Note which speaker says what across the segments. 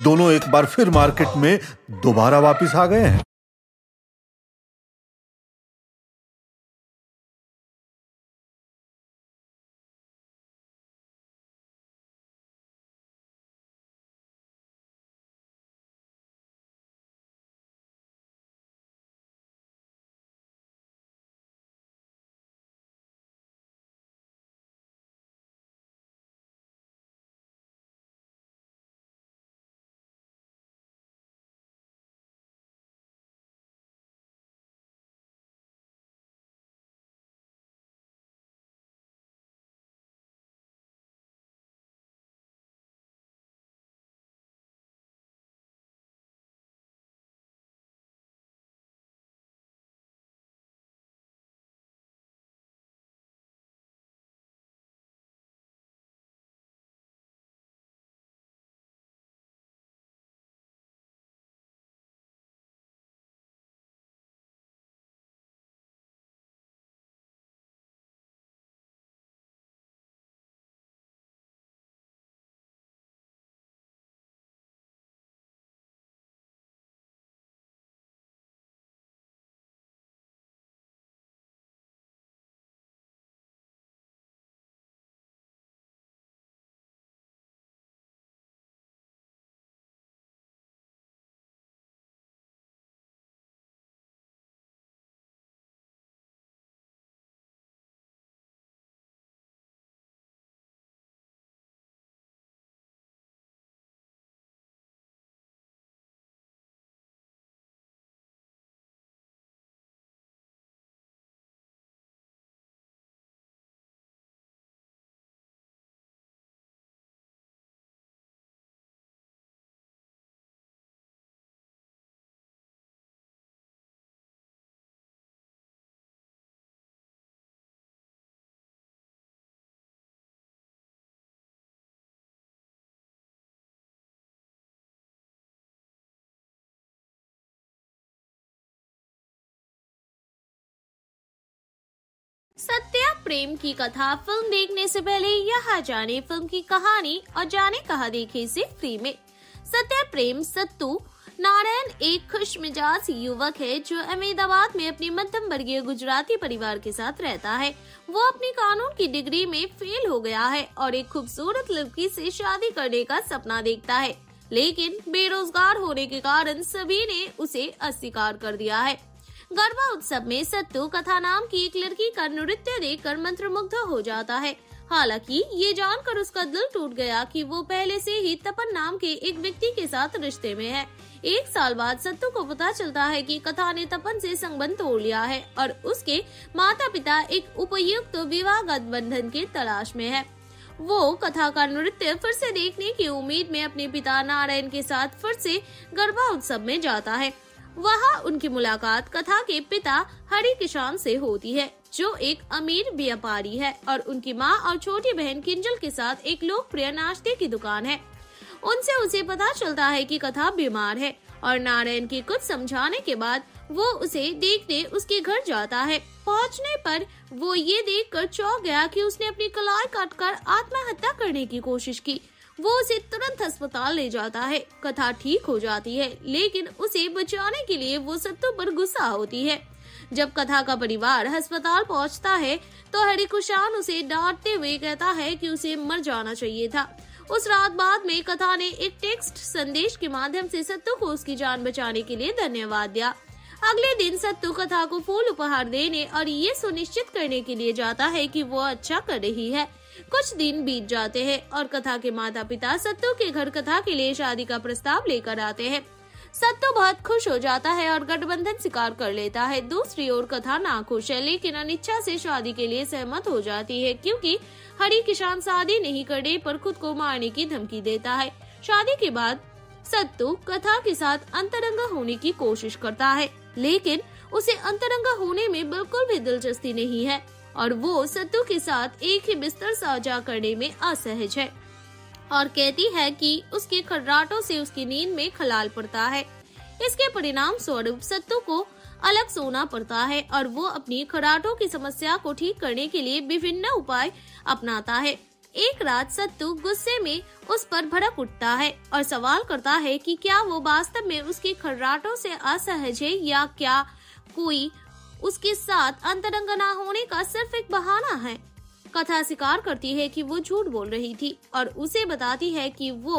Speaker 1: दोनों एक बार फिर मार्केट में दोबारा वापस आ गए हैं।
Speaker 2: सत्या प्रेम की कथा फिल्म देखने से पहले यहाँ जाने फिल्म की कहानी और जाने कहाँ देखे से फ्री में। सत्या प्रेम सत्तू नारायण एक खुशमिजाज युवक है जो अहमदाबाद में अपने मध्यम वर्गीय गुजराती परिवार के साथ रहता है। वो अपनी कानून की डिग्री में फेल हो गया है और एक खूबसूरत लड़की से शादी करने का सपना देखता है, लेकिन बेरोजगार होने के कारण सभी ने उसे अस्वीकार कर दिया है। गरबा उत्सव में सत्तू कथा नाम की एक लड़की का नृत्य देखकर मंत्रमुग्ध हो जाता है। हालांकि ये जानकर उसका दिल टूट गया कि वो पहले से ही तपन नाम के एक व्यक्ति के साथ रिश्ते में है। एक साल बाद सत्तू को पता चलता है कि कथा ने तपन से संबंध तोड़ लिया है और उसके माता पिता एक उपयुक्त विवाह गठबंधन की तलाश में है। वो कथा का नृत्य फिर से देखने की उम्मीद में अपने पिता नारायण के साथ फिर से गरबा उत्सव में जाता है। वहाँ उनकी मुलाकात कथा के पिता हरि किसान से होती है, जो एक अमीर व्यापारी है और उनकी माँ और छोटी बहन किंजल के साथ एक लोकप्रिय नाश्ते की दुकान है। उनसे उसे पता चलता है कि कथा बीमार है और नारायण के कुछ समझाने के बाद वो उसे देखने उसके घर जाता है। पहुंचने पर वो ये देखकर चौंक गया कि उसने अपनी कलाई काटकर आत्महत्या करने की कोशिश की। वो उसे तुरंत अस्पताल ले जाता है। कथा ठीक हो जाती है, लेकिन उसे बचाने के लिए वो सत्तू पर गुस्सा होती है। जब कथा का परिवार अस्पताल पहुंचता है तो हरि कुशान उसे डांटते हुए कहता है कि उसे मर जाना चाहिए था। उस रात बाद में कथा ने एक टेक्स्ट संदेश के माध्यम से सत्तू को उसकी जान बचाने के लिए धन्यवाद दिया। अगले दिन सत्तू कथा को फूल उपहार देने और ये सुनिश्चित करने के लिए जाता है कि वो अच्छा कर रही है। कुछ दिन बीत जाते हैं और कथा के माता पिता सत्तू के घर कथा के लिए शादी का प्रस्ताव लेकर आते हैं। सत्तू बहुत खुश हो जाता है और गठबंधन स्वीकार कर लेता है। दूसरी ओर कथा नाखुश है, लेकिन अनिच्छा से शादी के लिए सहमत हो जाती है, क्योंकि हरि किसान शादी नहीं करने पर खुद को मारने की धमकी देता है। शादी के बाद सत्तू कथा के साथ अंतरंगा होने की कोशिश करता है, लेकिन उसे अंतरंगा होने में बिल्कुल भी दिलचस्पी नहीं है और वो सत्तू के साथ एक ही बिस्तर साझा करने में असहज है और कहती है कि उसके खर्राटों से उसकी नींद में खलाल पड़ता है। इसके परिणाम स्वरूप सत्तू को अलग सोना पड़ता है और वो अपनी खर्राटों की समस्या को ठीक करने के लिए विभिन्न उपाय अपनाता है। एक रात सत्तू गुस्से में उस पर भड़क उठता है और सवाल करता है कि क्या वो वास्तव में उसकी खर्राटों से असहज है या क्या कोई उसके साथ अंतरंग ना होने का सिर्फ एक बहाना है। कथा स्वीकार करती है कि वो झूठ बोल रही थी और उसे बताती है कि वो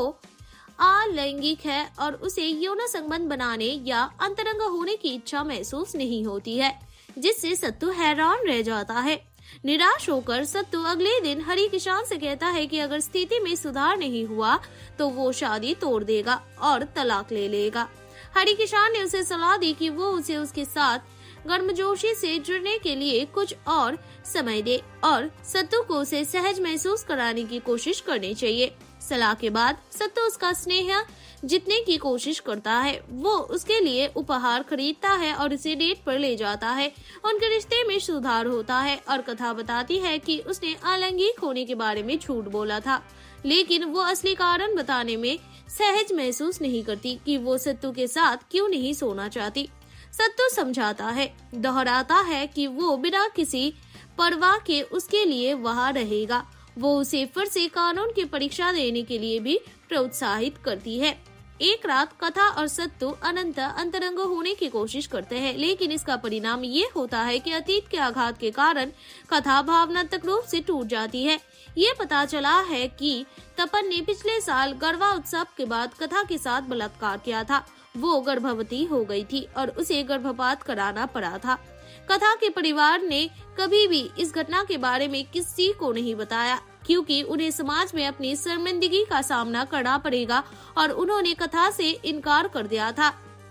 Speaker 2: अलैंगिक है और उसे यौन संबंध बनाने या अंतरंग होने की इच्छा महसूस नहीं होती है, जिससे सत्तू हैरान रह जाता है। निराश होकर सत्तू अगले दिन हरी किसान से कहता है कि अगर स्थिति में सुधार नहीं हुआ तो वो शादी तोड़ देगा और तलाक ले लेगा। हरी किसान ने उसे सलाह दी कि वो उसे उसके साथ गर्मजोशी से जुड़ने के लिए कुछ और समय दे और सत्तू को उसे सहज महसूस कराने की कोशिश करनी चाहिए। सलाह के बाद सत्तू उसका स्नेह जीतने की कोशिश करता है। वो उसके लिए उपहार खरीदता है और उसे डेट पर ले जाता है। उनके रिश्ते में सुधार होता है और कथा बताती है कि उसने अलैंगिक होने के बारे में झूठ बोला था, लेकिन वो असली कारण बताने में सहज महसूस नहीं करती कि वो सत्तू के साथ क्यों नहीं सोना चाहती। सत्तू समझाता है, दोहराता है कि वो बिना किसी परवाह के उसके लिए वहाँ रहेगा। वो उसे फिर से कानून की परीक्षा देने के लिए भी प्रोत्साहित करती है। एक रात कथा और सत्तू अनंत अंतरंग होने की कोशिश करते हैं, लेकिन इसका परिणाम ये होता है कि अतीत के आघात के कारण कथा भावनात्मक रूप से टूट जाती है। ये पता चला है कि तपन ने पिछले साल गरबा उत्सव के बाद कथा के साथ बलात्कार किया था। वो गर्भवती हो गई थी और उसे गर्भपात कराना पड़ा था। कथा के परिवार ने कभी भी इस घटना के बारे में किसी को नहीं बताया, क्योंकि उन्हें समाज में अपनी शर्मिंदगी का सामना करना पड़ेगा और उन्होंने कथा से इनकार कर दिया था।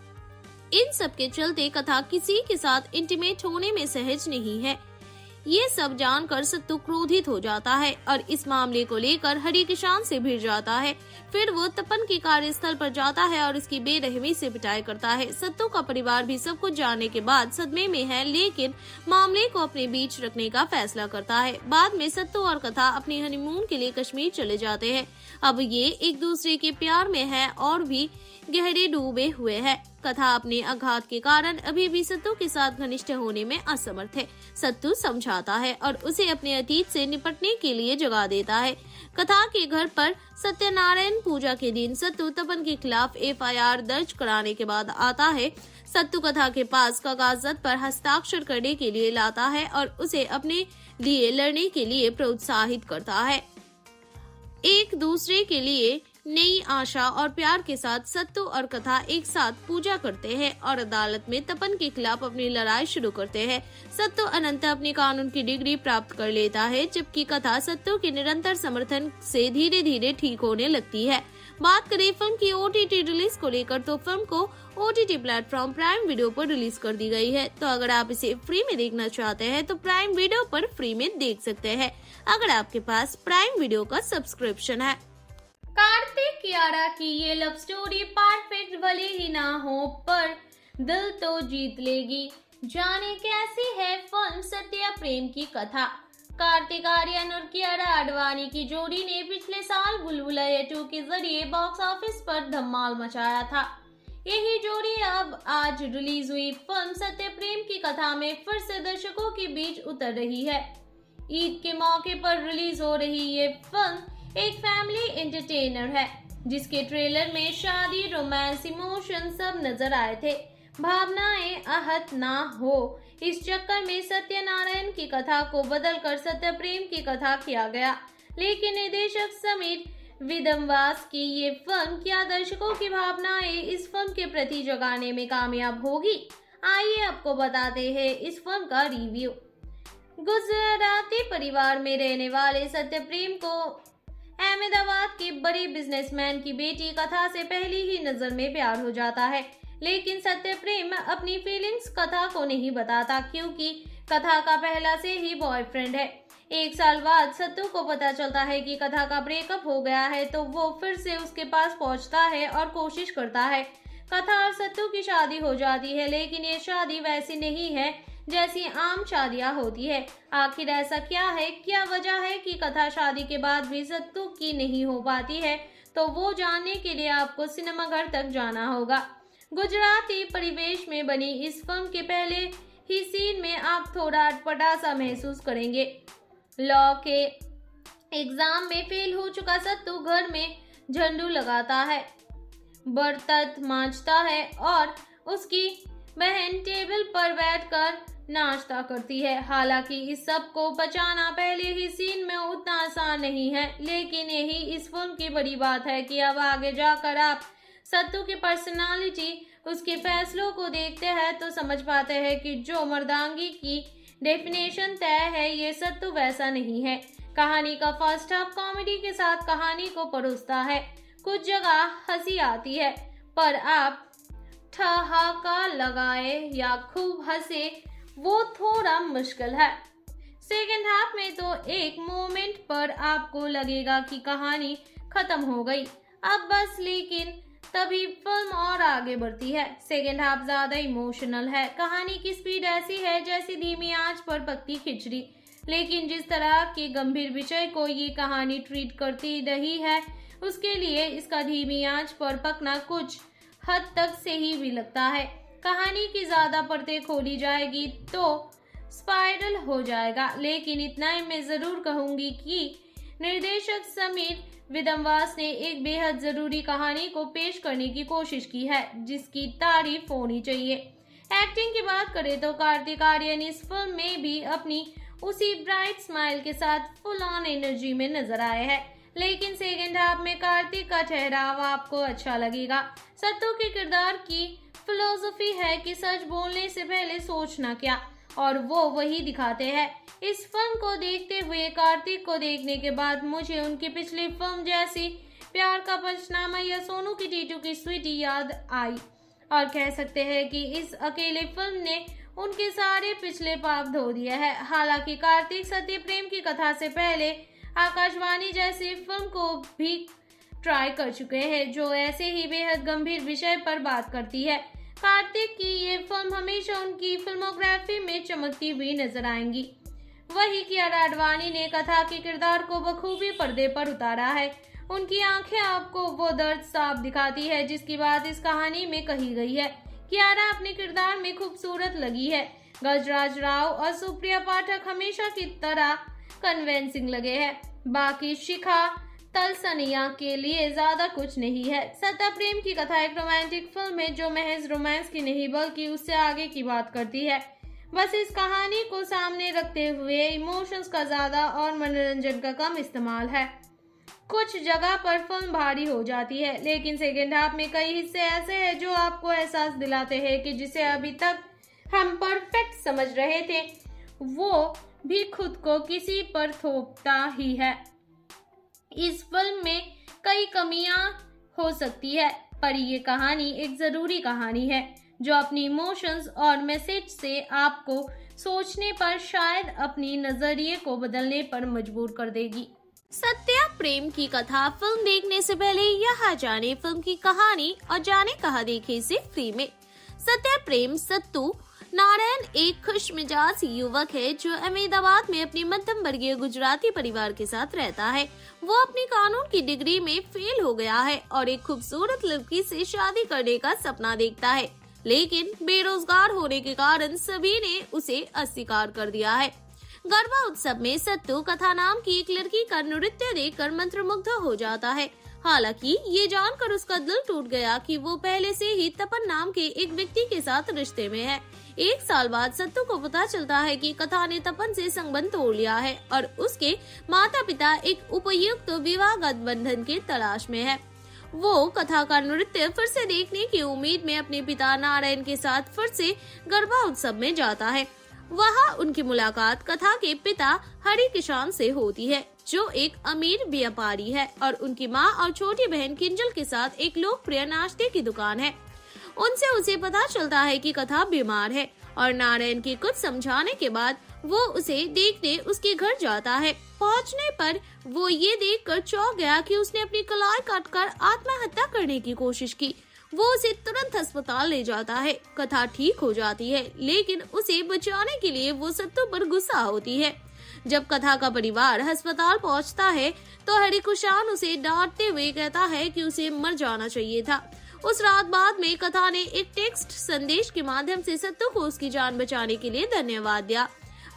Speaker 2: इन सब के चलते कथा किसी के साथ इंटीमेट होने में सहज नहीं है। ये सब जानकर सत्तू क्रोधित हो जाता है और इस मामले को लेकर हरी किसान से भिड़ जाता है। फिर वो तपन के कार्यस्थल पर जाता है और उसकी बेरहमी से पिटाई करता है। सत्तू का परिवार भी सब कुछ जानने के बाद सदमे में है, लेकिन मामले को अपने बीच रखने का फैसला करता है। बाद में सत्तू और कथा अपनी हनीमून के लिए कश्मीर चले जाते हैं। अब ये एक दूसरे के प्यार में है और भी गहरे डूबे हुए है। कथा अपने आघात के कारण अभी भी सत्तू के साथ घनिष्ठ होने में असमर्थ है। सत्तू समझाता है और उसे अपने अतीत से निपटने के लिए जगा देता है। कथा के घर पर सत्यनारायण पूजा के दिन सत्तू तपन के खिलाफ FIR दर्ज कराने के बाद आता है। सत्तू कथा के पास कागजात पर हस्ताक्षर करने के लिए लाता है और उसे अपने लिए लड़ने के लिए प्रोत्साहित करता है। एक दूसरे के लिए नई आशा और प्यार के साथ सत्तू और कथा एक साथ पूजा करते हैं और अदालत में तपन के खिलाफ अपनी लड़ाई शुरू करते हैं। सत्तू अनंत अपनी कानून की डिग्री प्राप्त कर लेता है, जबकि कथा सत्तू के निरंतर समर्थन से धीरे धीरे ठीक होने लगती है। बात करें फिल्म की OTT रिलीज को लेकर तो फिल्म को OTT प्लेटफॉर्म प्राइम वीडियो पर रिलीज कर दी गई है। तो अगर आप इसे फ्री में देखना चाहते हैं तो प्राइम वीडियो पर फ्री में देख सकते हैं, अगर आपके पास प्राइम वीडियो का सब्सक्रिप्शन है। कार्तिक कियारा की ये लव स्टोरी परफेक्ट भले ही ना हो पर दिल तो जीत लेगी। जाने कैसी है फिल्म सत्या प्रेम की कथा। कार्तिक आर्यन और कियारा आडवाणी की जोड़ी ने पिछले साल बुलबुलैया 2 के जरिए बॉक्स ऑफिस पर धमाल मचाया था। यही जोड़ी अब आज रिलीज हुई फिल्म सत्या प्रेम की कथा में फिर से दर्शकों के बीच उतर रही है। ईद के मौके पर रिलीज हो रही ये फिल्म एक फैमिली एंटरटेनर है, जिसके ट्रेलर में शादी, रोमांस, इमोशन सब नजर आए थे। भावनाएं आहत ना हो इस चक्कर में सत्यनारायण की कथा को बदलकर सत्य प्रेम की कथा किया गया, लेकिन निर्देशक समीर विदमवास की ये फिल्म क्या दर्शकों की भावनाएं इस फिल्म के प्रति जगाने में कामयाब होगी? आइए आपको बताते हैं इस फिल्म का रिव्यू। गुजराती परिवार में रहने वाले सत्य प्रेम को अहमदाबाद के बड़े बिजनेसमैन की बेटी कथा से पहली ही नजर में प्यार हो जाता है, लेकिन सत्य प्रेम अपनी फीलिंग्स कथा को नहीं बताता, क्योंकि कथा का पहला से ही बॉयफ्रेंड है। एक साल बाद सत्तू को पता चलता है कि कथा का ब्रेकअप हो गया है, तो वो फिर से उसके पास पहुंचता है और कोशिश करता है। कथा और सत्तू की शादी हो जाती है, लेकिन ये शादी वैसी नहीं है जैसी आम शादियां होती है। आखिर ऐसा क्या है, क्या वजह है कि कथा शादी के बाद भी सत्तू की नहीं हो पाती है? तो वो जानने के लिए आपको सिनेमाघर तक जाना होगा। गुजराती परिवेश में बनी इस फिल्म के पहले ही सीन में आप थोड़ा अटपटा सा महसूस करेंगे। लॉ के एग्जाम में फेल हो चुका सत्तू घर में झंडू लगाता है, बर्तन मांजता है और उसकी बहन टेबल पर बैठकर नाश्ता करती है। हालांकि इस सब को बचाना पहले ही सीन में उतना आसान नहीं है, लेकिन यही इस फिल्म की बड़ी बात है कि अब आगे जाकर आप सत्तू की पर्सनालिटी, उसके फैसलों को देखते हैं तो समझ पाते हैं कि जो मर्दांगी की डेफिनेशन तय है, ये सत्तू वैसा नहीं है। कहानी का फर्स्ट हाफ कॉमेडी के साथ कहानी को परोसता है। कुछ जगह हंसी आती है, पर आप ठहाका लगाए या खूब हंसे वो थोड़ा मुश्किल है। सेकेंड हाफ में तो एक मोमेंट पर आपको लगेगा कि कहानी खत्म हो गई अब बस, लेकिन तभी फिल्म और आगे बढ़ती है। सेकेंड हाफ ज्यादा इमोशनल है। कहानी की स्पीड ऐसी है जैसी धीमी आंच पर पकती खिचड़ी, लेकिन जिस तरह के गंभीर विषय को ये कहानी ट्रीट करती रही है, उसके लिए इसका धीमी आंच पर पकना कुछ हद तक सही भी लगता है। कहानी की ज्यादा परतें खोली जाएगी तो स्पाइरल हो जाएगा, लेकिन इतना ही मैं जरूर कहूंगी कि निर्देशक समीर विदमवास ने एक बेहद जरूरी कहानी को पेश करने की कोशिश की है, जिसकी तारीफ होनी चाहिए। एक्टिंग की बात करें तो कार्तिक आर्यन इस फिल्म में भी अपनी उसी ब्राइट स्माइल के साथ फुल ऑन एनर्जी में नजर आए हैं, लेकिन सेकेंड हाफ में कार्तिक का ठहराव आपको अच्छा लगेगा। सत्तू के किरदार की फिलोसफी है कि सच बोलने से पहले सोचना क्या, और वो वही दिखाते हैं। इस फिल्म को देखते हुए कार्तिक को देखने के बाद मुझे उनकी पिछली फिल्म जैसी प्यार का पंचनामा या सोनू की टीटू की स्वीटी याद आई, और कह सकते हैं कि इस अकेले फिल्म ने उनके सारे पिछले पाप धो दिए हैं। हालांकि कार्तिक सत्य प्रेम की कथा से पहले आकाशवाणी जैसी फिल्म को भी ट्राई कर चुके हैं, जो ऐसे ही बेहद गंभीर विषय पर बात करती है। कार्तिक की ये फिल्म हमेशा उनकी फिल्मोग्राफी में चमकती हुई नजर आएंगी। वही कियारा आडवाणी ने कथा के किरदार को बखूबी पर्दे पर उतारा है। उनकी आंखें आपको वो दर्द साफ दिखाती है जिसकी बात इस कहानी में कही गई है। कियारा अपने किरदार में खूबसूरत लगी है। गजराज राव और सुप्रिया पाठक हमेशा की तरह कन्विंसिंग लगे हैं। बाकी शिखा तलसनिया के लिए ज्यादा कुछ नहीं है। सत्या प्रेम की कथा एक रोमांटिक फिल्म है जो महज रोमांस की नहीं बल्कि उससे आगे की बात करती है। बस इस कहानी को सामने रखते हुए इमोशंस का ज्यादा और मनोरंजन का कम इस्तेमाल है। कुछ जगह पर फिल्म भारी हो जाती है, लेकिन सेकेंड हाफ में कई हिस्से ऐसे हैं जो आपको एहसास दिलाते हैं कि जिसे अभी तक हम परफेक्ट समझ रहे थे वो भी खुद को किसी पर थोपता ही है। इस फिल्म में कई कमियां हो सकती है, पर ये कहानी एक जरूरी कहानी है जो अपनी इमोशंस और मैसेज से आपको सोचने पर, शायद अपनी नजरिए को बदलने पर मजबूर कर देगी। सत्या प्रेम की कथा फिल्म देखने से पहले यहाँ जाने फिल्म की कहानी और जाने कहाँ देखे से फ्री में। सत्या प्रेम सत्तू नारायण एक खुशमिजाज युवक है जो अहमदाबाद में अपनी मध्यम वर्गीय गुजराती परिवार के साथ रहता है। वो अपनी कानून की डिग्री में फेल हो गया है और एक खूबसूरत लड़की से शादी करने का सपना देखता है, लेकिन बेरोजगार होने के कारण सभी ने उसे अस्वीकार कर दिया है। गरबा उत्सव में सत्तू कथा नाम की एक लड़की का नृत्य देखकर मंत्रमुग्ध हो जाता है। हालांकि ये जानकर उसका दिल टूट गया कि वो पहले से ही तपन नाम के एक व्यक्ति के साथ रिश्ते में है। एक साल बाद सत्तू को पता चलता है कि कथा ने तपन से संबंध तोड़ लिया है और उसके माता पिता एक उपयुक्त विवाहगत बंधन की तलाश में है। वो कथा का नृत्य फिर से देखने की उम्मीद में अपने पिता नारायण के साथ फिर से गरबा उत्सव में जाता है। वहाँ उनकी मुलाकात कथा के पिता हरि किसान से होती है, जो एक अमीर व्यापारी है और उनकी माँ और छोटी बहन किंजल के साथ एक लोकप्रिय नाश्ते की दुकान है। उनसे उसे पता चलता है कि कथा बीमार है और नारायण की कुछ समझाने के बाद वो उसे देखने उसके घर जाता है। पहुंचने पर वो ये देखकर चौंक गया कि उसने अपनी कलाई काटकर आत्महत्या करने की कोशिश की। वो उसे तुरंत अस्पताल ले जाता है। कथा ठीक हो जाती है, लेकिन उसे बचाने के लिए वो सत्तू पर गुस्सा होती है। जब कथा का परिवार अस्पताल पहुंचता है तो हरि किसान उसे डांटते हुए कहता है कि उसे मर जाना चाहिए था। उस रात बाद में कथा ने एक टेक्स्ट संदेश के माध्यम से सत्तू को उसकी जान बचाने के लिए धन्यवाद दिया।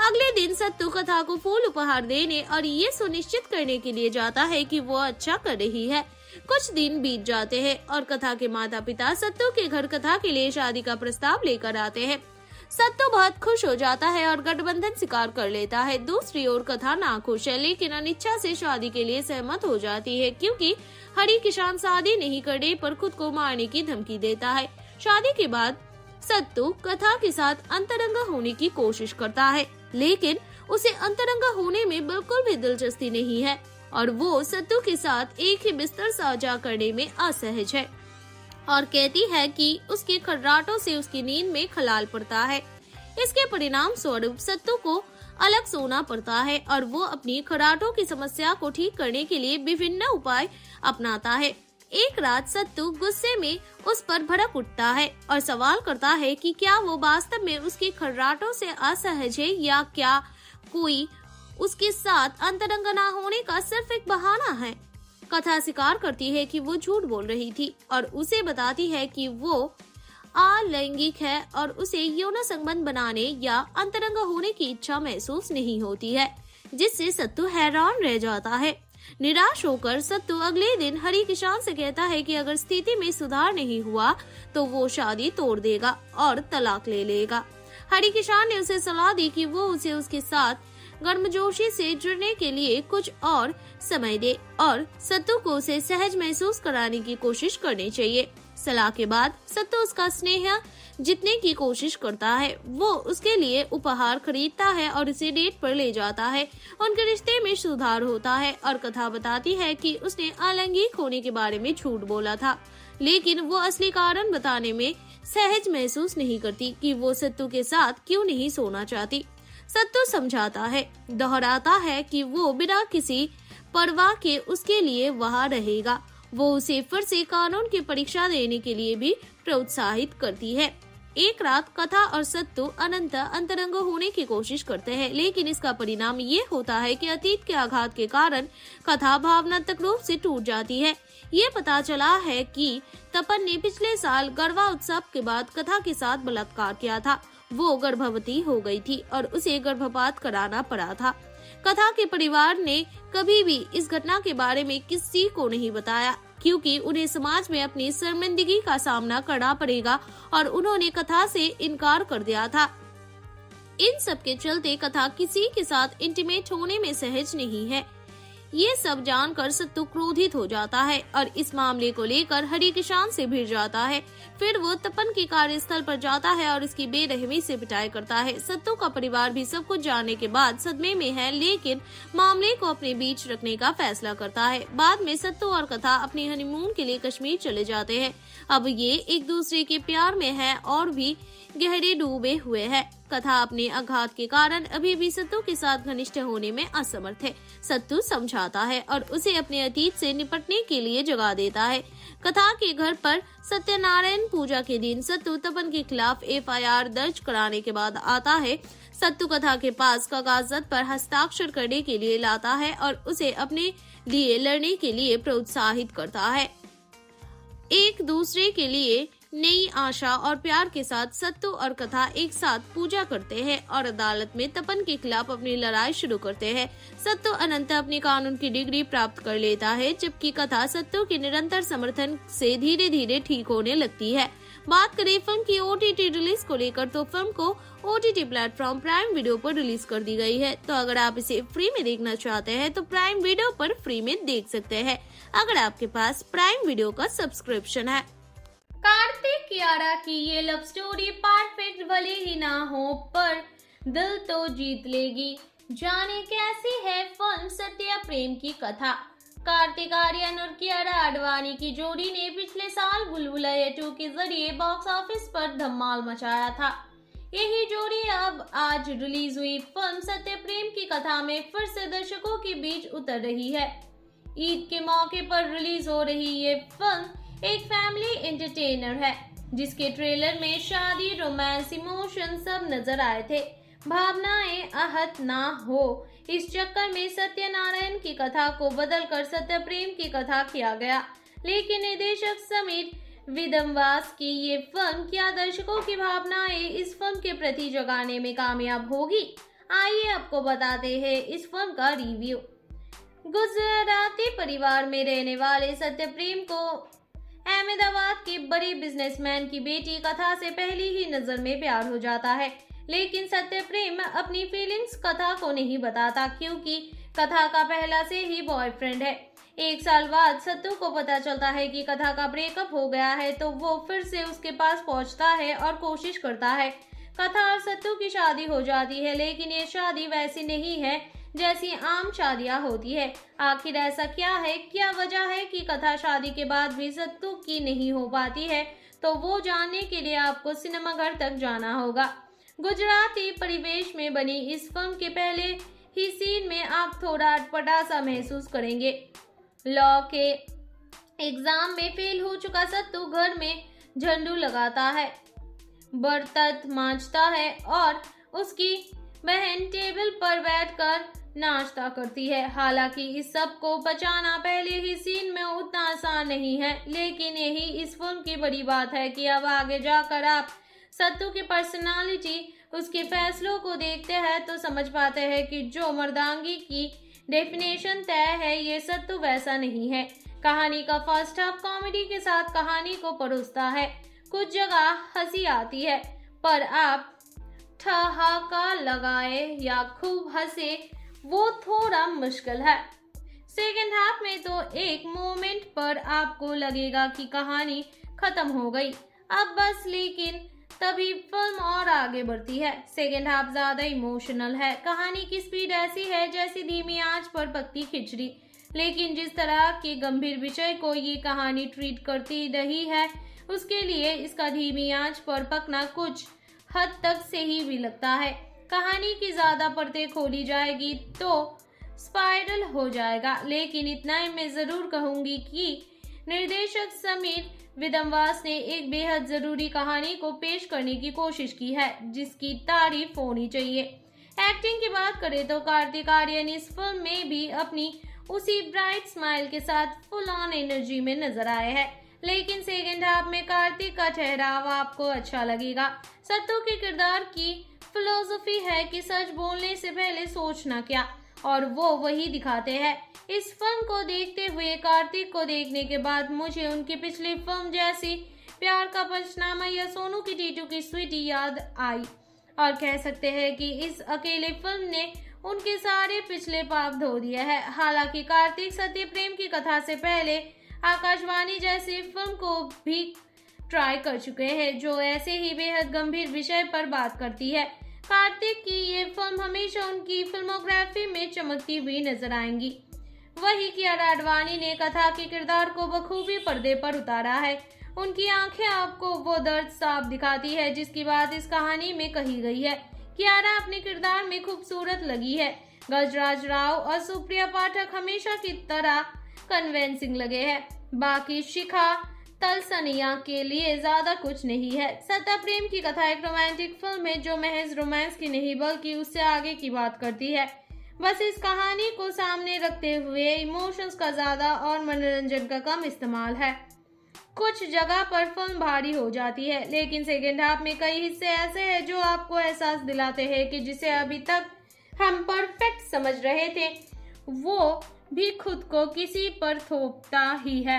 Speaker 2: अगले दिन सत्तू कथा को फूल उपहार देने और ये सुनिश्चित करने के लिए जाता है कि वो अच्छा कर रही है। कुछ दिन बीत जाते हैं और कथा के माता पिता सत्तू के घर कथा के लिए शादी का प्रस्ताव लेकर आते हैं। सत्तू बहुत खुश हो जाता है और गठबंधन स्वीकार कर लेता है। दूसरी ओर कथा नाखुश है, लेकिन अनिच्छा से शादी के लिए सहमत हो जाती है, क्योंकि हरी किसान शादी नहीं करने पर खुद को मारने की धमकी देता है। शादी के बाद सत्तू कथा के साथ अंतरंगा होने की कोशिश करता है, लेकिन उसे अंतरंगा होने में बिल्कुल भी दिलचस्पी नहीं है और वो सत्तू के साथ एक ही बिस्तर साझा करने में असहज है और कहती है कि उसके खर्राटों से उसकी नींद में खलाल पड़ता है। इसके परिणाम स्वरूप सत्तू को अलग सोना पड़ता है और वो अपनी खर्राटों की समस्या को ठीक करने के लिए विभिन्न उपाय अपनाता है। एक रात सत्तू गुस्से में उस पर भड़क उठता है और सवाल करता है कि क्या वो वास्तव में उसके खर्राटों से असहज है या क्या कोई उसके साथ अंतरंग न होने का सिर्फ एक बहाना है। कथा स्वीकार करती है कि वो झूठ बोल रही थी और उसे बताती है कि वो अलैंगिक है और उसे यौन संबंध बनाने या अंतरंग होने की इच्छा महसूस नहीं होती है, जिससे सत्तू हैरान रह जाता है। निराश होकर सत्तू अगले दिन हरी किसान से कहता है कि अगर स्थिति में सुधार नहीं हुआ तो वो शादी तोड़ देगा और तलाक ले लेगा। हरी किसान ने उसे सलाह दी कि वो उसे उसके साथ गर्मजोशी से जुड़ने के लिए कुछ और समय दे और सत्तू को उसे सहज महसूस कराने की कोशिश करनी चाहिए। सलाह के बाद सत्तू उसका स्नेह जीतने की कोशिश करता है। वो उसके लिए उपहार खरीदता है और उसे डेट पर ले जाता है। उनके रिश्ते में सुधार होता है और कथा बताती है कि उसने अलैंगिक होने के बारे में झूठ बोला था, लेकिन वो असली कारण बताने में सहज महसूस नहीं करती कि वो सत्तू के साथ क्यों नहीं सोना चाहती। सत्तू समझाता है, दोहराता है कि वो बिना किसी परवाह के उसके लिए वहाँ रहेगा। वो उसे फिर से कानून की परीक्षा देने के लिए भी प्रोत्साहित करती है। एक रात कथा और सत्तू अनंत अंतरंग होने की कोशिश करते हैं, लेकिन इसका परिणाम ये होता है कि अतीत के आघात के कारण कथा भावनात्मक रूप से टूट जाती है। ये पता चला है कि तपन ने पिछले साल गरबा उत्सव के बाद कथा के साथ बलात्कार किया था। वो गर्भवती हो गई थी और उसे गर्भपात कराना पड़ा था। कथा के परिवार ने कभी भी इस घटना के बारे में किसी को नहीं बताया, क्योंकि उन्हें समाज में अपनी शर्मिंदगी का सामना करना पड़ेगा और उन्होंने कथा से इनकार कर दिया था। इन सब के चलते कथा किसी के साथ इंटीमेट होने में सहज नहीं है। ये सब जानकर सत्तू क्रोधित हो जाता है और इस मामले को लेकर हरी किसान से भिड़ जाता है। फिर वो तपन के कार्यस्थल पर जाता है और इसकी बेरहमी से पिटाई करता है। सत्तू का परिवार भी सब कुछ जानने के बाद सदमे में है, लेकिन मामले को अपने बीच रखने का फैसला करता है। बाद में सत्तू और कथा अपने हनीमून के लिए कश्मीर चले जाते हैं। अब ये एक दूसरे के प्यार में है और भी गहरे डूबे हुए है। कथा अपने आघात के कारण अभी भी सत्तू के साथ घनिष्ठ होने में असमर्थ है। सत्तू समझाता है और उसे अपने अतीत से निपटने के लिए जगा देता है। कथा के घर पर सत्यनारायण पूजा के दिन सत्तू तपन के खिलाफ FIR दर्ज कराने के बाद आता है। सत्तू कथा के पास कागजात पर हस्ताक्षर करने के लिए लाता है और उसे अपने लिए लड़ने के लिए प्रोत्साहित करता है। एक दूसरे के लिए नई आशा और प्यार के साथ सत्तू और कथा एक साथ पूजा करते हैं और अदालत में तपन के खिलाफ अपनी लड़ाई शुरू करते हैं। सत्तू अनंत अपनी कानून की डिग्री प्राप्त कर लेता है, जबकि कथा सत्तू के निरंतर समर्थन से धीरे धीरे ठीक होने लगती है। बात करें फिल्म की OTT रिलीज को लेकर, तो फिल्म को OTT प्लेटफॉर्म प्राइम वीडियो पर रिलीज कर दी गई है। तो अगर आप इसे फ्री में देखना चाहते हैं तो प्राइम वीडियो पर फ्री में देख सकते हैं, अगर आपके पास प्राइम वीडियो का सब्सक्रिप्शन है। कार्तिक कियारा की ये लव स्टोरी परफेक्ट भले ही ना हो पर दिल तो जीत लेगी। जाने कैसी है फिल्म सत्या प्रेम की कथा। कार्तिक आर्यन और कियारा आडवाणी की जोड़ी ने पिछले साल बुलबुलैया 2 के जरिए बॉक्स ऑफिस पर धमाल मचाया था। यही जोड़ी अब आज रिलीज हुई फिल्म सत्या प्रेम की कथा में फिर से दर्शकों के बीच उतर रही है। ईद के मौके पर रिलीज हो रही ये फिल्म एक फैमिली एंटरटेनर है, जिसके ट्रेलर में शादी, रोमांस, इमोशन सब नजर आए थे। भावनाएं आहत ना हो इस चक्कर में सत्यनारायण की कथा को बदलकर सत्य प्रेम की कथा किया गया, लेकिन निर्देशक समीर विदम्वास की ये फिल्म क्या दर्शकों की भावनाएं इस फिल्म के प्रति जगाने में कामयाब होगी? आइए आपको बताते हैं इस फिल्म का रिव्यू। गुजराती परिवार में रहने वाले सत्य प्रेम को अहमदाबाद के बड़े बिजनेसमैन की बेटी कथा से पहली ही नजर में प्यार हो जाता है, लेकिन सत्य प्रेम अपनी फीलिंग्स कथा को नहीं बताता क्योंकि कथा का पहला से ही बॉयफ्रेंड है। एक साल बाद सत्तू को पता चलता है कि कथा का ब्रेकअप हो गया है, तो वो फिर से उसके पास पहुंचता है और कोशिश करता है। कथा और सत्तू की शादी हो जाती है, लेकिन ये शादी वैसी नहीं है जैसी आम शादियां होती है। आखिर ऐसा क्या है, क्या वजह है कि कथा शादी के बाद भी सत्तू की नहीं हो पाती है, तो वो जानने के लिए आपको सिनेमाघर तक जाना होगा। गुजराती परिवेश में बनी इस फिल्म के पहले ही सीन में आप थोड़ा अटपटा सा महसूस करेंगे। लॉ के एग्जाम में फेल हो चुका सत्तू घर में झंडू लगाता है, बर्तन मांजता है और उसकी बहन टेबल पर बैठकर नाश्ता करती है। हालांकि इस सब को बचाना पहले ही सीन में उतना आसान नहीं है, लेकिन यही इस फिल्म की बड़ी बात है कि अब आगे जाकर आप सत्तू की पर्सनालिटी, उसके फैसलों को देखते हैं तो समझ पाते हैं कि जो मर्दांगी की डेफिनेशन तय है, ये सत्तू वैसा नहीं है। कहानी का फर्स्ट हाफ कॉमेडी के साथ कहानी को परोसता है। कुछ जगह हंसी आती है, पर आप ठहाका लगाए या खूब हंसे वो थोड़ा मुश्किल है। सेकेंड हाफ में तो एक मोमेंट पर आपको लगेगा कि कहानी खत्म हो गई अब बस, लेकिन तभी फिल्म और आगे बढ़ती है। सेकेंड हाफ ज्यादा इमोशनल है। कहानी की स्पीड ऐसी है जैसी धीमी आंच पर पकती खिचड़ी, लेकिन जिस तरह के गंभीर विषय को ये कहानी ट्रीट करती रही है, उसके लिए इसका धीमी आंच पर पकना कुछ हद तक सही भी लगता है। कहानी की ज्यादा परतें खोली जाएगी तो स्पाइरल हो जाएगा, लेकिन इतना ही मैं जरूर कहूंगी कि निर्देशक समीर विदमवास ने एक बेहद जरूरी कहानी को पेश करने की कोशिश की है, जिसकी तारीफ होनी चाहिए। एक्टिंग की बात करें तो कार्तिक आर्यन इस फिल्म में भी अपनी उसी ब्राइट स्माइल के साथ फुल ऑन एनर्जी में नजर आए हैं, लेकिन सेकेंड हाफ में कार्तिक का ठहराव आपको अच्छा लगेगा। सत्तू के किरदार की फिलोसफी है कि सच बोलने से पहले सोचना क्या, और वो वही दिखाते हैं। इस फिल्म को देखते हुए कार्तिक को देखने के बाद मुझे उनकी पिछली फिल्म जैसी प्यार का पंचनामा या सोनू की टीटू की स्वीटी याद आई, और कह सकते हैं कि इस अकेले फिल्म ने उनके सारे पिछले पाप धो दिए हैं। हालांकि कार्तिक सत्य प्रेम की कथा से पहले आकाशवाणी जैसी फिल्म को भी ट्राई कर चुके हैं, जो ऐसे ही बेहद गंभीर विषय पर बात करती है। कार्तिक की ये फिल्म हमेशा उनकी फिल्मोग्राफी में चमकती हुई नजर आएंगी। वही कियारा आडवाणी ने कथा के किरदार को बखूबी पर्दे पर उतारा है। उनकी आंखें आपको वो दर्द साफ दिखाती है जिसकी बात इस कहानी में कही गई है। कियारा अपने किरदार में खूबसूरत लगी है। गजराज राव और सुप्रिया पाठक हमेशा की तरह कन्विंसिंग लगे हैं। बाकी शिखा तलसनिया के लिए ज्यादा कुछ नहीं है। सत्य प्रेम की कथा एक रोमांटिक फिल्म है जो महज रोमांस की नहीं बल्कि उससे आगे की बात करती है। बस इस कहानी को सामने रखते हुए इमोशंस का ज्यादा और मनोरंजन का कम इस्तेमाल है। कुछ जगह पर फिल्म भारी हो जाती है, लेकिन सेकेंड हाफ में कई हिस्से ऐसे हैं जो आपको एहसास दिलाते हैं कि जिसे अभी तक हम परफेक्ट समझ रहे थे वो भी खुद को किसी पर थोपता ही है।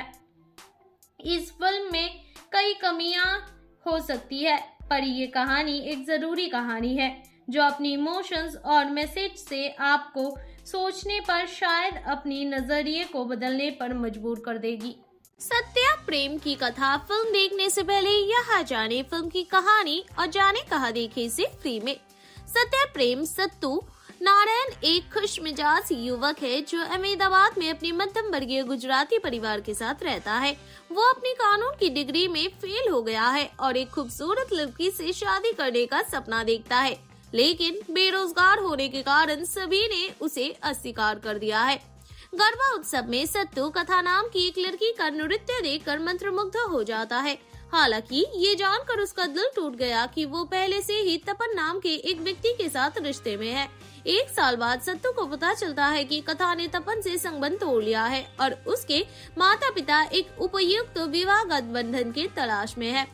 Speaker 2: इस फिल्म में कई कमियां हो सकती है, पर ये कहानी एक जरूरी कहानी है जो अपनी इमोशंस और मैसेज से आपको सोचने पर, शायद अपनी नजरिए को बदलने पर मजबूर कर देगी। सत्या प्रेम की कथा फिल्म देखने से पहले यहाँ जाने फिल्म की कहानी और जाने कहाँ देखे इसे फ्री में। सत्या प्रेम सत्तू नारायण एक खुशमिजाज युवक है जो अहमदाबाद में अपनी मध्यम वर्गीय गुजराती परिवार के साथ रहता है। वो अपनी कानून की डिग्री में फेल हो गया है और एक खूबसूरत लड़की से शादी करने का सपना देखता है, लेकिन बेरोजगार होने के कारण सभी ने उसे अस्वीकार कर दिया है। गरबा उत्सव में सत्तू कथा नाम की एक लड़की का नृत्य देखकर मंत्रमुग्ध हो जाता है। हालांकि ये जानकर उसका दिल टूट गया कि वो पहले से ही तपन नाम के एक व्यक्ति के साथ रिश्ते में है। एक साल बाद सत्तू को पता चलता है कि कथा ने तपन से संबंध तोड़ लिया है और उसके माता पिता एक उपयुक्त विवाह गठबंधन की तलाश में है।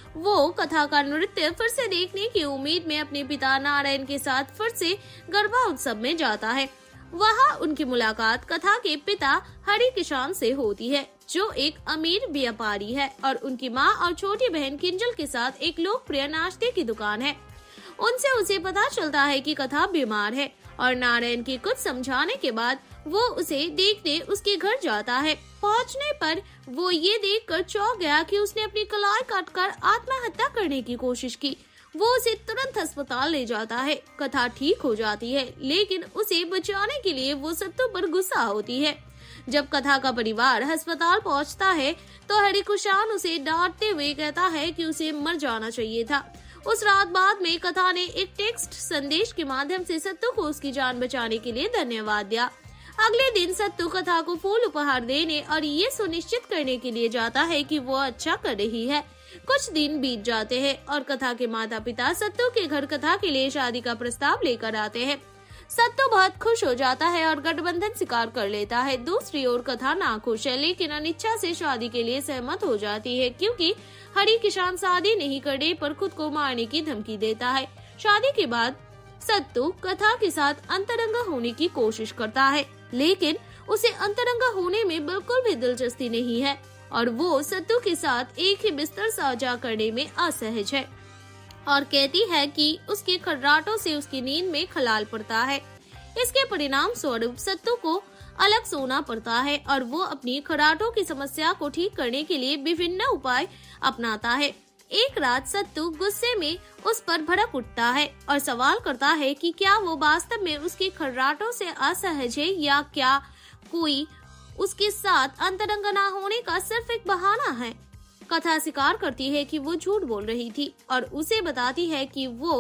Speaker 2: वो कथा का नृत्य फिर से देखने की उम्मीद में अपने पिता नारायण के साथ फिर से गरबा उत्सव में जाता है। वहाँ उनकी मुलाकात कथा के पिता हरि किसान से होती है, जो एक अमीर व्यापारी है और उनकी माँ और छोटी बहन किंजल के साथ एक लोकप्रिय नाश्ते की दुकान है। उनसे उसे पता चलता है कि कथा बीमार है और नारायण की कुछ समझाने के बाद वो उसे देखने उसके घर जाता है। पहुंचने पर वो ये देखकर चौंक गया कि उसने अपनी कलाई काटकर आत्महत्या करने की कोशिश की। वो उसे तुरंत अस्पताल ले जाता है। कथा ठीक हो जाती है, लेकिन उसे बचाने के लिए वो सत्तू पर गुस्सा होती है। जब कथा का परिवार अस्पताल पहुंचता है तो हरि किसान उसे डांटते हुए कहता है कि उसे मर जाना चाहिए था। उस रात बाद में कथा ने एक टेक्स्ट संदेश के माध्यम से सत्तू को उसकी जान बचाने के लिए धन्यवाद दिया। अगले दिन सत्तू कथा को फूल उपहार देने और ये सुनिश्चित करने के लिए जाता है कि वो अच्छा कर रही है। कुछ दिन बीत जाते हैं और कथा के माता पिता सत्तू के घर कथा के लिए शादी का प्रस्ताव लेकर आते हैं। सत्तू बहुत खुश हो जाता है और गठबंधन स्वीकार कर लेता है। दूसरी ओर कथा नाखुश है, लेकिन अनिच्छा से शादी के लिए सहमत हो जाती है, क्योंकि हरि किसान शादी नहीं करने पर खुद को मारने की धमकी देता है। शादी के बाद सत्तू कथा के साथ अंतरंगा होने की कोशिश करता है, लेकिन उसे अंतरंगा होने में बिल्कुल भी दिलचस्पी नहीं है और वो सत्तू के साथ एक ही बिस्तर साझा करने में असहज है और कहती है कि उसके खर्राटों से उसकी नींद में खलाल पड़ता है। इसके परिणाम स्वरूप सत्तू को अलग सोना पड़ता है और वो अपनी खर्राटों की समस्या को ठीक करने के लिए विभिन्न उपाय अपनाता है। एक रात सत्तू गुस्से में उस पर भड़क उठता है और सवाल करता है कि क्या वो वास्तव में उसके खर्राटों से असहज है या क्या कोई उसके साथ अंतरंग ना होने का सिर्फ एक बहाना है। कथा स्वीकार करती है कि वो झूठ बोल रही थी और उसे बताती है कि वो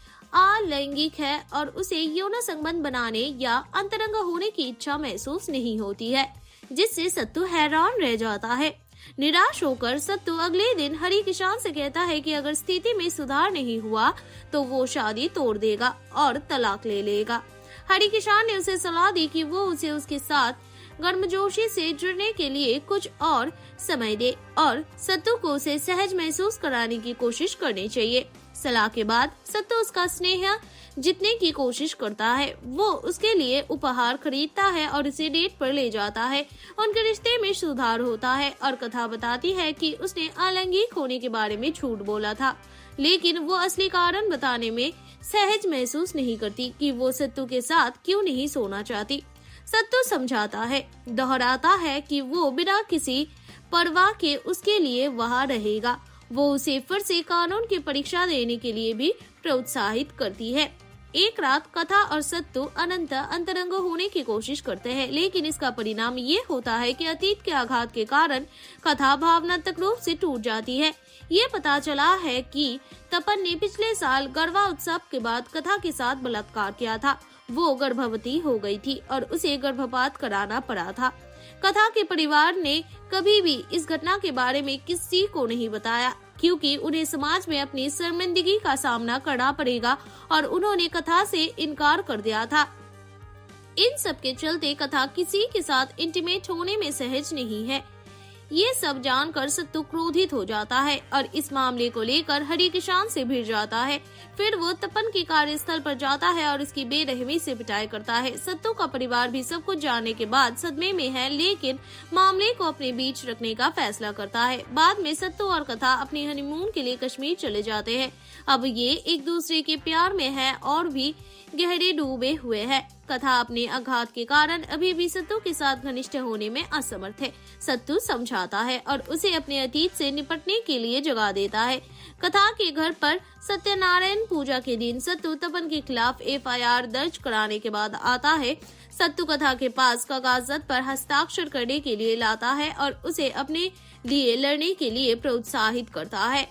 Speaker 2: अलैंगिक है और उसे यौन संबंध बनाने या अंतरंग होने की इच्छा महसूस नहीं होती है, जिससे सत्तू हैरान रह जाता है। निराश होकर सत्तू अगले दिन हरि किसान से कहता है कि अगर स्थिति में सुधार नहीं हुआ तो वो शादी तोड़ देगा और तलाक ले लेगा। हरि किसान ने उसे सलाह दी कि वो उसे उसके साथ गर्मजोशी से जुड़ने के लिए कुछ और समय दे और सत्तू को उसे सहज महसूस कराने की कोशिश करनी चाहिए। सलाह के बाद सत्तू उसका स्नेह जीतने की कोशिश करता है। वो उसके लिए उपहार खरीदता है और उसे डेट पर ले जाता है। उनके रिश्ते में सुधार होता है और कथा बताती है कि उसने अलैंगिक होने के बारे में झूठ बोला था, लेकिन वो असली कारण बताने में सहज महसूस नहीं करती कि वो सत्तू के साथ क्यों नहीं सोना चाहती। सत्तू समझाता है, दोहराता है कि वो बिना किसी परवाह के उसके लिए वहाँ रहेगा। वो उसे फिर से कानून की परीक्षा देने के लिए भी प्रोत्साहित करती है। एक रात कथा और सत्तू अनंत अंतरंग होने की कोशिश करते हैं, लेकिन इसका परिणाम ये होता है कि अतीत के आघात के कारण कथा भावनात्मक रूप से टूट जाती है। ये पता चला है कि तपन ने पिछले साल गरबा उत्सव के बाद कथा के साथ बलात्कार किया था। वो गर्भवती हो गई थी और उसे गर्भपात कराना पड़ा था। कथा के परिवार ने कभी भी इस घटना के बारे में किसी को नहीं बताया, क्योंकि उन्हें समाज में अपनी शर्मिंदगी का सामना करना पड़ेगा और उन्होंने कथा से इनकार कर दिया था। इन सब के चलते कथा किसी के साथ इंटीमेट होने में सहज नहीं है। ये सब जानकर सत्तू क्रोधित हो जाता है और इस मामले को लेकर हरि किसान से भिड़ जाता है। फिर वो तपन के कार्यस्थल पर जाता है और उसकी बेरहमी से पिटाई करता है। सत्तू का परिवार भी सब कुछ जानने के बाद सदमे में है, लेकिन मामले को अपने बीच रखने का फैसला करता है। बाद में सत्तू और कथा अपनी हनीमून के लिए कश्मीर चले जाते हैं। अब ये एक दूसरे के प्यार में है और भी गहरे डूबे हुए है। कथा अपने आघात के कारण अभी भी सत्तू के साथ घनिष्ठ होने में असमर्थ है। सत्तू समझाता है और उसे अपने अतीत से निपटने के लिए जगा देता है। कथा के घर पर सत्यनारायण पूजा के दिन सत्तू तपन के खिलाफ FIR दर्ज कराने के बाद आता है। सत्तू कथा के पास कागजात पर हस्ताक्षर करने के लिए लाता है और उसे अपने लिए लड़ने के लिए प्रोत्साहित करता है।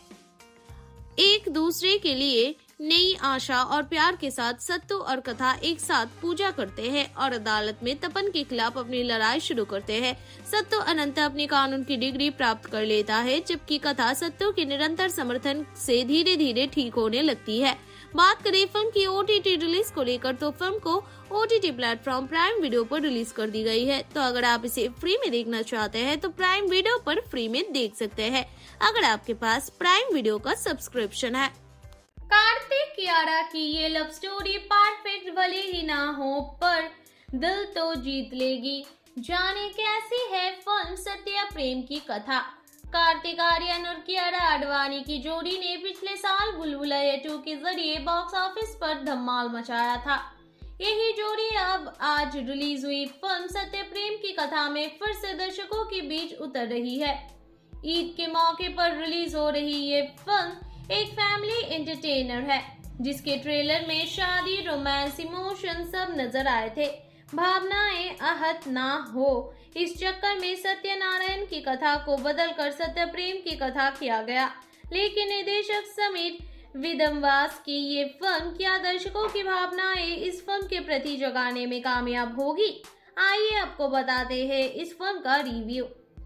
Speaker 2: एक दूसरे के लिए नई आशा और प्यार के साथ सत्तू और कथा एक साथ पूजा करते हैं और अदालत में तपन के खिलाफ अपनी लड़ाई शुरू करते हैं। सत्तू अनंत अपनी कानून की डिग्री प्राप्त कर लेता है, जबकि कथा सत्तू के निरंतर समर्थन से धीरे धीरे ठीक होने लगती है। बात करें फिल्म की OTT रिलीज को लेकर तो फिल्म को OTT प्लेटफॉर्म प्राइम वीडियो पर रिलीज कर दी गई है। तो अगर आप इसे फ्री में देखना चाहते हैं तो प्राइम वीडियो पर फ्री में देख सकते हैं अगर आपके पास प्राइम वीडियो का सब्सक्रिप्शन है। कार्तिक कियारा की ये लव स्टोरी परफेक्ट भले ही ना हो पर दिल तो जीत लेगी। जाने कैसी है फिल्म सत्या प्रेम की कथा। कार्तिक आर्यन और कियारा आडवाणी की जोड़ी ने पिछले साल बुलबुलैया 2 के जरिए बॉक्स ऑफिस पर धमाल मचाया था। यही जोड़ी अब आज रिलीज हुई फिल्म सत्या प्रेम की कथा में फिर से दर्शकों के बीच उतर रही है। ईद के मौके पर रिलीज हो रही ये फिल्म एक फैमिली एंटरटेनर है जिसके ट्रेलर में शादी, रोमांस, इमोशन सब नजर आए थे। भावनाएं आहत ना हो इस चक्कर में सत्यनारायण की कथा को बदलकर सत्य प्रेम की कथा किया गया। लेकिन निर्देशक समीर विदम्वास की ये फिल्म क्या दर्शकों की भावनाएं इस फिल्म के प्रति जगाने में कामयाब होगी? आइए आपको बताते हैं इस फिल्म का रिव्यू।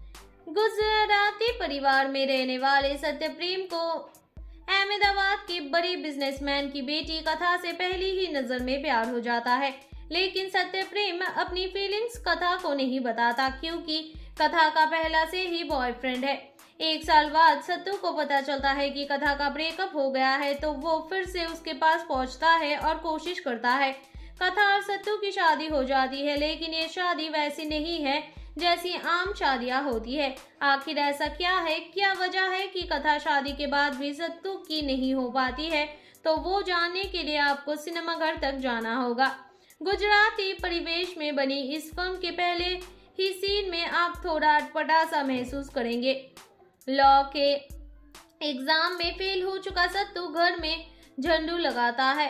Speaker 2: गुजराती परिवार में रहने वाले सत्य प्रेम को अहमदाबाद के बड़े बिजनेसमैन की बेटी कथा से पहली ही नजर में प्यार हो जाता है। लेकिन सत्य प्रेम अपनी फीलिंग्स कथा को नहीं बताता क्योंकि कथा का पहला से ही बॉयफ्रेंड है। एक साल बाद सत्तू को पता चलता है कि कथा का ब्रेकअप हो गया है तो वो फिर से उसके पास पहुंचता है और कोशिश करता है। कथा और सत्तू की शादी हो जाती है लेकिन ये शादी वैसी नहीं है जैसी आम शादियां होती है। आखिर ऐसा क्या है, क्या वजह है कि कथा शादी के बाद भी सत्तू की नहीं हो पाती है? तो वो जानने के लिए आपको सिनेमाघर तक जाना होगा। गुजराती परिवेश में बनी इस फिल्म के पहले ही सीन में आप थोड़ा अटपटा सा महसूस करेंगे। लॉ के एग्जाम में फेल हो चुका सत्तू घर में झंडू लगाता है,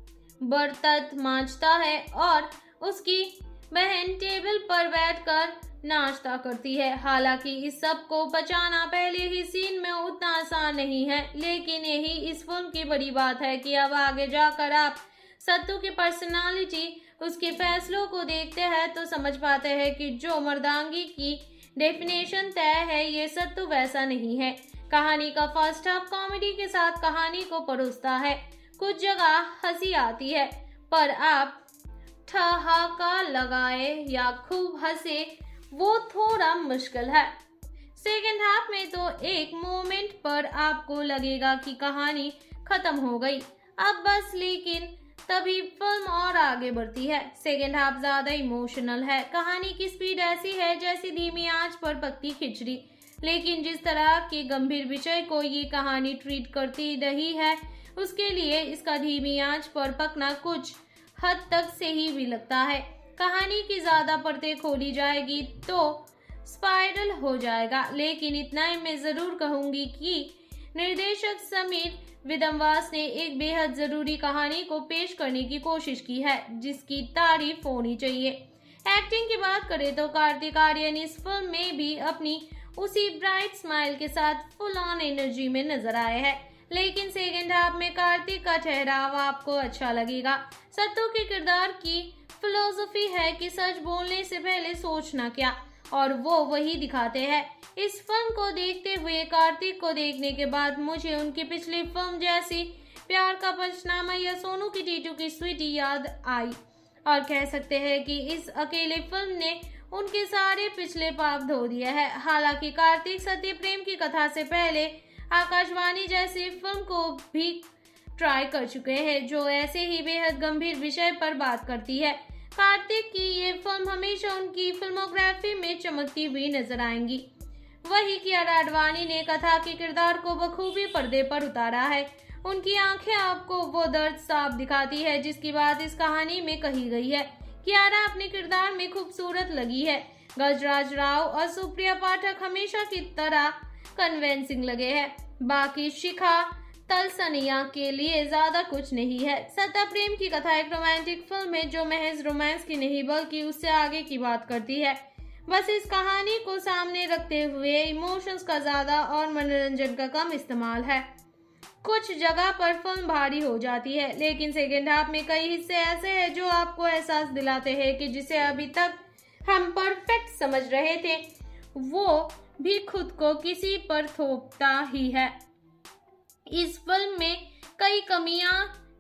Speaker 2: बर्तन मांजता है और उसकी बहन टेबल पर बैठकर नाश्ता करती है। हालांकि इस सब को बचाना पहले ही सीन में उतना आसान नहीं है, लेकिन यही इस फिल्म की बड़ी बात है कि अब आगे जाकर आप सत्तू की पर्सनालिटी, उसके फैसलों को देखते हैं तो समझ पाते हैं कि जो मर्दांगी की डेफिनेशन तय है ये सत्तू वैसा नहीं है। कहानी का फर्स्ट हाफ कॉमेडी के साथ कहानी को परोसता है। कुछ जगह हंसी आती है पर आप ठहाका लगाए या खूब हंसे वो थोड़ा मुश्किल है। सेकेंड हाफ में तो एक मोमेंट पर आपको लगेगा कि कहानी खत्म हो गई अब बस, लेकिन तभी फिल्म और आगे बढ़ती है। सेकेंड हाफ ज्यादा इमोशनल है। कहानी की स्पीड ऐसी है जैसी धीमी आंच पर पकती खिचड़ी। लेकिन जिस तरह के गंभीर विषय को ये कहानी ट्रीट करती रही है उसके लिए इसका धीमी आंच पर पकना कुछ हद तक सही भी लगता है। कहानी की ज्यादा परतें खोली जाएगी तो स्पाइरल हो जाएगा। लेकिन इतना ही मैं जरूर कहूंगी कि निर्देशक समीर विदम्वास ने एक बेहद जरूरी कहानी को पेश करने की कोशिश की है जिसकी तारीफ होनी चाहिए। एक्टिंग की बात करें तो कार्तिक आर्यन इस फिल्म में भी अपनी उसी ब्राइट स्माइल के साथ फुल ऑन एनर्जी में नजर आए हैं। लेकिन सेकेंड हाफ में कार्तिक का ठहराव आपको अच्छा लगेगा। सत्तू के किरदार की फिलोसफी है कि सच बोलने से पहले सोचना क्या, और वो वही दिखाते हैं। इस फिल्म को देखते हुए कार्तिक को देखने के बाद मुझे उनकी पिछली फिल्म जैसी प्यार का पंचनामा या सोनू की टीटू की स्वीटी याद आई और कह सकते हैं कि इस अकेले फिल्म ने उनके सारे पिछले पाप धो दिए हैं। हालांकि कार्तिक सत्य प्रेम की कथा से पहले आकाशवाणी जैसी फिल्म को भी ट्राई कर चुके हैं जो ऐसे ही बेहद गंभीर विषय पर बात करती है। कार्तिक की ये फिल्म हमेशा उनकी फिल्मोग्राफी में चमकती हुई नजर आएंगी। वही कियारा आडवाणी ने कथा के किरदार को बखूबी पर्दे पर उतारा है। उनकी आंखें आपको वो दर्द साफ दिखाती है जिसकी बात इस कहानी में कही गई है। कियारा अपने किरदार में खूबसूरत लगी है। गजराज राव और सुप्रिया पाठक हमेशा की तरह कन्विंसिंग लगे हैं। बाकी शिखा तलसनिया के लिए ज्यादा कुछ नहीं है। सत्या प्रेम की कथा एक रोमांटिक फिल्म है जो महज रोमांस की नहीं बल्कि उससे आगे की बात करती है। बस इस कहानी को सामने रखते हुए इमोशंस का ज्यादा और मनोरंजन का कम इस्तेमाल है। कुछ जगह पर फिल्म भारी हो जाती है, लेकिन सेकेंड हाफ में कई हिस्से ऐसे हैं जो आपको एहसास दिलाते हैं कि जिसे अभी तक हम परफेक्ट समझ रहे थे वो भी खुद को किसी पर थोपता ही है। इस फिल्म में कई कमियां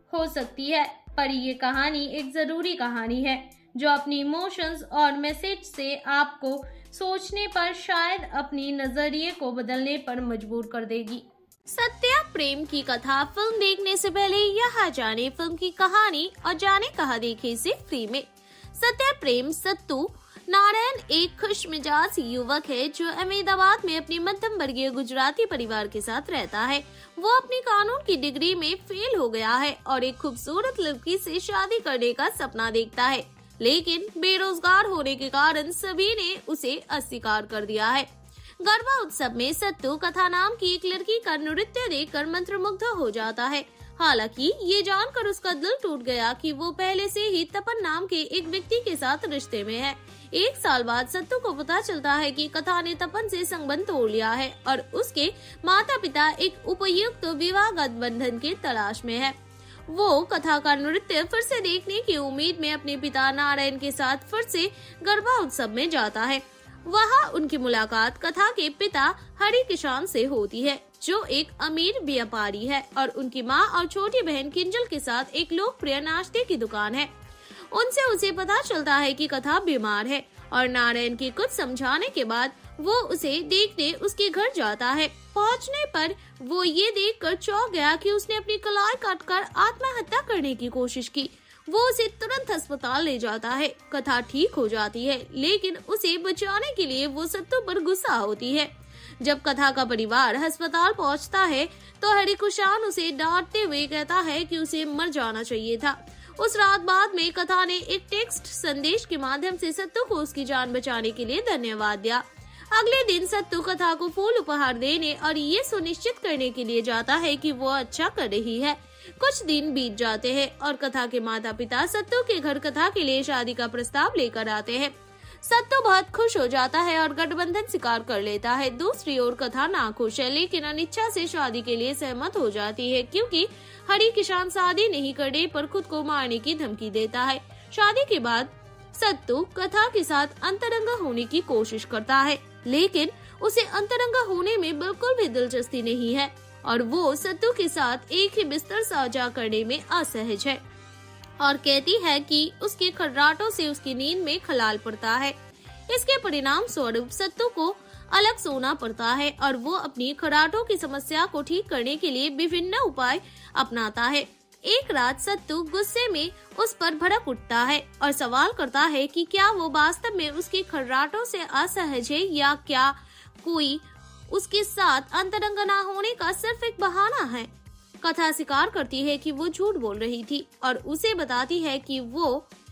Speaker 2: हो सकती है, पर ये कहानी एक जरूरी कहानी है जो अपनी इमोशंस और मैसेज से आपको सोचने पर, शायद अपनी नजरिए को बदलने पर मजबूर कर देगी। सत्या प्रेम की कथा फिल्म देखने से पहले यहाँ जाने फिल्म की कहानी और जाने कहाँ देखे से फ्री में। सत्या प्रेम सत्तू नारायण एक खुशमिजाज युवक है जो अहमदाबाद में अपने मध्यम वर्गीय गुजराती परिवार के साथ रहता है। वो अपनी कानून की डिग्री में फेल हो गया है और एक खूबसूरत लड़की से शादी करने का सपना देखता है, लेकिन बेरोजगार होने के कारण सभी ने उसे अस्वीकार कर दिया है। गरबा उत्सव में सत्तू कथा नाम की एक लड़की का नृत्य देखकर मंत्रमुग्ध हो जाता है। हालांकि ये जानकर उसका दिल टूट गया कि वो पहले से ही तपन नाम के एक व्यक्ति के साथ रिश्ते में है। 1 साल बाद सत्तू को पता चलता है कि कथा ने तपन से संबंध तोड़ लिया है और उसके माता पिता एक उपयुक्त विवाह गठबंधन की तलाश में है। वो कथा का नृत्य फिर से देखने की उम्मीद में अपने पिता नारायण के साथ फिर से गरबा उत्सव में जाता है। वहाँ उनकी मुलाकात कथा के पिता हरि किसान से होती है, जो एक अमीर व्यापारी है और उनकी माँ और छोटी बहन किंजल के साथ एक लोकप्रिय नाश्ते की दुकान है। उनसे उसे पता चलता है कि कथा बीमार है और नारायण की कुछ समझाने के बाद वो उसे देखने उसके घर जाता है। पहुंचने पर वो ये देखकर चौंक गया कि उसने अपनी कलाई काटकर आत्महत्या करने की कोशिश की। वो उसे तुरंत अस्पताल ले जाता है। कथा ठीक हो जाती है, लेकिन उसे बचाने के लिए वो सत्तू पर गुस्सा होती है। जब कथा का परिवार अस्पताल पहुंचता है तो हरि किसान उसे डांटते हुए कहता है कि उसे मर जाना चाहिए था। उस रात बाद में कथा ने एक टेक्स्ट संदेश के माध्यम से सत्तू को उसकी जान बचाने के लिए धन्यवाद दिया। अगले दिन सत्तू कथा को फूल उपहार देने और ये सुनिश्चित करने के लिए जाता है कि वो अच्छा कर रही है। कुछ दिन बीत जाते हैं और कथा के माता पिता सत्तू के घर कथा के लिए शादी का प्रस्ताव लेकर आते हैं। सत्तू बहुत खुश हो जाता है और गठबंधन स्वीकार कर लेता है। दूसरी ओर कथा नाखुश है, लेकिन अनिच्छा से शादी के लिए सहमत हो जाती है, क्योंकि हरि किसान शादी नहीं करने पर खुद को मारने की धमकी देता है। शादी के बाद सत्तू कथा के साथ अंतरंगा होने की कोशिश करता है, लेकिन उसे अंतरंगा होने में बिल्कुल भी दिलचस्पी नहीं है और वो सत्तू के साथ एक ही बिस्तर साझा करने में असहज है और कहती है कि उसके खर्राटों से उसकी नींद में खलाल पड़ता है। इसके परिणाम स्वरूप सत्तू को अलग सोना पड़ता है और वो अपनी खर्राटों की समस्या को ठीक करने के लिए विभिन्न उपाय अपनाता है। एक रात सत्तू गुस्से में उस पर भड़क उठता है और सवाल करता है कि क्या वो वास्तव में उसके खर्राटों से असहज है या क्या कोई उसके साथ अंतरंग न होने का सिर्फ एक बहाना है। कथा स्वीकार करती है कि वो झूठ बोल रही थी और उसे बताती है कि वो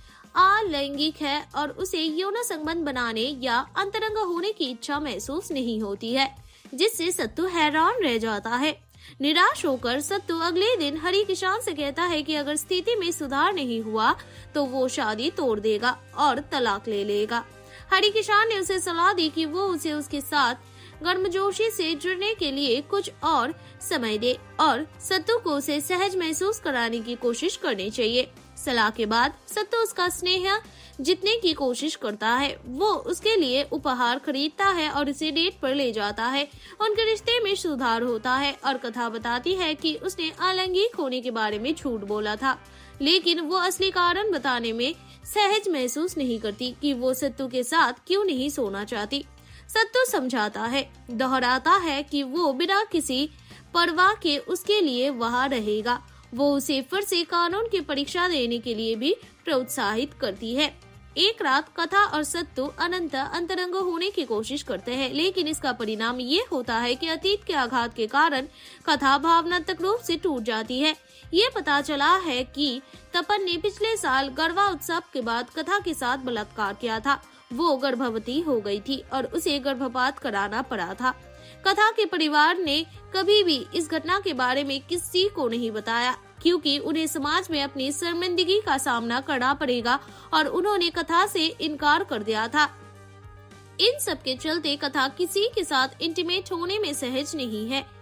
Speaker 2: अलैंगिक है और उसे यौन संबंध बनाने या अंतरंग होने की इच्छा महसूस नहीं होती है, जिससे सत्तू हैरान रह जाता है। निराश होकर सत्तू अगले दिन हरि किसान से कहता है कि अगर स्थिति में सुधार नहीं हुआ तो वो शादी तोड़ देगा और तलाक ले लेगा। हरि किसान ने उसे सलाह दी कि वो उसे उसके साथ गर्मजोशी से जुड़ने के लिए कुछ और समय दे और सत्तू को उसे सहज महसूस कराने की कोशिश करनी चाहिए। सलाह के बाद सत्तू उसका स्नेह जीतने की कोशिश करता है। वो उसके लिए उपहार खरीदता है और उसे डेट पर ले जाता है। उनके रिश्ते में सुधार होता है और कथा बताती है कि उसने अलैंगिक होने के बारे में झूठ बोला था, लेकिन वो असली कारण बताने में सहज महसूस नहीं करती कि वो सत्तू के साथ क्यों नहीं सोना चाहती। सत्तू समझाता है, दोहराता है कि वो बिना किसी परवाह के उसके लिए वहाँ रहेगा। वो उसे फिर से कानून की परीक्षा देने के लिए भी प्रोत्साहित करती है। एक रात कथा और सत्तू अनंत अंतरंग होने की कोशिश करते हैं, लेकिन इसका परिणाम ये होता है कि अतीत के आघात के कारण कथा भावनात्मक रूप से टूट जाती है। ये पता चला है कि तपन ने पिछले साल गरबा उत्सव के बाद कथा के साथ बलात्कार किया था। वो गर्भवती हो गई थी और उसे गर्भपात कराना पड़ा था। कथा के परिवार ने कभी भी इस घटना के बारे में किसी को नहीं बताया, क्योंकि उन्हें समाज में अपनी शर्मिंदगी का सामना करना पड़ेगा और उन्होंने कथा से इनकार कर दिया था। इन सब के चलते कथा किसी के साथ इंटीमेट होने में सहज नहीं है।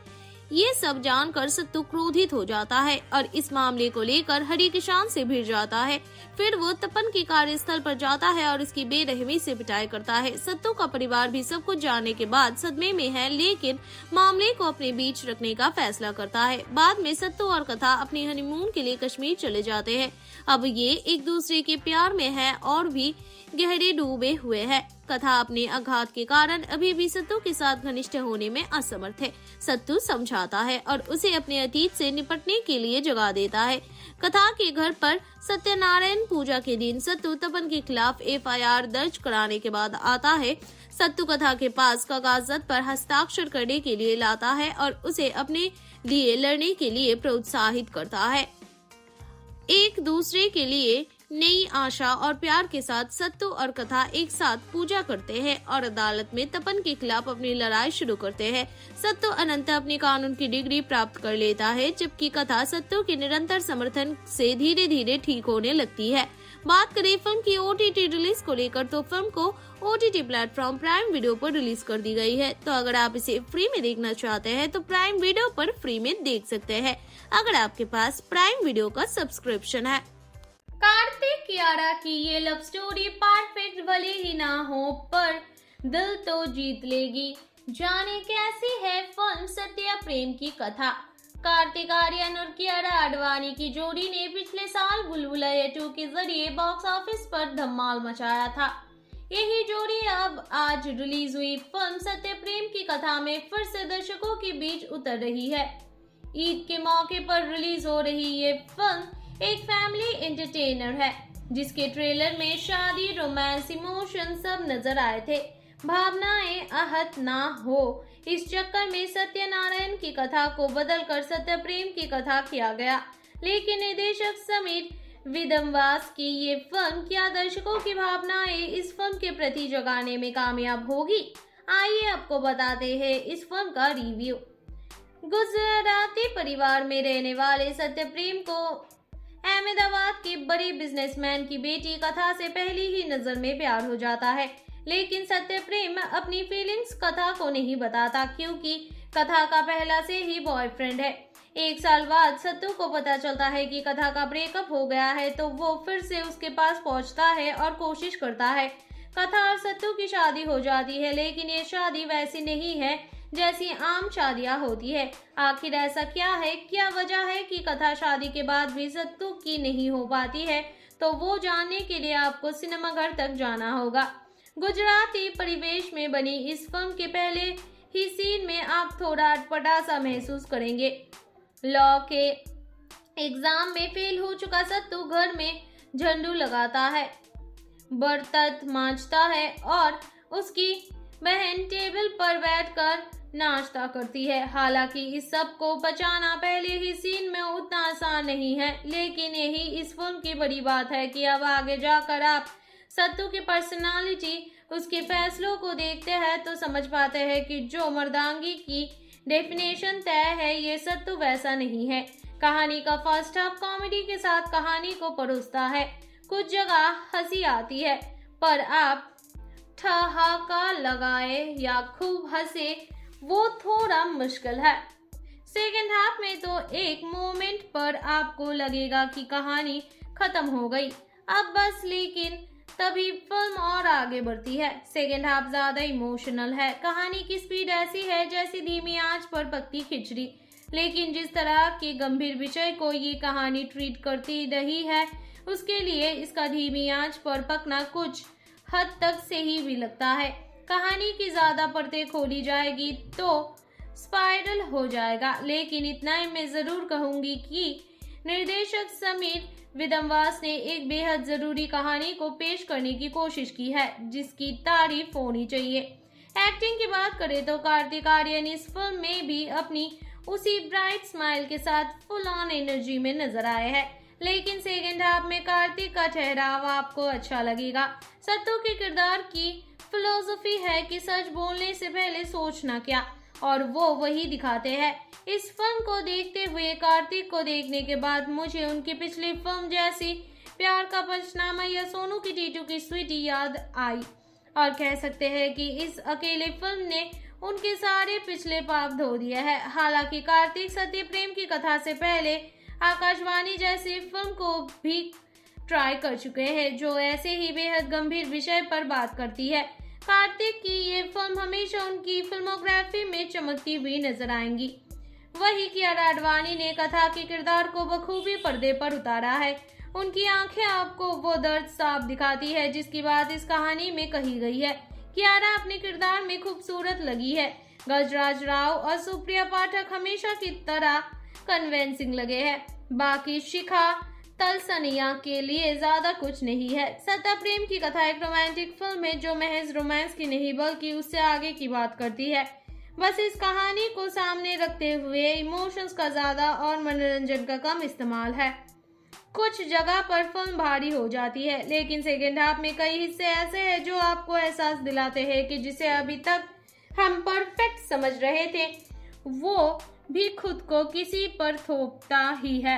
Speaker 2: ये सब जानकर सत्तू क्रोधित हो जाता है और इस मामले को लेकर हरी किसान से भिड़ जाता है। फिर वो तपन के कार्यस्थल पर जाता है और उसकी बेरहमी से पिटाई करता है। सत्तू का परिवार भी सब कुछ जानने के बाद सदमे में है, लेकिन मामले को अपने बीच रखने का फैसला करता है। बाद में सत्तू और कथा अपने हनीमून के लिए कश्मीर चले जाते हैं। अब ये एक दूसरे के प्यार में है और भी गहरे डूबे हुए है। कथा अपने आघात के कारण अभी भी सत्तू के साथ घनिष्ठ होने में असमर्थ है। सत्तू समझाता है और उसे अपने अतीत से निपटने के लिए जगा देता है। कथा के घर पर सत्यनारायण पूजा के दिन सत्तू तपन के खिलाफ FIR दर्ज कराने के बाद आता है। सत्तू कथा के पास कागजात पर हस्ताक्षर करने के लिए लाता है और उसे अपने लिए लड़ने के लिए प्रोत्साहित करता है। एक दूसरे के लिए नई आशा और प्यार के साथ सत्तू और कथा एक साथ पूजा करते हैं और अदालत में तपन के खिलाफ अपनी लड़ाई शुरू करते हैं। सत्तू अनंत अपनी कानून की डिग्री प्राप्त कर लेता है, जबकि कथा सत्तू के निरंतर समर्थन से धीरे धीरे ठीक होने लगती है। बात करें फिल्म की OTT रिलीज को लेकर तो फिल्म को OTT प्लेटफॉर्म प्राइम वीडियो पर रिलीज कर दी गई है। तो अगर आप इसे फ्री में देखना चाहते हैं तो प्राइम वीडियो पर फ्री में देख सकते हैं, अगर आपके पास प्राइम वीडियो का सब्सक्रिप्शन है। कार्तिक कियारा की ये लव स्टोरी परफेक्ट भले ही ना हो पर दिल तो जीत लेगी। जाने कैसी है फिल्म सत्या प्रेम की कथा। कार्तिक आर्यन और कियारा आडवाणी की जोड़ी ने पिछले साल बुलबुलैया 2 के जरिए बॉक्स ऑफिस पर धमाल मचाया था। यही जोड़ी अब आज रिलीज हुई फिल्म सत्या प्रेम की कथा में फिर से दर्शकों के बीच उतर रही है। ईद के मौके पर रिलीज हो रही ये फिल्म एक फैमिली एंटरटेनर है, जिसके ट्रेलर में शादी, रोमांस, इमोशन सब नजर आए थे। भावनाएं आहत ना हो इस चक्कर में सत्यनारायण की कथा को बदलकर सत्य प्रेम की कथा किया गया, लेकिन निर्देशक समीर विदम्वास की ये फिल्म क्या दर्शकों की भावनाएं इस फिल्म के प्रति जगाने में कामयाब होगी? आइए आपको बताते हैं इस फिल्म का रिव्यू। गुजराती परिवार में रहने वाले सत्य प्रेम को अहमदाबाद के बड़े बिजनेसमैन की बेटी कथा से पहली ही नजर में प्यार हो जाता है, लेकिन सत्य प्रेम अपनी फीलिंग्स कथा को नहीं बताता क्योंकि कथा का पहला से ही बॉयफ्रेंड है। एक साल बाद सत्तू को पता चलता है कि कथा का ब्रेकअप हो गया है, तो वो फिर से उसके पास पहुंचता है और कोशिश करता है। कथा और सत्तू की शादी हो जाती है, लेकिन ये शादी वैसी नहीं है जैसी आम शादियां होती है। आखिर ऐसा क्या है, क्या वजह है कि कथा शादी के बाद भी सत्तू की नहीं हो पाती है? तो वो जानने के लिए आपको सिनेमाघर तक जाना होगा। गुजराती परिवेश में बनी इस फिल्म के पहले ही सीन में आप थोड़ा अटपटा सा महसूस करेंगे। लॉ के एग्जाम में फेल हो चुका सत्तू घर में झंडू लगाता है, बर्तन मांजता है और उसकी बहन टेबल पर बैठकर नाश्ता करती है। हालांकि इस सब को बचाना पहले ही सीन में उतना आसान नहीं है, लेकिन यही इस फिल्म की बड़ी बात है कि अब आगे जाकर आप सत्तू की पर्सनालिटी, उसके फैसलों को देखते हैं तो समझ पाते हैं कि जो मर्दांगी की डेफिनेशन तय है, ये सत्तू वैसा नहीं है। कहानी का फर्स्ट हाफ कॉमेडी के साथ कहानी को परोसता है। कुछ जगह हंसी आती है, पर आप ठहाका लगाए या खूब हंसे वो थोड़ा मुश्किल है। सेकेंड हाफ में तो एक मोमेंट पर आपको लगेगा कि कहानी खत्म हो गई अब बस, लेकिन तभी फिल्म और आगे बढ़ती है। सेकेंड हाफ ज्यादा इमोशनल है। कहानी की स्पीड ऐसी है जैसी धीमी आंच पर पकती खिचड़ी, लेकिन जिस तरह के गंभीर विषय को ये कहानी ट्रीट करती रही है, उसके लिए इसका धीमी आंच पर पकना कुछ हद तक सही भी लगता है। कहानी की ज्यादा परतें खोली जाएगी तो स्पाइरल हो जाएगा, लेकिन इतना ही मैं जरूर कहूंगी कि निर्देशक समीर विदम्वास ने एक बेहद जरूरी कहानी को पेश करने की कोशिश की है, जिसकी तारीफ होनी चाहिए। एक्टिंग की बात करें तो कार्तिक आर्यन इस फिल्म में भी अपनी उसी ब्राइट स्माइल के साथ फुल ऑन एनर्जी में नजर आए हैं, लेकिन सेकेंड हाफ में कार्तिक का ठहराव आपको अच्छा लगेगा। सत्तू के किरदार की फिलोसफी है कि सच बोलने से पहले सोचना क्या, और वो वही दिखाते हैं। इस फिल्म को देखते हुए कार्तिक को देखने के बाद मुझे उनकी पिछली फिल्म जैसी प्यार का पंचनामा या सोनू की टीटू की स्वीटी याद आई, और कह सकते हैं कि इस अकेले फिल्म ने उनके सारे पिछले पाप धो दिए हैं। हालांकि कार्तिक सत्य प्रेम की कथा से पहले आकाशवाणी जैसी फिल्म को भी ट्राई कर चुके हैं, जो ऐसे ही बेहद गंभीर विषय पर बात करती है। कार्तिक की ये फिल्म हमेशा उनकी फिल्मोग्राफी में चमकती हुई नजर आएंगी। वही कियारा आडवाणी ने कथा के किरदार को बखूबी पर्दे पर उतारा है। उनकी आंखें आपको वो दर्द साफ दिखाती है जिसकी बात इस कहानी में कही गई है। कियारा अपने किरदार में खूबसूरत लगी है। गजराज राव और सुप्रिया पाठक हमेशा की तरह कन्विंसिंग लगे हैं। बाकी शिखा तलसनिया के लिए ज्यादा कुछ नहीं है। सत्या प्रेम की कथा एक रोमांटिक फिल्म है जो महज रोमांस की नहीं बल्कि उससे आगे की बात करती है। बस इस कहानी को सामने रखते हुए इमोशंस का ज्यादा और मनोरंजन का कम इस्तेमाल है। कुछ जगह पर फिल्म भारी हो जाती है, लेकिन सेकेंड हाफ में कई हिस्से ऐसे हैं जो आपको एहसास दिलाते हैं कि जिसे अभी तक हम परफेक्ट समझ रहे थे वो भी खुद को किसी पर थोपता ही है।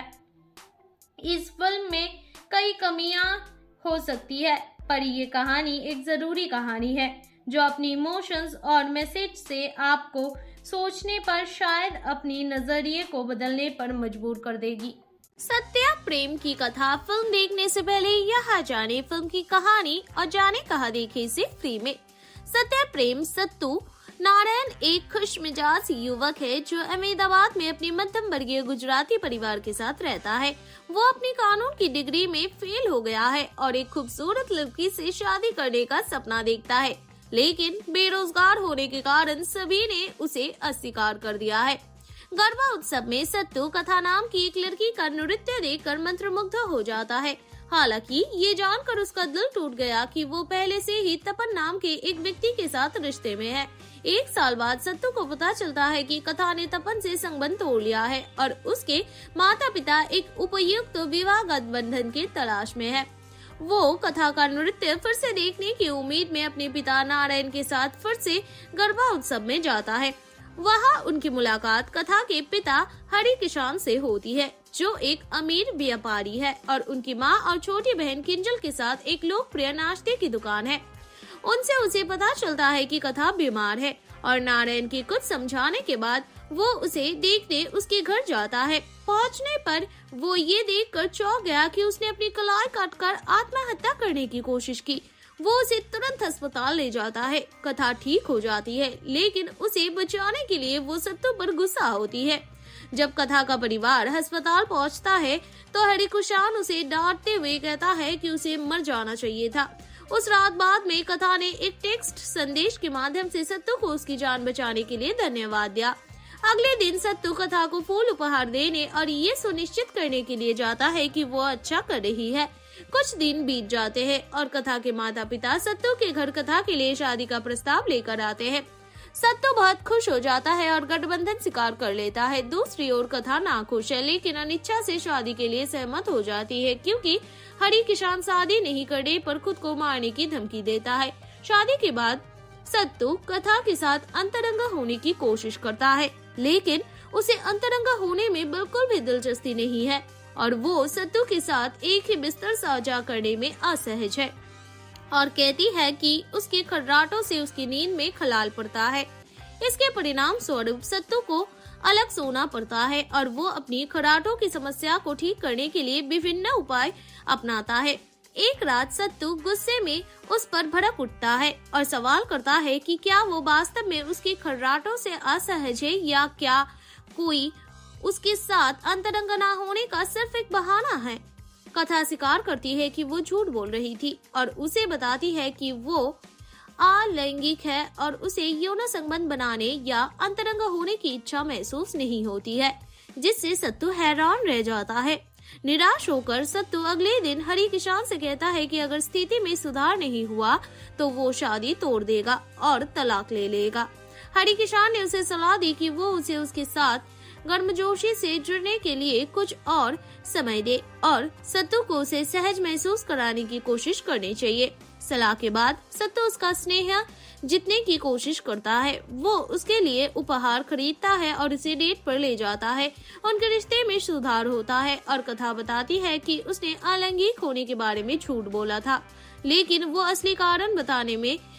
Speaker 2: इस फिल्म में कई कमियां हो सकती है, पर ये कहानी एक जरूरी कहानी है जो अपनी इमोशंस और मैसेज से आपको सोचने पर, शायद अपनी नजरिए को बदलने पर मजबूर कर देगी। सत्या प्रेम की कथा फिल्म देखने से पहले यहाँ जाने फिल्म की कहानी और जाने कहा देखे से फ्री में। सत्या प्रेम सत्तू नारायण एक खुशमिजाज युवक है जो अहमदाबाद में अपनी मध्यम वर्गीय गुजराती परिवार के साथ रहता है। वो अपनी कानून की डिग्री में फेल हो गया है और एक खूबसूरत लड़की से शादी करने का सपना देखता है, लेकिन बेरोजगार होने के कारण सभी ने उसे अस्वीकार कर दिया है। गरबा उत्सव में सत्तू कथा नाम की एक लड़की का नृत्य देखकर मंत्रमुग्ध हो जाता है। हालांकि ये जानकर उसका दिल टूट गया कि वो पहले से ही तपन नाम के एक व्यक्ति के साथ रिश्ते में है। एक साल बाद सत्तू को पता चलता है कि कथा ने तपन से संबंध तोड़ लिया है और उसके माता पिता एक उपयुक्त विवाह गठबंधन के तलाश में है। वो कथा का नृत्य फिर से देखने की उम्मीद में अपने पिता नारायण के साथ फिर से गरबा उत्सव में जाता है। वहाँ उनकी मुलाकात कथा के पिता हरि किसान से होती है, जो एक अमीर व्यापारी है और उनकी माँ और छोटी बहन किंजल के साथ एक लोकप्रिय नाश्ते की दुकान है। उनसे उसे पता चलता है कि कथा बीमार है और नारायण की कुछ समझाने के बाद वो उसे देखने उसके घर जाता है। पहुंचने पर वो ये देखकर चौंक गया कि उसने अपनी कलाई काटकर आत्महत्या करने की कोशिश की। वो उसे तुरंत अस्पताल ले जाता है। कथा ठीक हो जाती है, लेकिन उसे बचाने के लिए वो सत्तू पर गुस्सा होती है। जब कथा का परिवार अस्पताल पहुंचता है तो हरि किसान उसे डांटते हुए कहता है कि उसे मर जाना चाहिए था। उस रात बाद में कथा ने एक टेक्स्ट संदेश के माध्यम से सत्तू को उसकी जान बचाने के लिए धन्यवाद दिया। अगले दिन सत्तू कथा को फूल उपहार देने और ये सुनिश्चित करने के लिए जाता है कि वो अच्छा कर रही है। कुछ दिन बीत जाते हैं और कथा के माता पिता सत्तू के घर कथा के लिए शादी का प्रस्ताव लेकर आते हैं। सत्तू बहुत खुश हो जाता है और गठबंधन स्वीकार कर लेता है। दूसरी ओर कथा नाखुश है, लेकिन अनिच्छा से शादी के लिए सहमत हो जाती है क्योंकि हरि किसान शादी नहीं करने पर खुद को मारने की धमकी देता है। शादी के बाद सत्तू कथा के साथ अंतरंग होने की कोशिश करता है, लेकिन उसे अंतरंग होने में बिल्कुल भी दिलचस्पी नहीं है और वो सत्तू के साथ एक ही बिस्तर साझा करने में असहज है और कहती है कि उसके खर्राटों से उसकी नींद में खलाल पड़ता है। इसके परिणाम स्वरूप सत्तू को अलग सोना पड़ता है और वो अपनी खर्राटों की समस्या को ठीक करने के लिए विभिन्न उपाय अपनाता है। एक रात सत्तू गुस्से में उस पर भड़क उठता है और सवाल करता है कि क्या वो वास्तव में उसकी खर्राटों से असहज है या क्या कोई उसके साथ अंतरंग ना होने का सिर्फ एक बहाना है। कथा स्वीकार करती है कि वो झूठ बोल रही थी और उसे बताती है कि वो अलैंगिक है और उसे यौन संबंध बनाने या अंतरंग होने की इच्छा महसूस नहीं होती है, जिससे सत्तू हैरान रह जाता है। निराश होकर सत्तू अगले दिन हरि किसान से कहता है कि अगर स्थिति में सुधार नहीं हुआ तो वो शादी तोड़ देगा और तलाक ले लेगा। हरि किसान ने उसे सलाह दी कि वो उसे उसके साथ गर्मजोशी से जुड़ने के लिए कुछ और समय दे और सत्तू को उसे सहज महसूस कराने की कोशिश करनी चाहिए। सलाह के बाद सत्तू उसका स्नेह जीतने की कोशिश करता है। वो उसके लिए उपहार खरीदता है और उसे डेट पर ले जाता है। उनके रिश्ते में सुधार होता है और कथा बताती है कि उसने अलैंगिक होने के बारे में झूठ बोला था, लेकिन वो असली कारण बताने में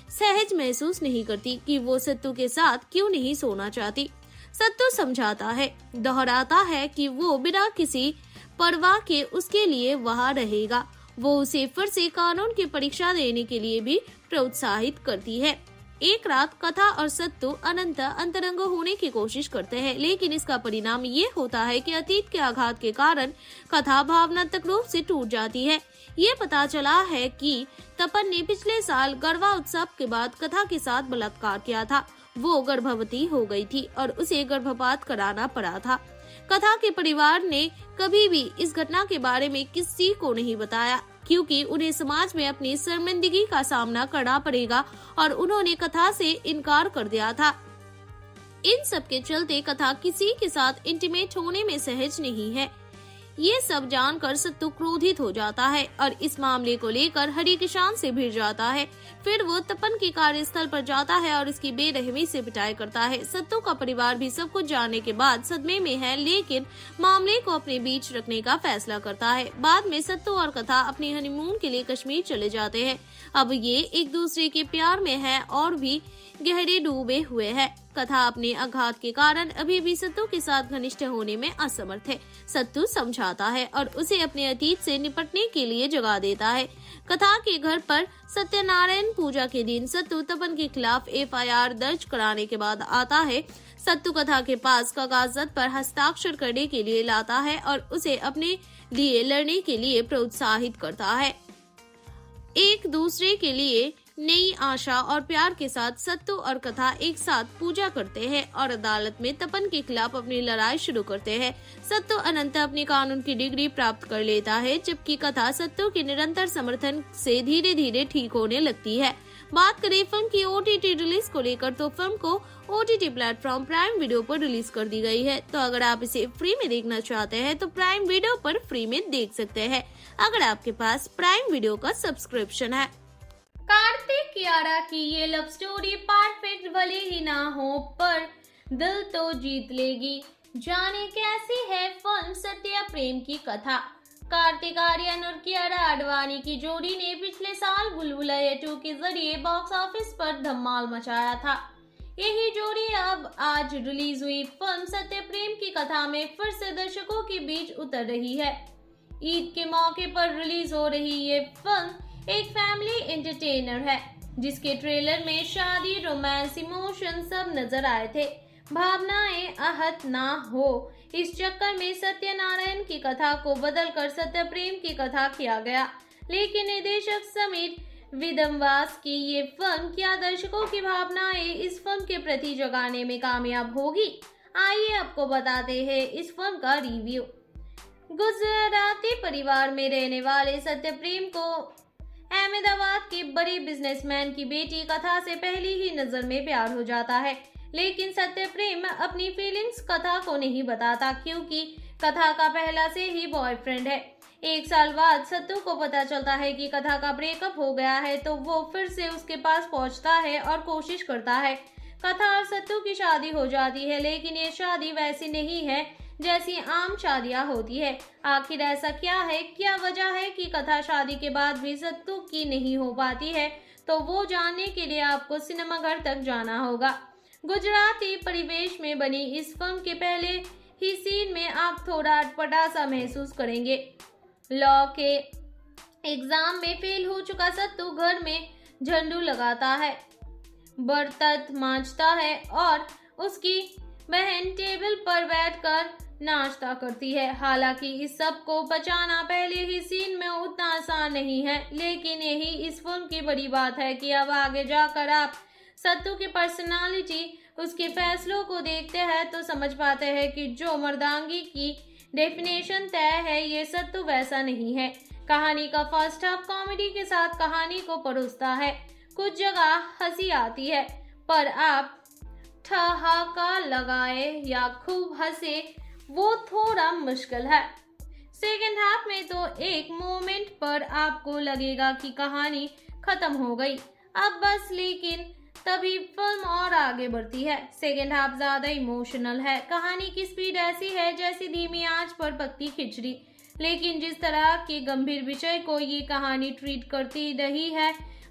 Speaker 2: सहज महसूस नहीं करती कि वो सत्तू के साथ क्यों नहीं सोना चाहती। सत्तू समझाता है, दोहराता है कि वो बिना किसी परवाह के उसके लिए वहाँ रहेगा। वो उसे फिर से कानून की परीक्षा देने के लिए भी प्रोत्साहित करती है। एक रात कथा और सत्तू अनंत अंतरंग होने की कोशिश करते हैं, लेकिन इसका परिणाम ये होता है कि अतीत के आघात के कारण कथा भावनात्मक रूप से टूट जाती है। ये पता चला है कि तपन ने पिछले साल गरबा उत्सव के बाद कथा के साथ बलात्कार किया था। वो गर्भवती हो गई थी और उसे गर्भपात कराना पड़ा था। कथा के परिवार ने कभी भी इस घटना के बारे में किसी को नहीं बताया, क्योंकि उन्हें समाज में अपनी शर्मिंदगी का सामना करना पड़ेगा और उन्होंने कथा से इनकार कर दिया था। इन सब के चलते कथा किसी के साथ इंटीमेट होने में सहज नहीं है। ये सब जानकर सत्तू क्रोधित हो जाता है और इस मामले को लेकर हरि किसान से भिड़ जाता है। फिर वो तपन के कार्यस्थल पर जाता है और इसकी बेरहमी से पिटाई करता है। सत्तू का परिवार भी सब कुछ जानने के बाद सदमे में है, लेकिन मामले को अपने बीच रखने का फैसला करता है। बाद में सत्तू और कथा अपनी हनीमून के लिए कश्मीर चले जाते हैं। अब ये एक दूसरे के प्यार में है और भी गहरे डूबे हुए है। कथा अपने आघात के कारण अभी भी सत्तू के साथ घनिष्ठ होने में असमर्थ है। सत्तू समझाता है और उसे अपने अतीत से निपटने के लिए जगा देता है। कथा के घर पर सत्यनारायण पूजा के दिन सत्तू तपन के खिलाफ FIR दर्ज कराने के बाद आता है। सत्तू कथा के पास कागजात पर हस्ताक्षर करने के लिए लाता है और उसे अपने लिए लड़ने के लिए प्रोत्साहित करता है। एक दूसरे के लिए नई आशा और प्यार के साथ सत्तू और कथा एक साथ पूजा करते हैं और अदालत में तपन के खिलाफ अपनी लड़ाई शुरू करते हैं। सत्तू अनंत अपनी कानून की डिग्री प्राप्त कर लेता है, जबकि कथा सत्तू के निरंतर समर्थन से धीरे धीरे ठीक होने लगती है। बात करें फिल्म की OTT रिलीज को लेकर, तो फिल्म को OTT प्लेटफॉर्म प्राइम वीडियो पर रिलीज कर दी गई है। तो अगर आप इसे फ्री में देखना चाहते हैं तो प्राइम वीडियो पर फ्री में देख सकते हैं, अगर आपके पास प्राइम वीडियो का सब्सक्रिप्शन है। कार्तिक कियारा की ये लव स्टोरी परफेक्ट भले ही ना हो, पर दिल तो जीत लेगी। जाने कैसी है फिल्म सत्या प्रेम की कथा। कार्तिक आर्यन और कियारा आडवाणी की जोड़ी ने पिछले साल बुलबुलैया 2 के जरिए बॉक्स ऑफिस पर धमाल मचाया था। यही जोड़ी अब आज रिलीज हुई फिल्म सत्या प्रेम की कथा में फिर से दर्शकों के बीच उतर रही है। ईद के मौके पर रिलीज हो रही ये फिल्म एक फैमिली एंटरटेनर है, जिसके ट्रेलर में शादी, रोमांस, इमोशन सब नजर आए थे। भावनाएं आहत ना हो, इस चक्कर में सत्यनारायण की कथा को बदलकर सत्य प्रेम की कथा किया गया। लेकिन निर्देशक समीर विदमवास की ये फिल्म क्या दर्शकों की भावनाएं इस फिल्म के प्रति जगाने में कामयाब होगी? आइए आपको बताते हैं इस फिल्म का रिव्यू। गुजराती परिवार में रहने वाले सत्य प्रेम को अहमदाबाद के बड़े बिजनेसमैन की बेटी कथा से पहली ही नजर में प्यार हो जाता है। लेकिन सत्य प्रेम अपनी फीलिंग्स कथा को नहीं बताता, क्योंकि कथा का पहला से ही बॉयफ्रेंड है। एक साल बाद सत्तू को पता चलता है कि कथा का ब्रेकअप हो गया है, तो वो फिर से उसके पास पहुंचता है और कोशिश करता है। कथा और सत्तू की शादी हो जाती है, लेकिन ये शादी वैसी नहीं है जैसी आम शादियां होती है। आखिर ऐसा क्या है, क्या वजह है कि कथा शादी के बाद भी सत्तू की नहीं हो पाती है? तो वो जानने के लिए आपको सिनेमाघर तक जाना होगा। गुजराती परिवेश में बनी इस फिल्म के पहले ही सीन में आप थोड़ा अटपटा सा महसूस करेंगे। लॉ के एग्जाम में फेल हो चुका सत्तू घर में झंडू लगाता है, बर्तन मांजता है और उसकी बहन टेबल पर बैठकर नाश्ता करती है। हालांकि इस सब को बचाना पहले ही सीन में उतना आसान नहीं है, लेकिन यही इस फिल्म की बड़ी बात है कि अब आगे जाकर आप सत्तू की पर्सनालिटी, उसके फैसलों को देखते हैं तो समझ पाते हैं कि जो मर्दांगी की डेफिनेशन तय है, ये सत्तू वैसा नहीं है। कहानी का फर्स्ट हाफ कॉमेडी के साथ कहानी को परोसता है। कुछ जगह हंसी आती है, पर आप ठहाका लगाए या खूब हंसे वो थोड़ा मुश्किल है। सेकेंड हाफ में तो एक मोमेंट पर आपको लगेगा कि कहानी खत्म हो गई अब बस, लेकिन तभी फिल्म और आगे बढ़ती है। सेकेंड हाफ ज्यादा इमोशनल है। कहानी की स्पीड ऐसी है जैसी धीमी आंच पर पकती खिचड़ी, लेकिन जिस तरह के गंभीर विषय को ये कहानी ट्रीट करती रही है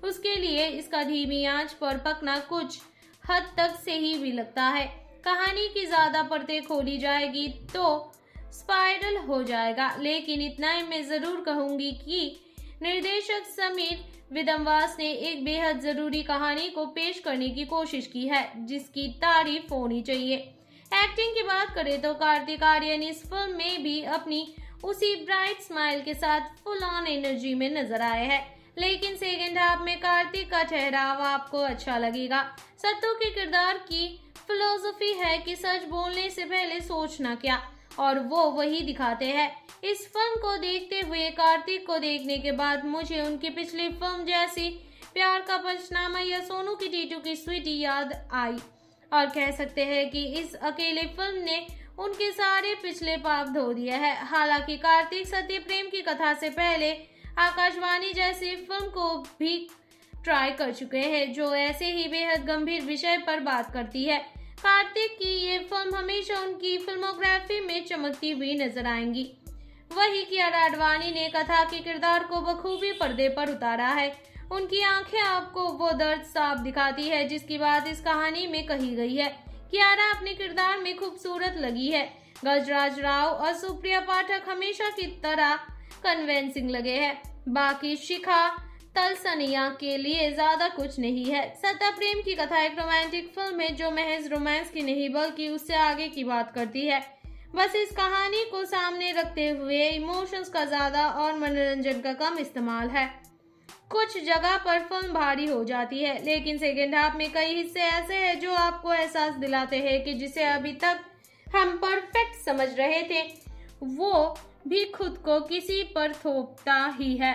Speaker 2: उसके लिए इसका धीमी आंच पर पकना कुछ हद तक सही भी लगता है। कहानी की ज्यादा परतें खोली जाएगी तो स्पाइरल हो जाएगा, लेकिन इतना ही मैं जरूर कहूंगी कि निर्देशक समीर विदमवास ने एक बेहद जरूरी कहानी को पेश करने की कोशिश की है, जिसकी तारीफ होनी चाहिए। एक्टिंग की बात करें तो कार्तिक आर्यन इस फिल्म में भी अपनी उसी ब्राइट स्माइल के साथ फुल ऑन एनर्जी में नजर आए हैं, लेकिन सेकेंड हाफ में कार्तिक का ठहराव आपको अच्छा लगेगा। सत्तू के किरदार की फिलोसफी है कि सच बोलने से पहले सोचना क्या, और वो वही दिखाते हैं। इस फिल्म को देखते हुए कार्तिक को देखने के बाद मुझे उनकी पिछली फिल्म जैसी प्यार का पंचनामा या सोनू की टीटू की स्वीटी याद आई, और कह सकते हैं कि इस अकेले फिल्म ने उनके सारे पिछले पाप धो दिए हैं। हालांकि कार्तिक सत्य प्रेम की कथा से पहले आकाशवाणी जैसी फिल्म को भी ट्राई कर चुके हैं, जो ऐसे ही बेहद गंभीर विषय पर बात करती है। कार्तिक की ये फिल्म हमेशा उनकी फिल्मोग्राफी में चमकती हुई नजर आएंगी। वही कियारा आडवाणी ने कथा के किरदार को बखूबी पर्दे पर उतारा है। उनकी आंखें आपको वो दर्द साफ दिखाती है जिसकी बात इस कहानी में कही गई है। कियारा अपने किरदार में खूबसूरत लगी है। गजराज राव और सुप्रिया पाठक हमेशा की तरह कन्विंसिंग लगे हैं। बाकी शिखा तलसनिया के लिए ज्यादा कुछ नहीं है। सत्या प्रेम की कथा एक रोमांटिक फिल्म है जो महज रोमांस की नहीं बल्कि उससे आगे की बात करती है। बस इस कहानी को सामने रखते हुए इमोशंस का ज्यादा और मनोरंजन का कम इस्तेमाल है। कुछ जगह पर फिल्म भारी हो जाती है, लेकिन सेकेंड हाफ में कई हिस्से ऐसे हैं जो आपको एहसास दिलाते हैं कि जिसे अभी तक हम परफेक्ट समझ रहे थे वो भी खुद को किसी पर थोपता ही है।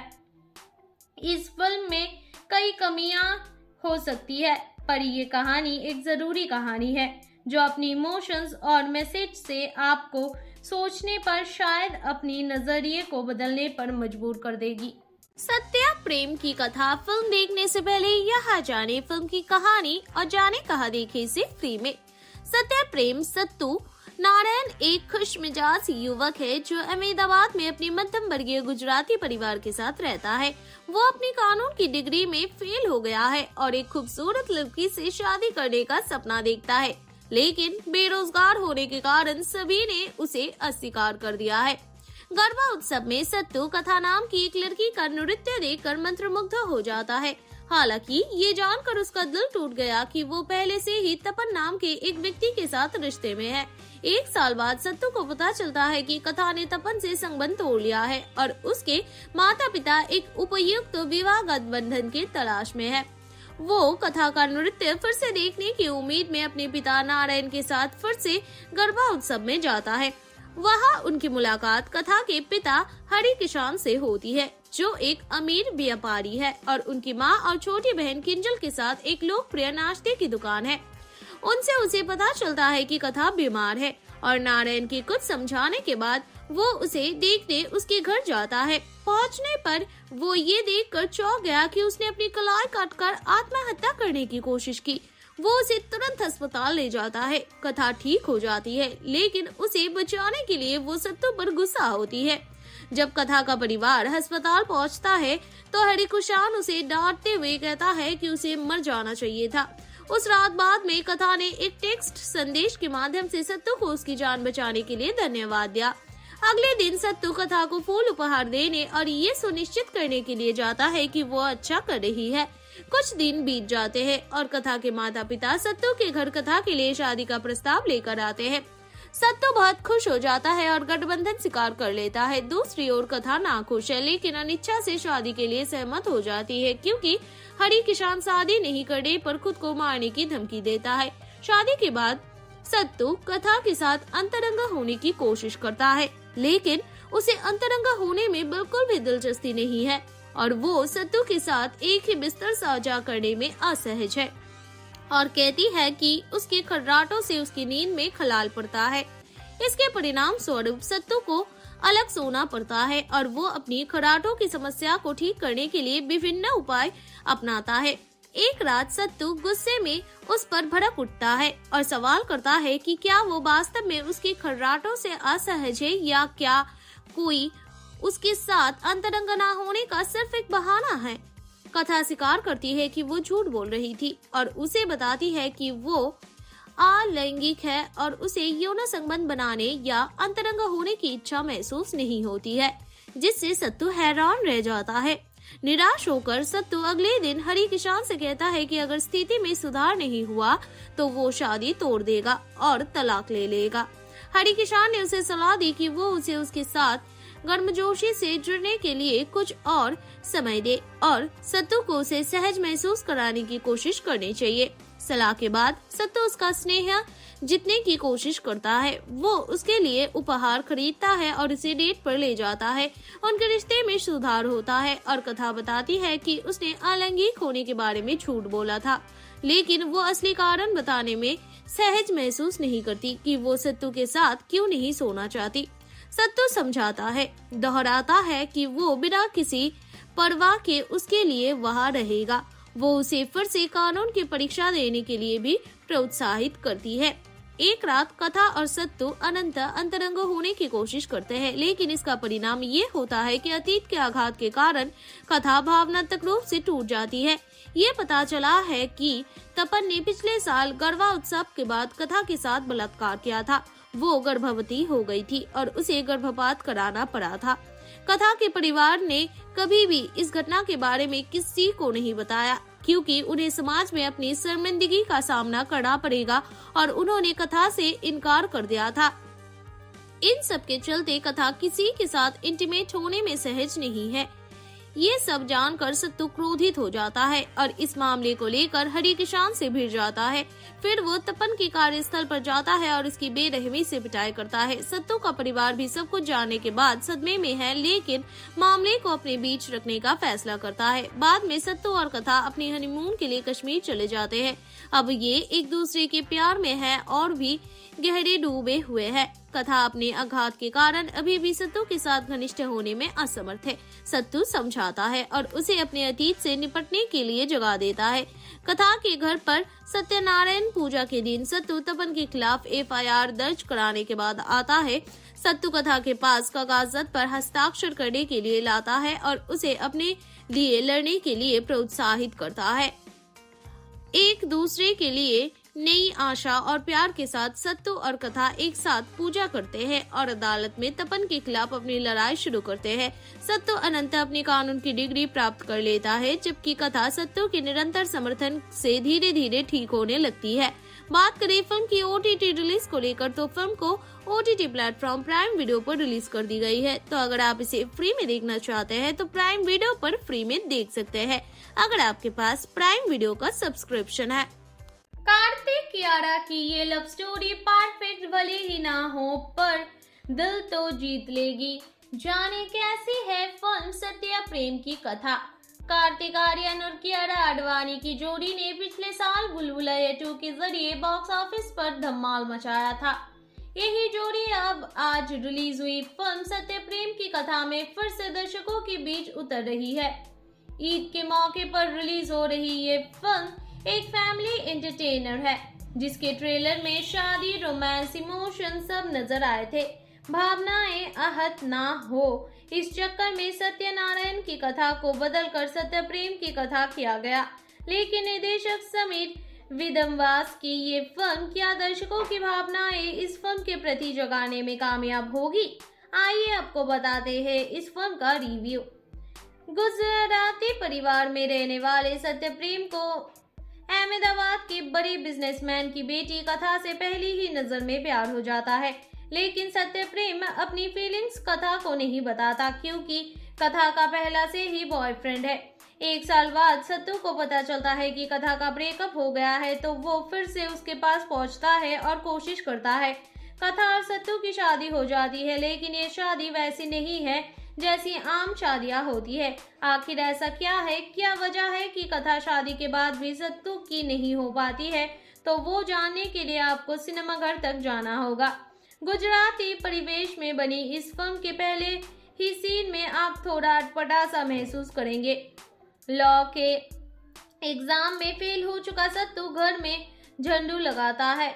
Speaker 2: इस फिल्म में कई कमियां हो सकती है, पर ये कहानी एक जरूरी कहानी है जो अपनी इमोशंस और मैसेज से आपको सोचने पर, शायद अपनी नजरिए को बदलने पर मजबूर कर देगी। सत्या प्रेम की कथा फिल्म देखने से पहले यहाँ जाने फिल्म की कहानी और जाने कहा देखे से फ्री में। सत्या प्रेम सत्तू नारायण एक खुशमिजाज युवक है जो अहमदाबाद में अपनी मध्यम वर्गीय गुजराती परिवार के साथ रहता है। वो अपनी कानून की डिग्री में फेल हो गया है और एक खूबसूरत लड़की से शादी करने का सपना देखता है, लेकिन बेरोजगार होने के कारण सभी ने उसे अस्वीकार कर दिया है। गरबा उत्सव में सत्तू कथा नाम की एक लड़की का नृत्य देखकर मंत्रमुग्ध हो जाता है। हालांकि ये जानकर उसका दिल टूट गया कि वो पहले से ही तपन नाम के एक व्यक्ति के साथ रिश्ते में है। एक साल बाद सत्तू को पता चलता है कि कथा ने तपन से संबंध तोड़ लिया है और उसके माता पिता एक उपयुक्त विवाह गठबंधन की तलाश में है। वो कथा का नृत्य फिर से देखने की उम्मीद में अपने पिता नारायण के साथ फिर से गरबा उत्सव में जाता है। वहाँ उनकी मुलाकात कथा के पिता हरि किसान से होती है, जो एक अमीर व्यापारी है और उनकी माँ और छोटी बहन किंजल के साथ एक लोकप्रिय नाश्ते की दुकान है। उनसे उसे पता चलता है कि कथा बीमार है और नारायण के कुछ समझाने के बाद वो उसे देखने उसके घर जाता है। पहुंचने पर वो ये देखकर चौंक गया कि उसने अपनी कलाई काटकर आत्महत्या करने की कोशिश की। वो उसे तुरंत अस्पताल ले जाता है। कथा ठीक हो जाती है, लेकिन उसे बचाने के लिए वो सत्तू पर गुस्सा होती है। जब कथा का परिवार अस्पताल पहुंचता है तो हरि कुशान उसे डांटते हुए कहता है कि उसे मर जाना चाहिए था। उस रात बाद में कथा ने एक टेक्स्ट संदेश के माध्यम से सत्तू को उसकी जान बचाने के लिए धन्यवाद दिया। अगले दिन सत्तू कथा को फूल उपहार देने और ये सुनिश्चित करने के लिए जाता है कि वो अच्छा कर रही है। कुछ दिन बीत जाते हैं और कथा के माता पिता सत्तू के घर कथा के लिए शादी का प्रस्ताव लेकर आते हैं। सत्तू बहुत खुश हो जाता है और गठबंधन स्वीकार कर लेता है। दूसरी ओर कथा नाखुश है, लेकिन अनिच्छा से शादी के लिए सहमत हो जाती है क्योंकि हरि किसान शादी नहीं करने पर खुद को मारने की धमकी देता है। शादी के बाद सत्तू कथा के साथ अंतरंगा होने की कोशिश करता है, लेकिन उसे अंतरंगा होने में बिल्कुल भी दिलचस्पी नहीं है और वो सत्तू के साथ एक ही बिस्तर साझा करने में असहज है और कहती है कि उसके खर्राटों से उसकी नींद में खलाल पड़ता है। इसके परिणाम स्वरूप सत्तू को अलग सोना पड़ता है और वो अपनी खर्राटों की समस्या को ठीक करने के लिए विभिन्न उपाय अपनाता है। एक रात सत्तू गुस्से में उस पर भड़क उठता है और सवाल करता है कि क्या वो वास्तव में उसके खर्राटों से असहज है या क्या कोई उसके साथ अंतरंग न होने का सिर्फ एक बहाना है। कथा स्वीकार करती है कि वो झूठ बोल रही थी और उसे बताती है कि वो अलैंगिक है और उसे यौन संबंध बनाने या अंतरंग होने की इच्छा महसूस नहीं होती है, जिससे सत्तू हैरान रह जाता है। निराश होकर सत्तू अगले दिन हरी किसान से कहता है कि अगर स्थिति में सुधार नहीं हुआ तो वो शादी तोड़ देगा और तलाक ले लेगा। हरी किसान ने उसे सलाह दी कि वो उसे उसके साथ गर्मजोशी से जुड़ने के लिए कुछ और समय दे और सत्तू को उसे सहज महसूस कराने की कोशिश करनी चाहिए। सलाह के बाद सत्तू उसका स्नेह जीतने की कोशिश करता है। वो उसके लिए उपहार खरीदता है और उसे डेट पर ले जाता है। उनके रिश्ते में सुधार होता है और कथा बताती है कि उसने अलैंगिक होने के बारे में झूठ बोला था, लेकिन वो असली कारण बताने में सहज महसूस नहीं करती कि वो सत्तू के साथ क्यों नहीं सोना चाहती। सत्तू समझाता है, दोहराता है कि वो बिना किसी परवाह के उसके लिए वहाँ रहेगा। वो उसे फिर से कानून की परीक्षा देने के लिए भी प्रोत्साहित करती है। एक रात कथा और सत्तू अनंत अंतरंग होने की कोशिश करते हैं, लेकिन इसका परिणाम ये होता है कि अतीत के आघात के कारण कथा भावनात्मक रूप से टूट जाती है। ये पता चला है कि तपन ने पिछले साल गरबा उत्सव के बाद कथा के साथ बलात्कार किया था। वो गर्भवती हो गई थी और उसे गर्भपात कराना पड़ा था। कथा के परिवार ने कभी भी इस घटना के बारे में किसी को नहीं बताया, क्योंकि उन्हें समाज में अपनी शर्मिंदगी का सामना करना पड़ेगा और उन्होंने कथा से इनकार कर दिया था। इन सब के चलते कथा किसी के साथ इंटीमेट होने में सहज नहीं है। ये सब जानकर सत्तू क्रोधित हो जाता है और इस मामले को लेकर हरी किसान से भिड़ जाता है। फिर वो तपन के कार्यस्थल पर जाता है और उसकी बेरहमी से पिटाई करता है। सत्तू का परिवार भी सब कुछ जानने के बाद सदमे में है, लेकिन मामले को अपने बीच रखने का फैसला करता है। बाद में सत्तू और कथा अपनी हनीमून के लिए कश्मीर चले जाते हैं। अब ये एक दूसरे के प्यार में है और भी गहरे डूबे हुए है। कथा अपने आघात के कारण अभी भी सत्तू के साथ घनिष्ठ होने में असमर्थ है। सत्तू समझाता है और उसे अपने अतीत से निपटने के लिए जगा देता है। कथा के घर पर सत्यनारायण पूजा के दिन सत्तू तपन के खिलाफ FIR दर्ज कराने के बाद आता है। सत्तू कथा के पास कागजात पर हस्ताक्षर करने के लिए लाता है और उसे अपने लिए लड़ने के लिए प्रोत्साहित करता है। एक दूसरे के लिए नई आशा और प्यार के साथ सत्तू और कथा एक साथ पूजा करते हैं और अदालत में तपन के खिलाफ अपनी लड़ाई शुरू करते हैं। सत्तू अनंत अपनी कानून की डिग्री प्राप्त कर लेता है, जबकि कथा सत्तू के निरंतर समर्थन से धीरे धीरे ठीक होने लगती है। बात करें फिल्म की OTT रिलीज को लेकर तो फिल्म को OTT प्लेटफॉर्म प्राइम वीडियो पर रिलीज कर दी गई है। तो अगर आप इसे फ्री में देखना चाहते हैं तो प्राइम वीडियो पर फ्री में देख सकते हैं, अगर आपके पास प्राइम वीडियो का सब्सक्रिप्शन है। कार्तिक कियारा की ये लव स्टोरी परफेक्ट भले ही ना हो पर दिल तो जीत लेगी। जाने कैसी है फिल्म सत्या प्रेम की कथा। कार्तिक आर्यन और कियारा आडवाणी की जोड़ी ने पिछले साल बुलबुलैया 2 के जरिए बॉक्स ऑफिस पर धमाल मचाया था। यही जोड़ी अब आज रिलीज हुई फिल्म सत्या प्रेम की कथा में फिर से दर्शकों के बीच उतर रही है। ईद के मौके पर रिलीज हो रही ये फिल्म एक फैमिली एंटरटेनर है, जिसके ट्रेलर में शादी, रोमांस, इमोशन सब नजर आए थे। भावनाएं आहत ना हो इस चक्कर में सत्यनारायण की कथा को बदलकर सत्य प्रेम की कथा किया गया, लेकिन निर्देशक समीर विदमवास की ये फिल्म क्या दर्शकों की भावनाएं इस फिल्म के प्रति जगाने में कामयाब होगी? आइए आपको बताते हैं इस फिल्म का रिव्यू। गुजराती परिवार में रहने वाले सत्य प्रेम को अहमदाबाद के बड़े बिजनेसमैन की बेटी कथा से पहली ही नजर में प्यार हो जाता है, लेकिन सत्य प्रेम अपनी फीलिंग्स कथा को नहीं बताता, क्योंकि कथा का पहला से ही बॉयफ्रेंड है। एक साल बाद सत्तू को पता चलता है कि कथा का ब्रेकअप हो गया है, तो वो फिर से उसके पास पहुंचता है और कोशिश करता है। कथा और सत्तू की शादी हो जाती है, लेकिन ये शादी वैसी नहीं है जैसी आम शादियां होती है। आखिर ऐसा क्या है, क्या वजह है कि कथा शादी के बाद भी सत्तू की नहीं हो पाती है? तो वो जानने के लिए आपको सिनेमा घर तक जाना होगा। गुजराती परिवेश में बनी इस फिल्म के पहले ही सीन में आप थोड़ा अटपटा सा महसूस करेंगे। लॉ के एग्जाम में फेल हो चुका सत्तू घर में झंडू लगाता है,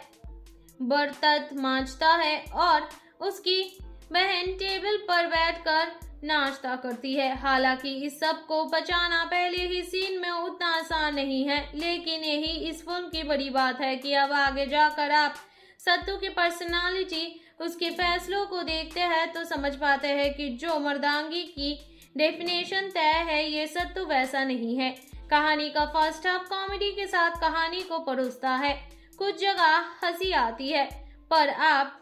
Speaker 2: बर्तन मांजता है और उसकी बहन टेबल पर बैठकर नाश्ता करती है। हालांकि इस सब को बचाना पहले ही सीन में उतना आसान नहीं है, लेकिन यही इस फिल्म की बड़ी बात है कि अब आगे जाकर आप सत्तू की पर्सनालिटी, उसके फैसलों को देखते हैं तो समझ पाते हैं कि जो मर्दांगी की डेफिनेशन तय है, ये सत्तू वैसा नहीं है। कहानी का फर्स्ट हाफ कॉमेडी के साथ कहानी को परोसता है। कुछ जगह हंसी आती है, पर आप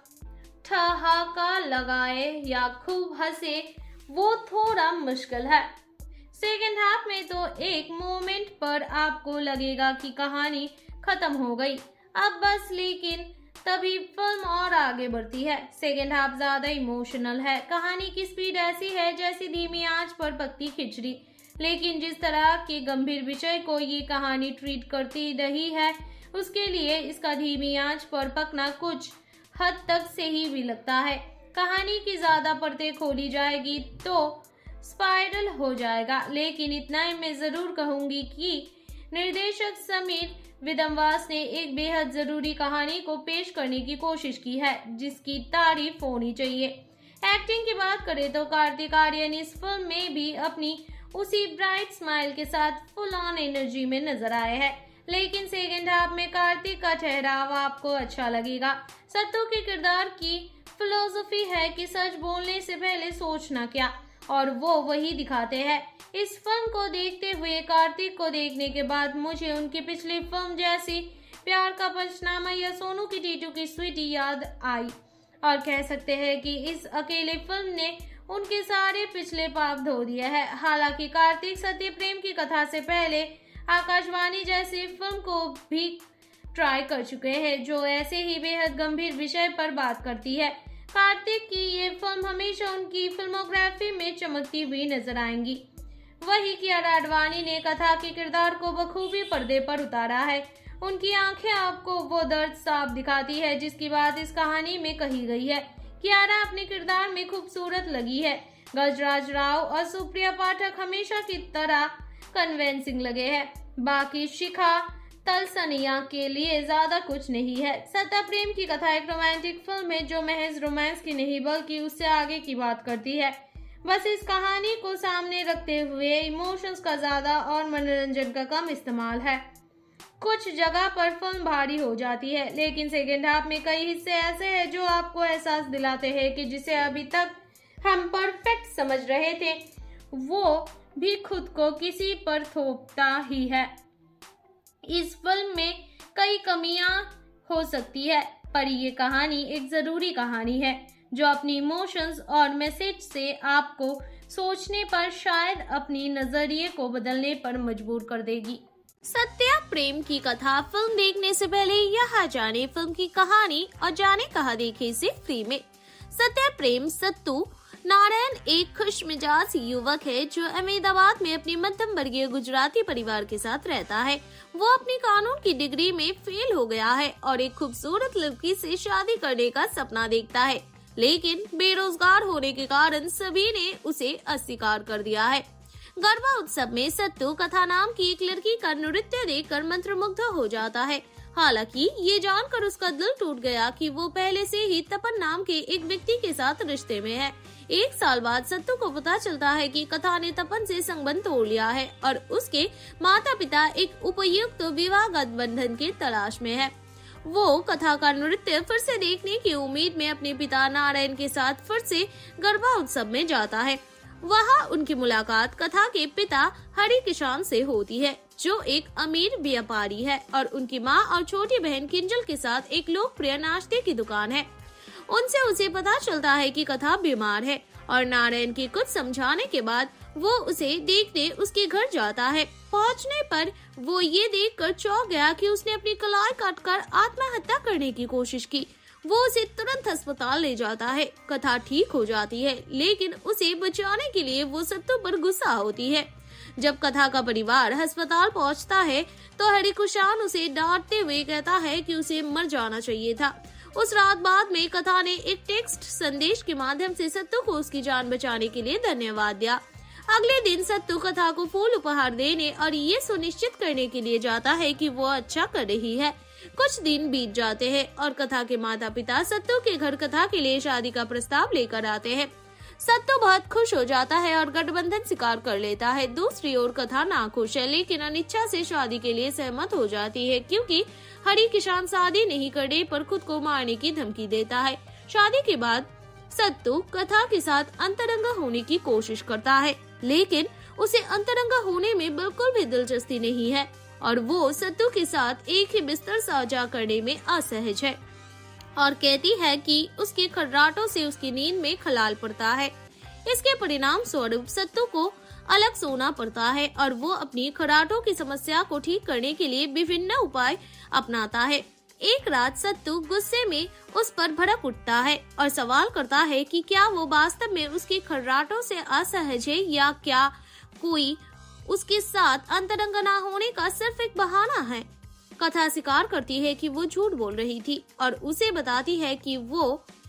Speaker 2: ठहाका लगाए या खूब हंसे वो थोड़ा मुश्किल है। सेकेंड हाफ में तो एक मोमेंट पर आपको लगेगा कि कहानी खत्म हो गई अब बस, लेकिन तभी फिल्म और आगे बढ़ती है। सेकेंड हाफ ज्यादा इमोशनल है। कहानी की स्पीड ऐसी है जैसी धीमी आंच पर पकती खिचड़ी, लेकिन जिस तरह के गंभीर विषय को ये कहानी ट्रीट करती रही है, उसके लिए इसका धीमी आंच पर पकना कुछ हद तक सही भी लगता है। कहानी की ज्यादा परतें खोली जाएगी तो स्पाइरल हो जाएगा, लेकिन इतना ही मैं जरूर कहूंगी कि निर्देशक समीर विदमवास ने एक बेहद जरूरी कहानी को पेश करने की कोशिश की है, जिसकी तारीफ होनी चाहिए। एक्टिंग की बात करें तो कार्तिक आर्यन इस फिल्म में भी अपनी उसी ब्राइट स्माइल के साथ फुल ऑन एनर्जी में नजर आए हैं, लेकिन सेकेंड हाफ में कार्तिक का ठहराव आपको अच्छा लगेगा। सत्तू के किरदार की फिलोसफी है कि सच बोलने से पहले सोचना क्या, और वो वही दिखाते हैं। इस फिल्म को देखते हुए कार्तिक को देखने के बाद मुझे उनकी पिछली फिल्म जैसी प्यार का पंचनामा या सोनू की टीटू की स्वीटी याद आई, और कह सकते हैं कि इस अकेले फिल्म ने उनके सारे पिछले पाप धो दिए हैं। हालांकि कार्तिक सत्य प्रेम की कथा से पहले आकाशवाणी जैसी फिल्म को भी ट्राई कर चुके हैं, जो ऐसे ही बेहद गंभीर विषय पर बात करती है। कार्तिक की ये फिल्म हमेशा उनकी फिल्मोग्राफी में चमकती हुई नजर आएंगी। वही कियारा आडवाणी ने कथा के किरदार को बखूबी पर्दे पर उतारा है। उनकी आंखें आपको वो दर्द साफ दिखाती है जिसकी बात इस कहानी में कही गई है। कियारा अपने किरदार में खूबसूरत लगी है। गजराज राव और सुप्रिया पाठक हमेशा की तरह कन्विंसिंग लगे हैं। बाकी शिखा तलसनिया के लिए ज्यादा कुछ नहीं है। सत्या प्रेम की कथा एक रोमांटिक फिल्म है जो महज रोमांस की नहीं बल्कि उससे आगे की बात करती है। बस इस कहानी को सामने रखते हुए इमोशंस का ज्यादा और मनोरंजन का कम इस्तेमाल है। कुछ जगह पर फिल्म भारी हो जाती है, लेकिन सेकेंड हाफ में कई हिस्से ऐसे हैं जो आपको एहसास दिलाते हैं कि जिसे अभी तक हम परफेक्ट समझ रहे थे वो भी खुद को किसी पर थोपता ही है। इस फिल्म में कई कमियां हो सकती है, पर ये कहानी एक जरूरी कहानी है जो अपनी इमोशंस और मैसेज से आपको सोचने पर, शायद अपनी नजरिए को बदलने पर मजबूर कर देगी। सत्या प्रेम की कथा फिल्म देखने से पहले यहाँ जाने फिल्म की कहानी और जाने कहाँ देखे से फ्री में। सत्या प्रेम सत्तू नारायण एक खुशमिजाज युवक है जो अहमदाबाद में अपनी मध्यम वर्गीय गुजराती परिवार के साथ रहता है। वो अपनी कानून की डिग्री में फेल हो गया है और एक खूबसूरत लड़की से शादी करने का सपना देखता है, लेकिन बेरोजगार होने के कारण सभी ने उसे अस्वीकार कर दिया है। गरबा उत्सव में सत्तू कथा नाम की एक लड़की का नृत्य देखकर मंत्रमुग्ध हो जाता है। हालांकि ये जानकर उसका दिल टूट गया कि वो पहले से ही तपन नाम के एक व्यक्ति के साथ रिश्ते में है। एक साल बाद सत्तू को पता चलता है कि कथा ने तपन से संबंध तोड़ लिया है और उसके माता पिता एक उपयुक्त विवाह गठबंधन की तलाश में है। वो कथा का नृत्य फिर से देखने की उम्मीद में अपने पिता नारायण के साथ फिर से गरबा उत्सव में जाता है। वहाँ उनकी मुलाकात कथा के पिता हरि किसान से होती है, जो एक अमीर व्यापारी है और उनकी माँ और छोटी बहन किंजल के साथ एक लोकप्रिय नाश्ते की दुकान है। उनसे उसे पता चलता है कि कथा बीमार है और नारायण की कुछ समझाने के बाद वो उसे देखने उसके घर जाता है। पहुंचने पर वो ये देखकर चौंक गया कि उसने अपनी कलाई काटकर आत्महत्या करने की कोशिश की। वो उसे तुरंत अस्पताल ले जाता है। कथा ठीक हो जाती है, लेकिन उसे बचाने के लिए वो सत्तू पर गुस्सा होती है। जब कथा का परिवार अस्पताल पहुंचता है तो हरि कुशान उसे डांटते हुए कहता है कि उसे मर जाना चाहिए था। उस रात बाद में कथा ने एक टेक्स्ट संदेश के माध्यम से सत्तू को उसकी जान बचाने के लिए धन्यवाद दिया। अगले दिन सत्तू कथा को फूल उपहार देने और ये सुनिश्चित करने के लिए जाता है कि वो अच्छा कर रही है। कुछ दिन बीत जाते हैं और कथा के माता पिता सत्तू के घर कथा के लिए शादी का प्रस्ताव लेकर आते हैं। सत्तू बहुत खुश हो जाता है और गठबंधन स्वीकार कर लेता है। दूसरी ओर कथा नाखुश है, लेकिन अनिच्छा से शादी के लिए सहमत हो जाती है, क्योंकि हरी किसान शादी नहीं करने पर खुद को मारने की धमकी देता है। शादी के बाद सत्तू कथा के साथ अंतरंगा होने की कोशिश करता है, लेकिन उसे अंतरंगा होने में बिल्कुल भी दिलचस्पी नहीं है और वो सत्तू के साथ एक ही बिस्तर साझा करने में असहज है और कहती है कि उसके खर्राटों से उसकी नींद में खलाल पड़ता है। इसके परिणाम स्वरूप सत्तू को अलग सोना पड़ता है और वो अपनी खर्राटों की समस्या को ठीक करने के लिए विभिन्न उपाय अपनाता है। एक रात सत्तू गुस्से में उस पर भड़क उठता है और सवाल करता है कि क्या वो वास्तव में उसके खर्राटों से असहज है या क्या कोई उसके साथ अंतरंग न होने का सिर्फ एक बहाना है। कथा स्वीकार करती है कि वो झूठ बोल रही थी और उसे बताती है कि वो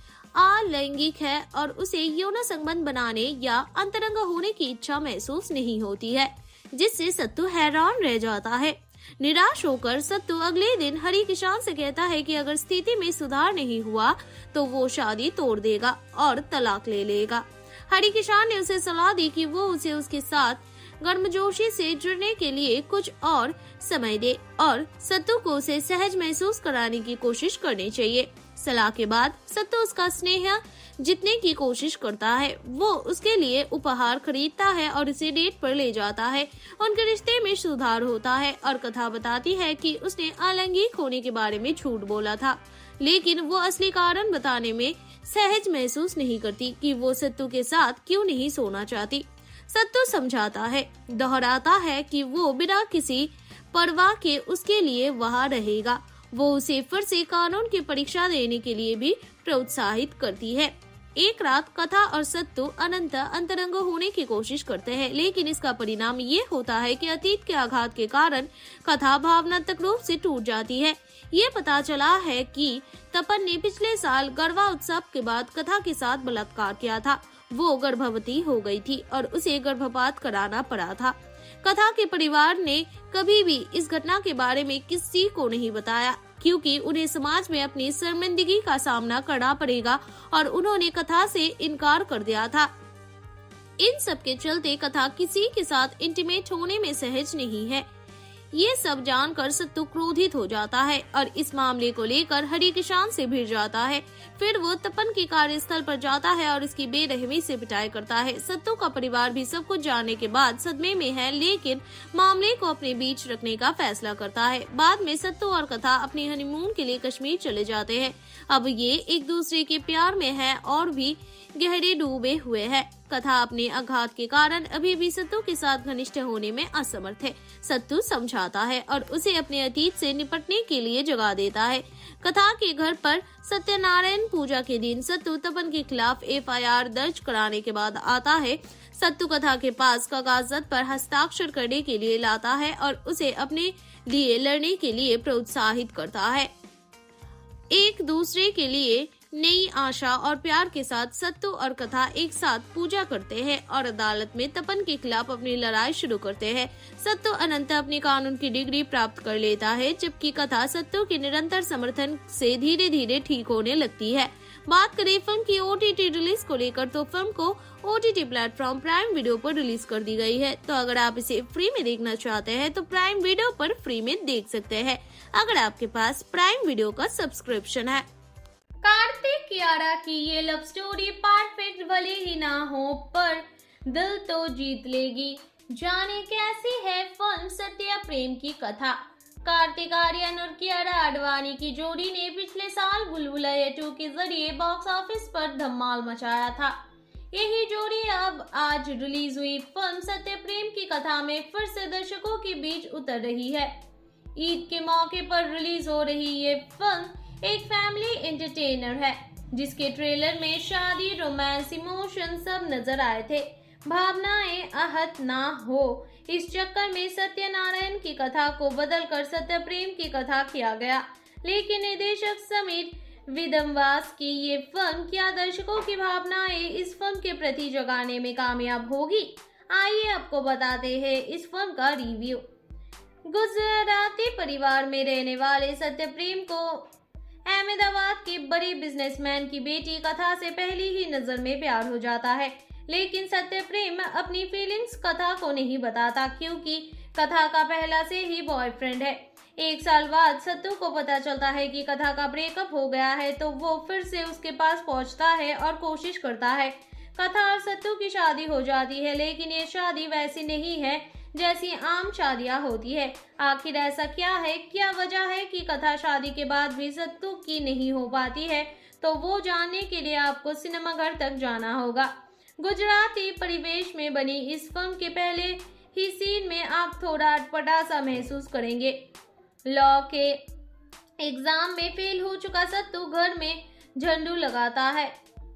Speaker 2: अलैंगिक है और उसे यौन संबंध बनाने या अंतरंग होने की इच्छा महसूस नहीं होती है, जिससे सत्तू हैरान रह जाता है। निराश होकर सत्तू अगले दिन हरी किसान से कहता है कि अगर स्थिति में सुधार नहीं हुआ तो वो शादी तोड़ देगा और तलाक ले लेगा। हरी किसान ने उसे सलाह दी कि वो उसे उसके साथ गर्मजोशी से जुड़ने के लिए कुछ और समय दे और सत्तू को उसे सहज महसूस कराने की कोशिश करनी चाहिए। सलाह के बाद सत्तू उसका स्नेह जीतने की कोशिश करता है। वो उसके लिए उपहार खरीदता है और उसे डेट पर ले जाता है। उनके रिश्ते में सुधार होता है और कथा बताती है कि उसने अलैंगिक होने के बारे में झूठ बोला था, लेकिन वो असली कारण बताने में सहज महसूस नहीं करती कि वो सत्तू के साथ क्यों नहीं सोना चाहती। सत्तू समझाता है, दोहराता है कि वो बिना किसी परवाह के उसके लिए वहाँ रहेगा। वो उसे फिर से कानून की परीक्षा देने के लिए भी प्रोत्साहित करती है। एक रात कथा और सत्तू अनंत अंतरंग होने की कोशिश करते हैं, लेकिन इसका परिणाम ये होता है कि अतीत के आघात के कारण कथा भावनात्मक रूप से टूट जाती है। ये पता चला है कि तपन ने पिछले साल गरबा उत्सव के बाद कथा के साथ बलात्कार किया था। वो गर्भवती हो गई थी और उसे गर्भपात कराना पड़ा था। कथा के परिवार ने कभी भी इस घटना के बारे में किसी को नहीं बताया, क्योंकि उन्हें समाज में अपनी शर्मिंदगी का सामना करना पड़ेगा और उन्होंने कथा से इनकार कर दिया था। इन सब के चलते कथा किसी के साथ इंटीमेट होने में सहज नहीं है। ये सब जानकर सत्तू क्रोधित हो जाता है और इस मामले को लेकर हरी किसान से भिड़ जाता है। फिर वो तपन के कार्यस्थल पर जाता है और इसकी बेरहमी से पिटाई करता है। सत्तू का परिवार भी सब कुछ जानने के बाद सदमे में है, लेकिन मामले को अपने बीच रखने का फैसला करता है। बाद में सत्तू और कथा अपनी हनीमून के लिए कश्मीर चले जाते हैं। अब ये एक दूसरे के प्यार में है और भी गहरे डूबे हुए है। कथा अपने आघात के कारण अभी भी सत्तू के साथ घनिष्ठ होने में असमर्थ है। सत्तू समझाता है और उसे अपने अतीत से निपटने के लिए जगा देता है। कथा के घर पर सत्यनारायण पूजा के दिन सत्तू तपन के खिलाफ FIR दर्ज कराने के बाद आता है। सत्तू कथा के पास कागजात पर हस्ताक्षर करने के लिए लाता है और उसे अपने लिए लड़ने के लिए प्रोत्साहित करता है। एक दूसरे के लिए नई आशा और प्यार के साथ सत्तू और कथा एक साथ पूजा करते हैं और अदालत में तपन के खिलाफ अपनी लड़ाई शुरू करते हैं। सत्तू अनंत अपनी कानून की डिग्री प्राप्त कर लेता है, जबकि कथा सत्तू के निरंतर समर्थन से धीरे धीरे ठीक होने लगती है। बात करें फिल्म की OTT रिलीज को लेकर, तो फिल्म को OTT प्लेटफॉर्म प्राइम वीडियो पर रिलीज कर दी गई है। तो अगर आप इसे फ्री में देखना चाहते हैं तो प्राइम वीडियो पर फ्री में देख सकते हैं, अगर आपके पास प्राइम वीडियो का सब्सक्रिप्शन है। कार्तिक कियारा की ये लव स्टोरी परफेक्ट भले ही ना हो पर दिल तो जीत लेगी। जाने कैसी है फिल्म सत्या प्रेम की कथा। कार्तिक आर्यन और कियारा आडवाणी की जोड़ी ने पिछले साल बुलबुलैया 2 के जरिए बॉक्स ऑफिस पर धमाल मचाया था। यही जोड़ी अब आज रिलीज हुई फिल्म सत्या प्रेम की कथा में फिर से दर्शकों के बीच उतर रही है। ईद के मौके पर रिलीज हो रही ये फिल्म एक फैमिली एंटरटेनर है, जिसके ट्रेलर में शादी, रोमांस, इमोशन सब नजर आए थे। भावनाएं आहत ना हो इस चक्कर में सत्यनारायण की कथा को बदलकर सत्य प्रेम की कथा किया गया, लेकिन निर्देशक समीर विदम्वास की ये फिल्म क्या दर्शकों की भावनाएं इस फिल्म के प्रति जगाने में कामयाब होगी? आइए आपको बताते हैं इस फिल्म का रिव्यू। गुजराती परिवार में रहने वाले सत्य प्रेम को अहमदाबाद के बड़े बिजनेसमैन की बेटी कथा से पहली ही नजर में प्यार हो जाता है, लेकिन सत्य प्रेम अपनी फीलिंग्स कथा को नहीं बताता क्योंकि कथा का पहला से ही बॉयफ्रेंड है। 1 साल बाद सत्तू को पता चलता है कि कथा का ब्रेकअप हो गया है तो वो फिर से उसके पास पहुंचता है और कोशिश करता है। कथा और सत्तू की शादी हो जाती है, लेकिन ये शादी वैसी नहीं है जैसी आम शादियां होती है। आखिर ऐसा क्या है, क्या वजह है कि कथा शादी के बाद भी सत्तू की नहीं हो पाती है, तो वो जानने के लिए आपको सिनेमाघर तक जाना होगा। गुजराती परिवेश में बनी इस फिल्म के पहले ही सीन में आप थोड़ा अटपटा सा महसूस करेंगे। लॉ के एग्जाम में फेल हो चुका सत्तू घर में झंडू लगाता है,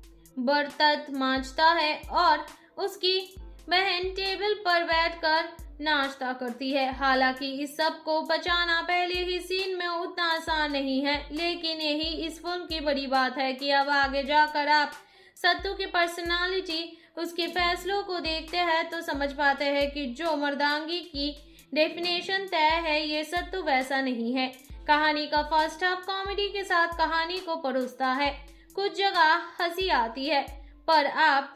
Speaker 2: बर्तन मांजता है और उसकी बहन टेबल पर बैठकर नाश्ता करती है। हालांकि इस सब को बचाना पहले ही सीन में उतना आसान नहीं है, लेकिन यही इस फिल्म की बड़ी बात है कि अब आगे जाकर आप सत्तू की पर्सनालिटी, उसके फैसलों को देखते हैं तो समझ पाते हैं कि जो मर्दांगी की डेफिनेशन तय है, ये सत्तू वैसा नहीं है। कहानी का फर्स्ट हाफ कॉमेडी के साथ कहानी को परोसता है। कुछ जगह हंसी आती है, पर आप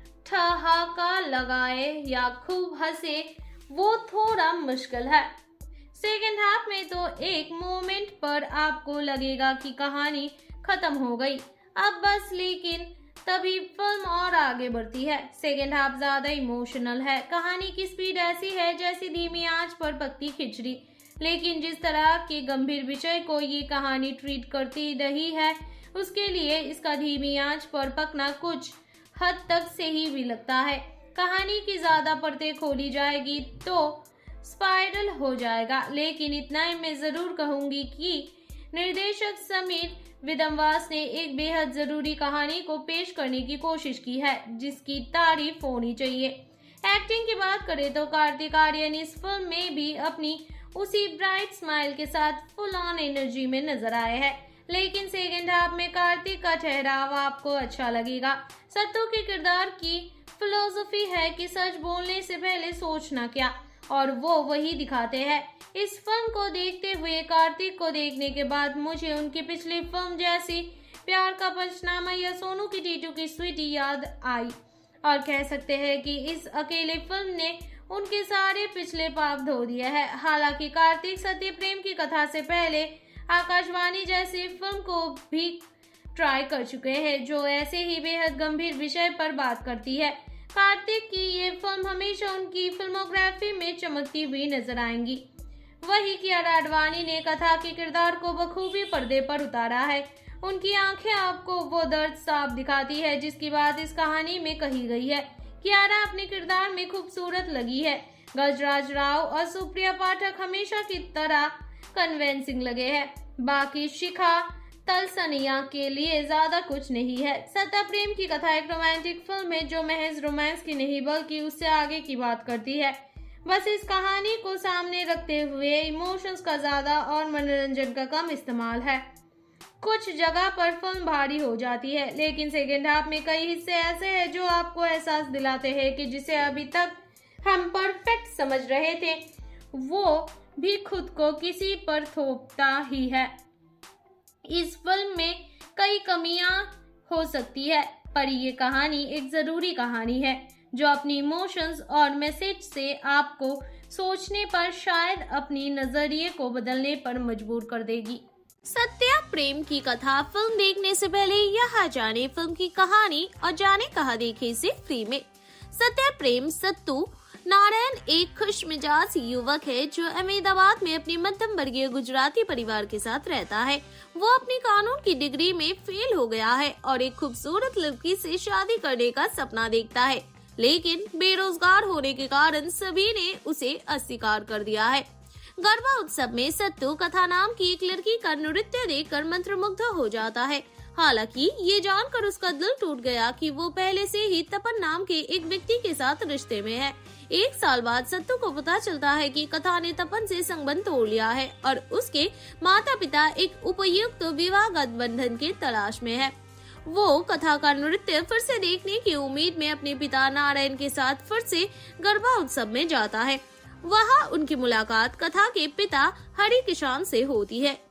Speaker 2: ठहाका लगाए या खूब हंसे वो थोड़ा मुश्किल है। सेकेंड हाफ में तो एक मोमेंट पर आपको लगेगा कि कहानी खत्म हो गई अब बस, लेकिन तभी फिल्म और आगे बढ़ती है। सेकेंड हाफ ज्यादा इमोशनल है। कहानी की स्पीड ऐसी है जैसी धीमी आंच पर पकती खिचड़ी, लेकिन जिस तरह के गंभीर विषय को ये कहानी ट्रीट करती रही है, उसके लिए इसका धीमी आंच पर पकना कुछ हद तक सही भी लगता है। कहानी की ज्यादा परतें खोली जाएगी तो स्पाइरल हो जाएगा, लेकिन इतना ही मैं जरूर कहूंगी कि निर्देशक समीर विदमवास ने एक बेहद जरूरी कहानी को पेश करने की कोशिश की है, जिसकी तारीफ होनी चाहिए। एक्टिंग की बात करें तो कार्तिक आर्यन इस फिल्म में भी अपनी उसी ब्राइट स्माइल के साथ फुल ऑन एनर्जी में नजर आए हैं, लेकिन सेकेंड हाफ में कार्तिक का ठहराव आपको अच्छा लगेगा। सत्तू के किरदार की फिलोसफी है कि सच बोलने से पहले सोचना क्या, और वो वही दिखाते हैं। इस फिल्म को देखते हुए कार्तिक को देखने के बाद मुझे उनकी पिछली फिल्म जैसी प्यार का पंचनामा या सोनू की टीटू की स्वीटी याद आई, और कह सकते हैं कि इस अकेले फिल्म ने उनके सारे पिछले पाप धो दिए हैं। हालांकि कार्तिक सत्य प्रेम की कथा से पहले आकाशवाणी जैसी फिल्म को भी ट्राई कर चुके हैं, जो ऐसे ही बेहद गंभीर विषय पर बात करती है। कार्तिक की ये फिल्म हमेशा उनकी फिल्मोग्राफी में चमकती हुई नजर आएंगी। वही कियारा आडवाणी ने कथा के किरदार को बखूबी पर्दे पर उतारा है। उनकी आंखें आपको वो दर्द साफ दिखाती है जिसकी बात इस कहानी में कही गई है। कियारा अपने किरदार में खूबसूरत लगी है। गजराज राव और सुप्रिया पाठक हमेशा की तरह कन्विंसिंग लगे हैं। बाकी शिखा तलसनिया के लिए ज्यादा कुछ नहीं है। सत्य प्रेम की कथा एक रोमांटिक फिल्म है जो महज रोमांस की नहीं बल्कि उससे आगे की बात करती है। बस इस कहानी को सामने रखते हुए इमोशंस का ज्यादा और मनोरंजन का कम इस्तेमाल है। कुछ जगह पर फिल्म भारी हो जाती है, लेकिन सेकेंड हाफ में कई हिस्से ऐसे हैं जो आपको एहसास दिलाते हैं कि जिसे अभी तक हम परफेक्ट समझ रहे थे वो भी खुद को किसी पर थोपता ही है। इस फिल्म में कई कमियां हो सकती है, पर ये कहानी एक जरूरी कहानी है जो अपनी इमोशंस और मैसेज से आपको सोचने पर, शायद अपनी नजरिए को बदलने पर मजबूर कर देगी। सत्या प्रेम की कथा फिल्म देखने से पहले यहाँ जाने फिल्म की कहानी और जाने कहा देखे से फ्री में। सत्या प्रेम सत्तू नारायण एक खुशमिजाज युवक है जो अहमदाबाद में अपनी मध्यम वर्गीय गुजराती परिवार के साथ रहता है। वो अपनी कानून की डिग्री में फेल हो गया है और एक खूबसूरत लड़की से शादी करने का सपना देखता है, लेकिन बेरोजगार होने के कारण सभी ने उसे अस्वीकार कर दिया है। गरबा उत्सव में सत्तू कथा नाम की एक लड़की का नृत्य देखकर मंत्रमुग्ध हो जाता है। हालांकि ये जानकर उसका दिल टूट गया कि वो पहले से ही तपन नाम के एक व्यक्ति के साथ रिश्ते में है। 1 साल बाद सत्तू को पता चलता है कि कथा ने तपन से संबंध तोड़ लिया है और उसके माता पिता एक उपयुक्त विवाह गठबंधन की तलाश में है। वो कथा का नृत्य फिर से देखने की उम्मीद में अपने पिता नारायण के साथ फिर से गरबा उत्सव में जाता है। वहाँ उनकी मुलाकात कथा के पिता हरि किशन से होती है,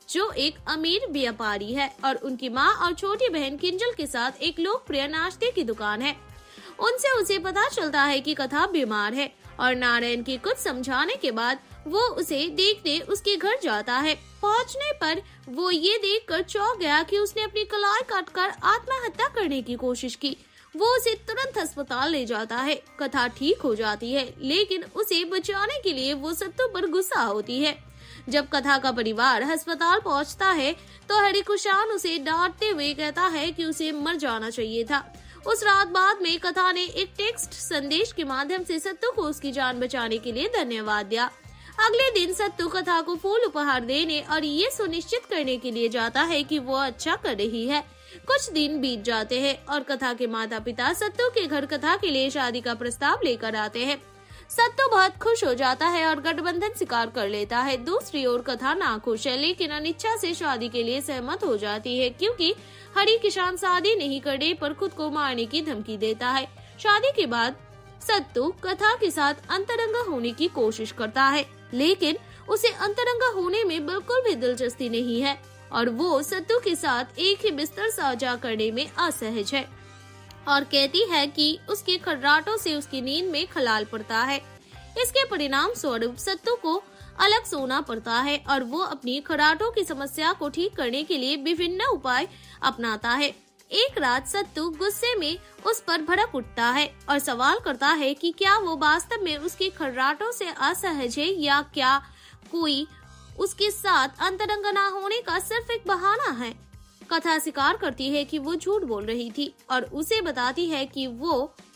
Speaker 2: जो एक अमीर व्यापारी है और उनकी माँ और छोटी बहन किंजल के साथ एक लोकप्रिय नाश्ते की दुकान है। उनसे उसे पता चलता है कि कथा बीमार है और नारायण की कुछ समझाने के बाद वो उसे देखने उसके घर जाता है। पहुंचने पर वो ये देखकर चौंक गया कि उसने अपनी कलाई काटकर आत्महत्या करने की कोशिश की। वो उसे तुरंत अस्पताल ले जाता है। कथा ठीक हो जाती है, लेकिन उसे बचाने के लिए वो सत्तू पर गुस्सा होती है। जब कथा का परिवार अस्पताल पहुंचता है तो हरिकुशान उसे डांटते हुए कहता है कि उसे मर जाना चाहिए था। उस रात बाद में कथा ने एक टेक्स्ट संदेश के माध्यम से सत्तू को उसकी जान बचाने के लिए धन्यवाद दिया। अगले दिन सत्तू कथा को फूल उपहार देने और ये सुनिश्चित करने के लिए जाता है कि वो अच्छा कर रही है। कुछ दिन बीत जाते हैं और कथा के माता पिता सत्तू के घर कथा के लिए शादी का प्रस्ताव लेकर आते हैं। सत्तू बहुत खुश हो जाता है और गठबंधन स्वीकार कर लेता है। दूसरी ओर कथा नाखुश है, लेकिन अनिच्छा से शादी के लिए सहमत हो जाती है क्योंकि हरि किसान शादी नहीं करने पर खुद को मारने की धमकी देता है। शादी के बाद सत्तू कथा के साथ अंतरंगा होने की कोशिश करता है, लेकिन उसे अंतरंगा होने में बिल्कुल भी दिलचस्पी नहीं है और वो सत्तू के साथ एक ही बिस्तर साझा करने में असहज है और कहती है कि उसके खर्राटों से उसकी नींद में खलाल पड़ता है। इसके परिणाम स्वरूप सत्तू को अलग सोना पड़ता है और वो अपनी खर्राटों की समस्या को ठीक करने के लिए विभिन्न उपाय अपनाता है। एक रात सत्तू गुस्से में उस पर भड़क उठता है और सवाल करता है कि क्या वो वास्तव में उसके खर्राटों से असहज है या क्या कोई उसके साथ अंतरंग न होने का सिर्फ एक बहाना है। कथा स्वीकार करती है कि वो झूठ बोल रही थी और उसे बताती है कि वो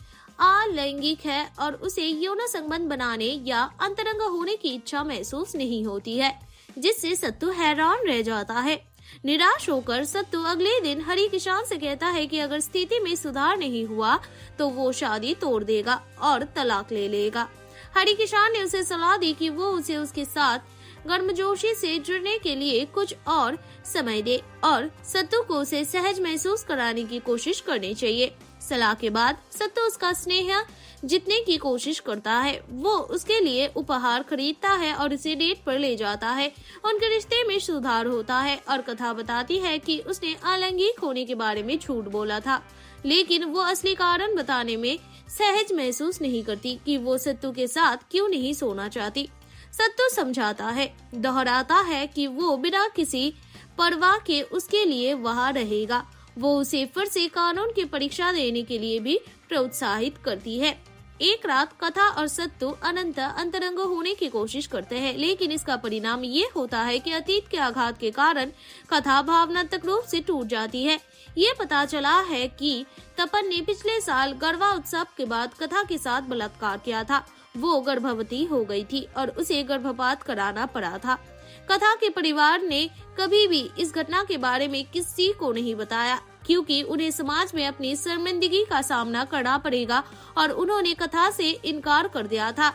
Speaker 2: अलैंगिक है और उसे यौन संबंध बनाने या अंतरंग होने की इच्छा महसूस नहीं होती है, जिससे सत्तू हैरान रह जाता है। निराश होकर सत्तू अगले दिन हरि किसान से कहता है कि अगर स्थिति में सुधार नहीं हुआ तो वो शादी तोड़ देगा और तलाक ले लेगा। हरि किसान ने उसे सलाह दी कि वो उसे उसके साथ गर्मजोशी से जुड़ने के लिए कुछ और समय दे और सत्तू को उसे सहज महसूस कराने की कोशिश करनी चाहिए। सलाह के बाद सत्तू उसका स्नेह जीतने की कोशिश करता है। वो उसके लिए उपहार खरीदता है और उसे डेट पर ले जाता है। उनके रिश्ते में सुधार होता है और कथा बताती है कि उसने अलैंगिक होने के बारे में झूठ बोला था, लेकिन वो असली कारण बताने में सहज महसूस नहीं करती कि वो सत्तू के साथ क्यों नहीं सोना चाहती। सत्तू समझाता है, दोहराता है कि वो बिना किसी परवाह के उसके लिए वहाँ रहेगा। वो उसे फिर से कानून की परीक्षा देने के लिए भी प्रोत्साहित करती है। एक रात कथा और सत्तू अनंत अंतरंग होने की कोशिश करते हैं, लेकिन इसका परिणाम ये होता है कि अतीत के आघात के कारण कथा भावनात्मक रूप से टूट जाती है। ये पता चला है कि तपन ने पिछले साल गरबा उत्सव के बाद कथा के साथ बलात्कार किया था। वो गर्भवती हो गई थी और उसे गर्भपात कराना पड़ा था। कथा के परिवार ने कभी भी इस घटना के बारे में किसी को नहीं बताया क्योंकि उन्हें समाज में अपनी शर्मिंदगी का सामना करना पड़ेगा और उन्होंने कथा से इनकार कर दिया था।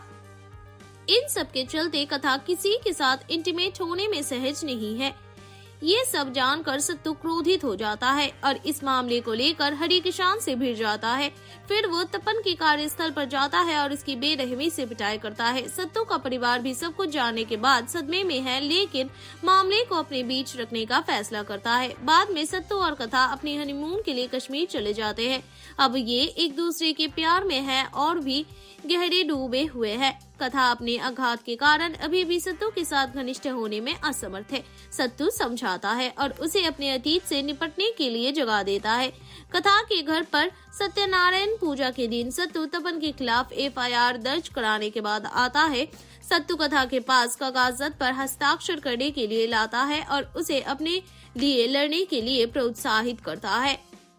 Speaker 2: इन सब के चलते कथा किसी के साथ इंटीमेट होने में सहज नहीं है। ये सब जानकर सत्तू क्रोधित हो जाता है और इस मामले को लेकर हरि किसान से भिड़ जाता है। फिर वो तपन के कार्यस्थल पर जाता है और उसकी बेरहमी से पिटाई करता है। सत्तू का परिवार भी सब कुछ जानने के बाद सदमे में है, लेकिन मामले को अपने बीच रखने का फैसला करता है। बाद में सत्तू और कथा अपनी हनीमून के लिए कश्मीर चले जाते हैं। अब ये एक दूसरे के प्यार में है और भी गहरे डूबे हुए है। कथा अपने आघात के कारण अभी भी सत्तू के साथ घनिष्ठ होने में असमर्थ है। सत्तू समझाता है और उसे अपने अतीत से निपटने के लिए जगा देता है। कथा के घर पर सत्यनारायण पूजा के दिन सत्तू तपन के खिलाफ FIR दर्ज कराने के बाद आता है। सत्तू कथा के पास कागजात पर हस्ताक्षर करने के लिए लाता है और उसे अपने लिए लड़ने के लिए प्रोत्साहित करता है।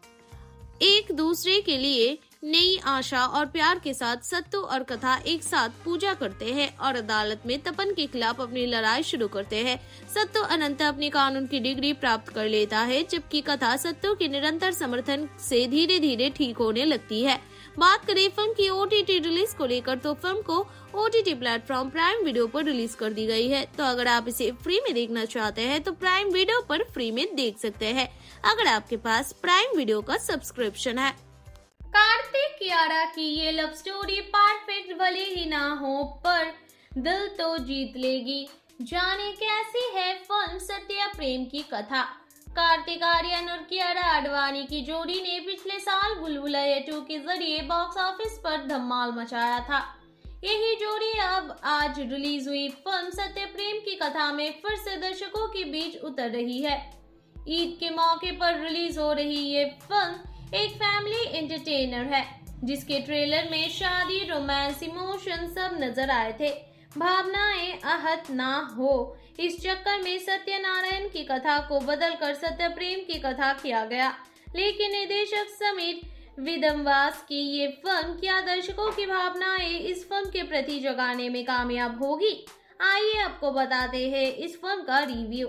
Speaker 2: एक दूसरे के लिए नई आशा और प्यार के साथ सत्तू और कथा एक साथ पूजा करते हैं और अदालत में तपन के खिलाफ अपनी लड़ाई शुरू करते हैं। सत्तू अनंत अपनी कानून की डिग्री प्राप्त कर लेता है, जबकि कथा सत्तू के निरंतर समर्थन से धीरे धीरे ठीक होने लगती है। बात करें फिल्म की OTT रिलीज को लेकर तो फिल्म को OTT प्लेटफॉर्म प्राइम वीडियो पर रिलीज कर दी गई है। तो अगर आप इसे फ्री में देखना चाहते हैं तो प्राइम वीडियो पर फ्री में देख सकते हैं, अगर आपके पास प्राइम वीडियो का सब्सक्रिप्शन है। कार्तिक कियारा की ये लव स्टोरी परफेक्ट भले ही ना हो पर दिल तो जीत लेगी। जाने कैसी है फिल्म सत्या प्रेम की कथा। कार्तिक आर्यन और कियारा आडवाणी की जोड़ी ने पिछले साल बुलबुलैया 2 के जरिए बॉक्स ऑफिस पर धमाल मचाया था। यही जोड़ी अब आज रिलीज हुई फिल्म सत्या प्रेम की कथा में फिर से दर्शकों के बीच उतर रही है। ईद के मौके पर रिलीज हो रही ये फिल्म एक फैमिली एंटरटेनर है, जिसके ट्रेलर में शादी, रोमांस, इमोशन सब नजर आए थे। भावनाएं आहत ना हो, इस चक्कर में सत्यनारायण की कथा को बदलकर सत्य प्रेम की कथा किया गया। लेकिन निर्देशक समीर विदम्वास की ये फिल्म क्या दर्शकों की भावनाएं इस फिल्म के प्रति जगाने में कामयाब होगी? आइए आपको बताते हैं इस फिल्म का रिव्यू।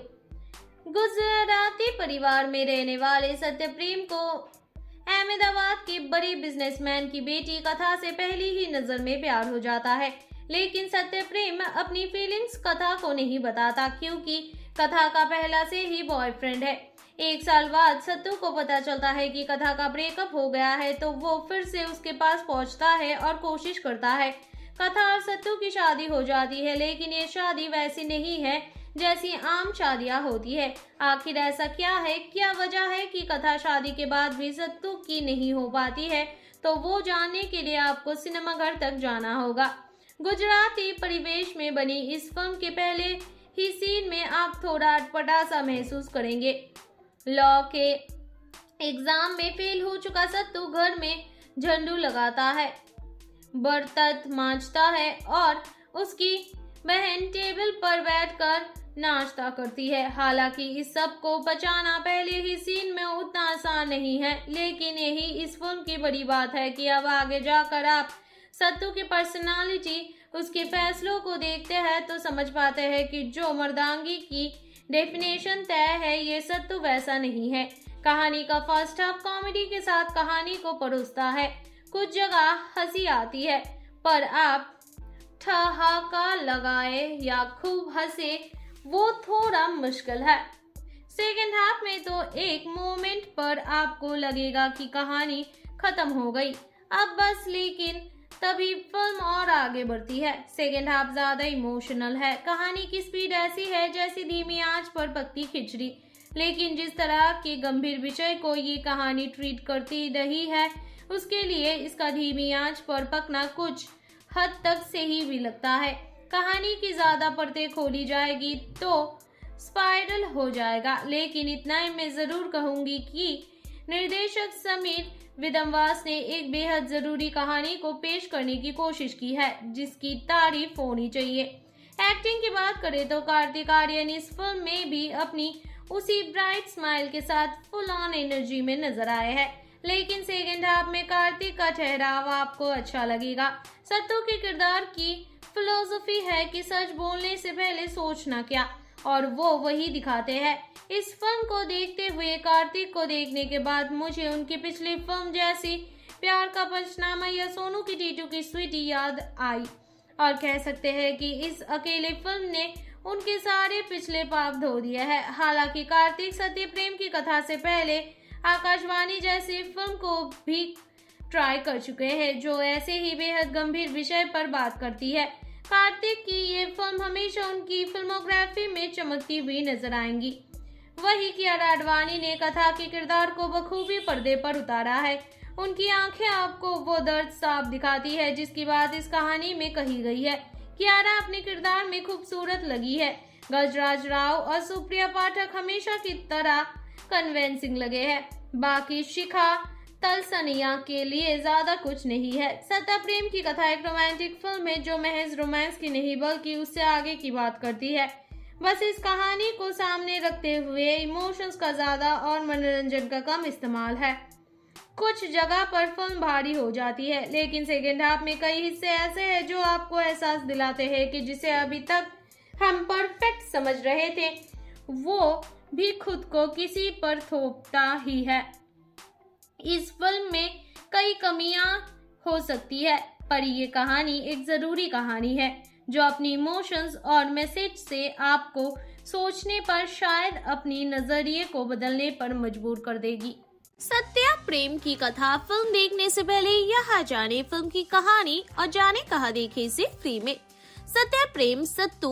Speaker 2: गुजराती परिवार में रहने वाले सत्य प्रेम को अहमदाबाद के बड़े बिजनेसमैन की बेटी कथा से पहली ही नजर में प्यार हो जाता है। लेकिन सत्य प्रेम अपनी फीलिंग्स कथा को नहीं बताता, क्योंकि कथा का पहला से ही बॉयफ्रेंड है। एक साल बाद सत्तू को पता चलता है कि कथा का ब्रेकअप हो गया है, तो वो फिर से उसके पास पहुंचता है और कोशिश करता है। कथा और सत्तू की शादी हो जाती है, लेकिन ये शादी वैसी नहीं है जैसी आम शादियां होती है। आखिर ऐसा क्या है, क्या वजह है कि कथा शादी के बाद भी सत्तू की नहीं हो पाती है? तो वो जानने के लिए आपको सिनेमाघर तक जाना होगा। गुजराती परिवेश में बनी इस फिल्म के पहले ही सीन में आप थोड़ा अटपटा सा महसूस करेंगे। लॉ के एग्जाम में फेल हो चुका सत्तू घर में झंडू लगाता है, बर्तन मांजता है और उसकी बहन टेबल पर बैठकर नाश्ता करती है। हालांकि इस सब को बचाना पहले ही सीन में उतना आसान नहीं है, लेकिन यही इस फिल्म की बड़ी बात है कि अब आगे जाकर आप सत्तू की पर्सनालिटी, उसके फैसलों को देखते हैं तो समझ पाते हैं कि जो मर्दांगी की डेफिनेशन तय है, ये सत्तू वैसा नहीं है। कहानी का फर्स्ट हाफ कॉमेडी के साथ कहानी को परोसता है। कुछ जगह हंसी आती है, पर आप ठहाका लगाए या खूब हंसे वो थोड़ा मुश्किल है। सेकेंड हाफ में तो एक मोमेंट पर आपको लगेगा कि कहानी खत्म हो गई अब बस, लेकिन तभी फिल्म और आगे बढ़ती है। सेकेंड हाफ ज्यादा इमोशनल है। कहानी की स्पीड ऐसी है जैसी धीमी आंच पर पकती खिचड़ी, लेकिन जिस तरह के गंभीर विषय को ये कहानी ट्रीट करती रही है, उसके लिए इसका धीमी आंच पर पकना कुछ हद तक सही भी लगता है। कहानी की ज्यादा परतें खोली जाएगी तो स्पाइरल हो जाएगा, लेकिन इतना ही मैं जरूर कहूंगी कि निर्देशक समीर विदम्वास ने एक बेहद जरूरी कहानी को पेश करने की कोशिश की है, जिसकी तारीफ होनी चाहिए। एक्टिंग की बात करें तो कार्तिक आर्यन इस फिल्म में भी अपनी उसी ब्राइट स्माइल के साथ फुल ऑन एनर्जी में नजर आए हैं। लेकिन सेकेंड हाफ में कार्तिक का ठहराव आपको अच्छा लगेगा। सत्तू के किरदार की फिलोसफी है कि सच बोलने से पहले सोचना क्या, और वो वही दिखाते हैं। इस फिल्म को देखते हुए कार्तिक को देखने के बाद मुझे उनकी पिछली फिल्म जैसी प्यार का पंचनामा या सोनू की टीटू की स्वीटी याद आई, और कह सकते हैं कि इस अकेले फिल्म ने उनके सारे पिछले पाप धो दिए हैं। हालांकि कार्तिक सत्य प्रेम की कथा से पहले आकाशवाणी जैसी फिल्म को भी ट्राई कर चुके हैं, जो ऐसे ही बेहद गंभीर विषय पर बात करती है। कार्तिक की ये फिल्म हमेशा उनकी फिल्मोग्राफी में चमकती हुई नजर आएंगी। वही कियारा आडवाणी ने कथा के किरदार को बखूबी पर्दे पर उतारा है। उनकी आंखें आपको वो दर्द साफ दिखाती है जिसकी बात इस कहानी में कही गई है। कियारा अपने किरदार में खूबसूरत लगी है। गजराज राव और सुप्रिया पाठक हमेशा की तरह कन्विंसिंग लगे हैं। बाकी शिखा तलसनिया के लिए ज्यादा कुछ नहीं है। सत्या प्रेम की कथा एक रोमांटिक फिल्म है जो महज रोमांस की नहीं बल्कि उससे आगे की बात करती है। बस इस कहानी को सामने रखते हुए इमोशंस का ज्यादा और मनोरंजन का कम इस्तेमाल है। कुछ जगह पर फिल्म भारी हो जाती है, लेकिन सेकेंड हाफ में कई हिस्से ऐसे हैं जो आपको एहसास दिलाते हैं कि जिसे अभी तक हम परफेक्ट समझ रहे थे, वो भी खुद को किसी पर थोपता ही है। इस फिल्म में कई कमियां हो सकती है, पर ये कहानी एक जरूरी कहानी है जो अपनी इमोशंस और मैसेज से आपको सोचने पर, शायद अपनी नजरिए को बदलने पर मजबूर कर देगी।
Speaker 3: सत्या प्रेम की कथा फिल्म देखने से पहले यहाँ जाने फिल्म की कहानी और जाने कहाँ देखे से फ्री में। सत्या प्रेम सत्तू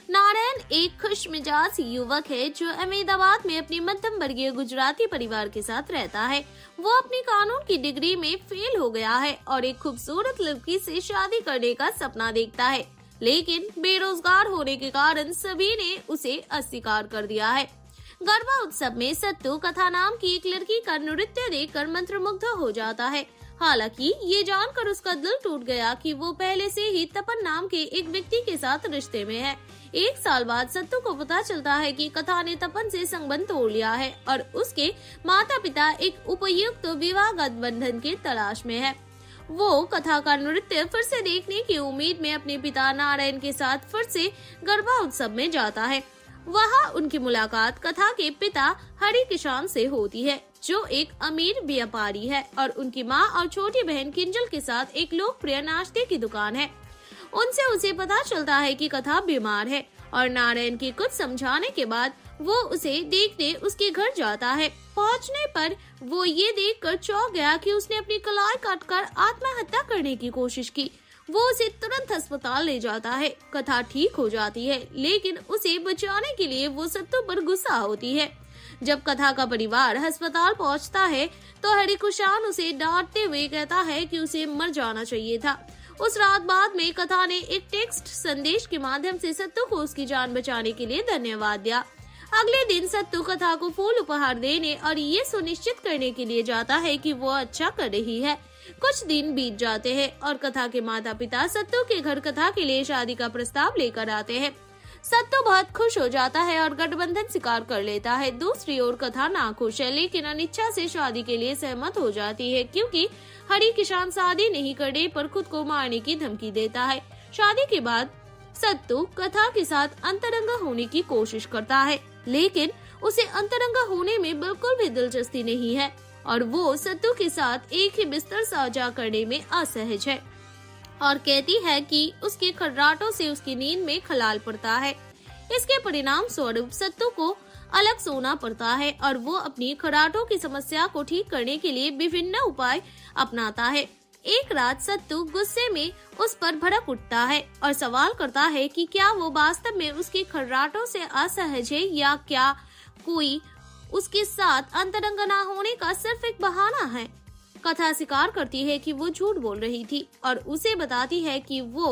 Speaker 2: नारायण एक खुशमिजाज युवक है जो अहमदाबाद में अपने मध्यम वर्गीय गुजराती परिवार के साथ रहता है। वो अपनी कानून की डिग्री में फेल हो गया है और एक खूबसूरत लड़की से शादी करने का सपना देखता है, लेकिन बेरोजगार होने के कारण सभी ने उसे अस्वीकार कर दिया है। गरबा उत्सव में सत्तू कथा नाम की एक लड़की का नृत्य देखकर मंत्रमुग्ध हो जाता है। हालांकि ये जानकर उसका दिल टूट गया कि वो पहले से ही तपन नाम के एक व्यक्ति के साथ रिश्ते में है। 1 साल बाद सत्तू को पता चलता है कि कथा ने तपन से संबंध तोड़ लिया है और उसके माता पिता एक उपयुक्त विवाह गठबंधन की तलाश में है। वो कथा का नृत्य फिर से देखने की उम्मीद में अपने पिता नारायण के साथ फिर से गरबा उत्सव में जाता है। वहाँ उनकी मुलाकात कथा के पिता हरि किसान से होती है, जो एक अमीर व्यापारी है और उनकी माँ और छोटी बहन किंजल के साथ एक लोकप्रिय नाश्ते की दुकान है। उनसे उसे पता चलता है कि कथा बीमार है और नारायण की कुछ समझाने के बाद वो उसे देखने उसके घर जाता है। पहुंचने पर वो ये देखकर चौंक गया कि उसने अपनी कलाई काटकर आत्महत्या करने की कोशिश की। वो उसे तुरंत अस्पताल ले जाता है। कथा ठीक हो जाती है, लेकिन उसे बचाने के लिए वो सत्तू पर गुस्सा होती है। जब कथा का परिवार अस्पताल पहुंचता है तो हरि किसान उसे डांटते हुए कहता है कि उसे मर जाना चाहिए था। उस रात बाद में कथा ने एक टेक्स्ट संदेश के माध्यम से सत्तू को उसकी जान बचाने के लिए धन्यवाद दिया। अगले दिन सत्तू कथा को फूल उपहार देने और ये सुनिश्चित करने के लिए जाता है कि वो अच्छा कर रही है। कुछ दिन बीत जाते हैं और कथा के माता पिता सत्तू के घर कथा के लिए शादी का प्रस्ताव लेकर आते हैं। सत्तू बहुत खुश हो जाता है और गठबंधन स्वीकार कर लेता है। दूसरी ओर कथा नाखुश है, लेकिन अनिच्छा से शादी के लिए सहमत हो जाती है, क्योंकि हरि किसान शादी नहीं करने पर खुद को मारने की धमकी देता है। शादी के बाद सत्तू कथा के साथ अंतरंगा होने की कोशिश करता है, लेकिन उसे अंतरंगा होने में बिल्कुल भी दिलचस्पी नहीं है और वो सत्तू के साथ एक ही बिस्तर साझा करने में असहज है और कहती है कि उसके खर्राटों से उसकी नींद में खलाल पड़ता है। इसके परिणाम स्वरूप सत्तू को अलग सोना पड़ता है और वो अपनी खर्राटों की समस्या को ठीक करने के लिए विभिन्न उपाय अपनाता है। एक रात सत्तू गुस्से में उस पर भड़क उठता है और सवाल करता है कि क्या वो वास्तव में उसकी खर्राटों से असहज है या क्या कोई उसके साथ अंतरंग न होने का सिर्फ एक बहाना है। कथा स्वीकार करती है कि वो झूठ बोल रही थी और उसे बताती है कि वो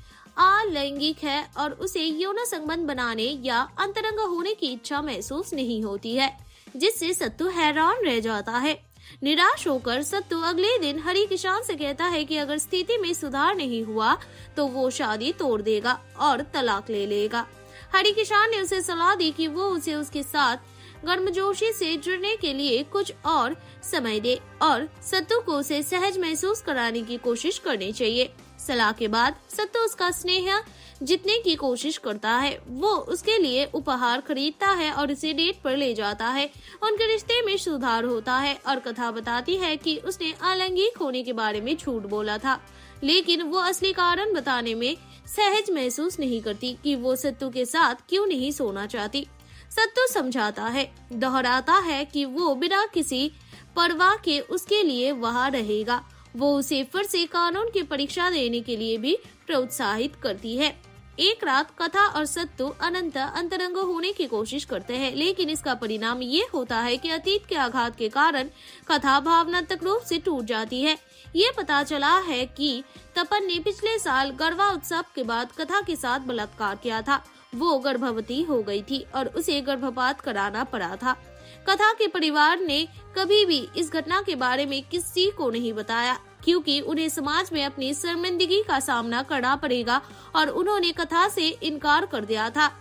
Speaker 2: अलैंगिक है और उसे यौन संबंध बनाने या अंतरंग होने की इच्छा महसूस नहीं होती है, जिससे सत्तू हैरान रह जाता है। निराश होकर सत्तू अगले दिन हरि किसान से कहता है कि अगर स्थिति में सुधार नहीं हुआ तो वो शादी तोड़ देगा और तलाक ले लेगा। हरि किसान ने उसे सलाह दी कि वो उसे उसके साथ गर्मजोशी से जुड़ने के लिए कुछ और समय दे और सत्तू को उसे सहज महसूस कराने की कोशिश करनी चाहिए। सलाह के बाद सत्तू उसका स्नेह जीतने की कोशिश करता है। वो उसके लिए उपहार खरीदता है और उसे डेट पर ले जाता है। उनके रिश्ते में सुधार होता है और कथा बताती है कि उसने अलैंगिक होने के बारे में झूठ बोला था, लेकिन वो असली कारण बताने में सहज महसूस नहीं करती कि वो सत्तू के साथ क्यों नहीं सोना चाहती। सत्तू समझाता है, दोहराता है कि वो बिना किसी परवाह के उसके लिए वहाँ रहेगा। वो उसे फिर से कानून की परीक्षा देने के लिए भी प्रोत्साहित करती है। एक रात कथा और सत्तू अनंत अंतरंग होने की कोशिश करते हैं, लेकिन इसका परिणाम ये होता है कि अतीत के आघात के कारण कथा भावनात्मक रूप से टूट जाती है। ये पता चला है कि तपन ने पिछले साल गरबा उत्सव के बाद कथा के साथ बलात्कार किया था। वो गर्भवती हो गई थी और उसे गर्भपात कराना पड़ा था। कथा के परिवार ने कभी भी इस घटना के बारे में किसी को नहीं बताया, क्योंकि उन्हें समाज में अपनी शर्मिंदगी का सामना करना पड़ेगा और उन्होंने कथा से इनकार कर दिया था।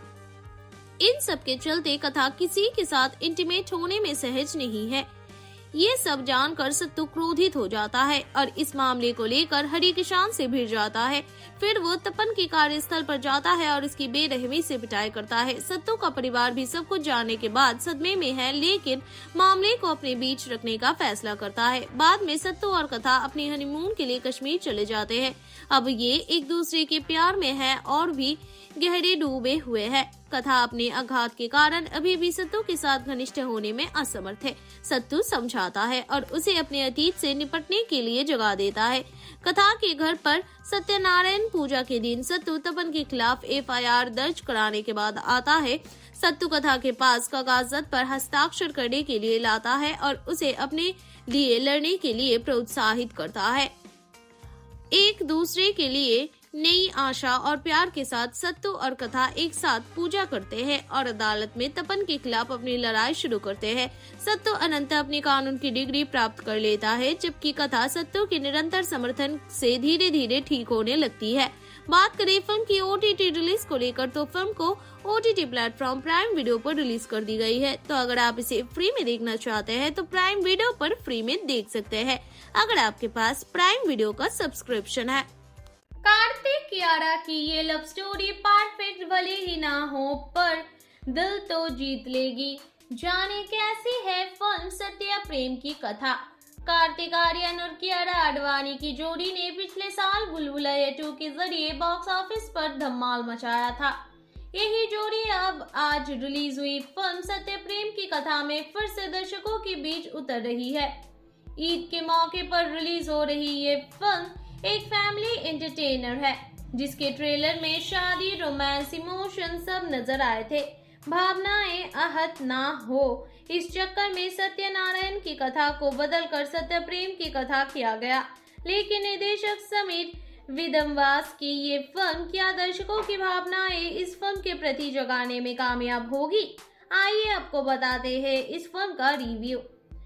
Speaker 2: इन सब के चलते कथा किसी के साथ इंटीमेट होने में सहज नहीं है। ये सब जानकर सत्तू क्रोधित हो जाता है और इस मामले को लेकर हरि किसान से भिड़ जाता है। फिर वो तपन के कार्यस्थल पर जाता है और उसकी बेरहमी से पिटाई करता है। सत्तू का परिवार भी सब कुछ जानने के बाद सदमे में है, लेकिन मामले को अपने बीच रखने का फैसला करता है। बाद में सत्तू और कथा अपनी हनीमून के लिए कश्मीर चले जाते हैं। अब ये एक दूसरे के प्यार में है और भी गहरे डूबे हुए हैं। कथा अपने आघात के कारण अभी भी सत्तू के साथ घनिष्ठ होने में असमर्थ है। सत्तू समझाता है और उसे अपने अतीत से निपटने के लिए जगा देता है। कथा के घर पर सत्यनारायण पूजा के दिन सत्तू तपन के खिलाफ FIR दर्ज कराने के बाद आता है। सत्तू कथा के पास कागजात पर हस्ताक्षर करने के लिए लाता है और उसे अपने लिए लड़ने के लिए प्रोत्साहित करता है। एक दूसरे के लिए नई आशा और प्यार के साथ सत्तू और कथा एक साथ पूजा करते हैं और अदालत में तपन के खिलाफ अपनी लड़ाई शुरू करते हैं। सत्तू अनंत अपनी कानून की डिग्री प्राप्त कर लेता है, जबकि कथा सत्तू के निरंतर समर्थन से धीरे धीरे ठीक होने लगती है। बात करें फिल्म की OTT रिलीज को लेकर तो फिल्म को OTT प्लेटफॉर्म प्राइम वीडियो पर रिलीज कर दी गई है। तो अगर आप इसे फ्री में देखना चाहते हैं तो प्राइम वीडियो पर फ्री में देख सकते हैं, अगर आपके पास प्राइम वीडियो का सब्सक्रिप्शन है।
Speaker 3: कार्तिक कियारा की ये लव स्टोरी परफेक्ट भले ही ना हो पर दिल तो जीत लेगी। जाने कैसी है फिल्म सत्या प्रेम की कथा। कार्तिक आर्यन और कियारा आडवाणी की जोड़ी ने पिछले साल बुलबुलैया 2 के जरिए बॉक्स ऑफिस पर धमाल मचाया था। यही जोड़ी अब आज रिलीज हुई फिल्म सत्या प्रेम की कथा में फिर से दर्शकों के बीच उतर रही है। ईद के मौके पर रिलीज हो रही ये फिल्म एक फैमिली एंटरटेनर है, जिसके ट्रेलर में शादी, रोमांस, इमोशन सब नजर आए थे। भावनाएं आहत ना हो इस चक्कर में सत्यनारायण की कथा को बदलकर सत्य प्रेम की कथा किया गया। लेकिन निर्देशक समीर विदम्वास की ये फिल्म क्या दर्शकों की भावनाएं इस फिल्म के प्रति जगाने में कामयाब होगी? आइए आपको बताते हैं इस फिल्म का रिव्यू।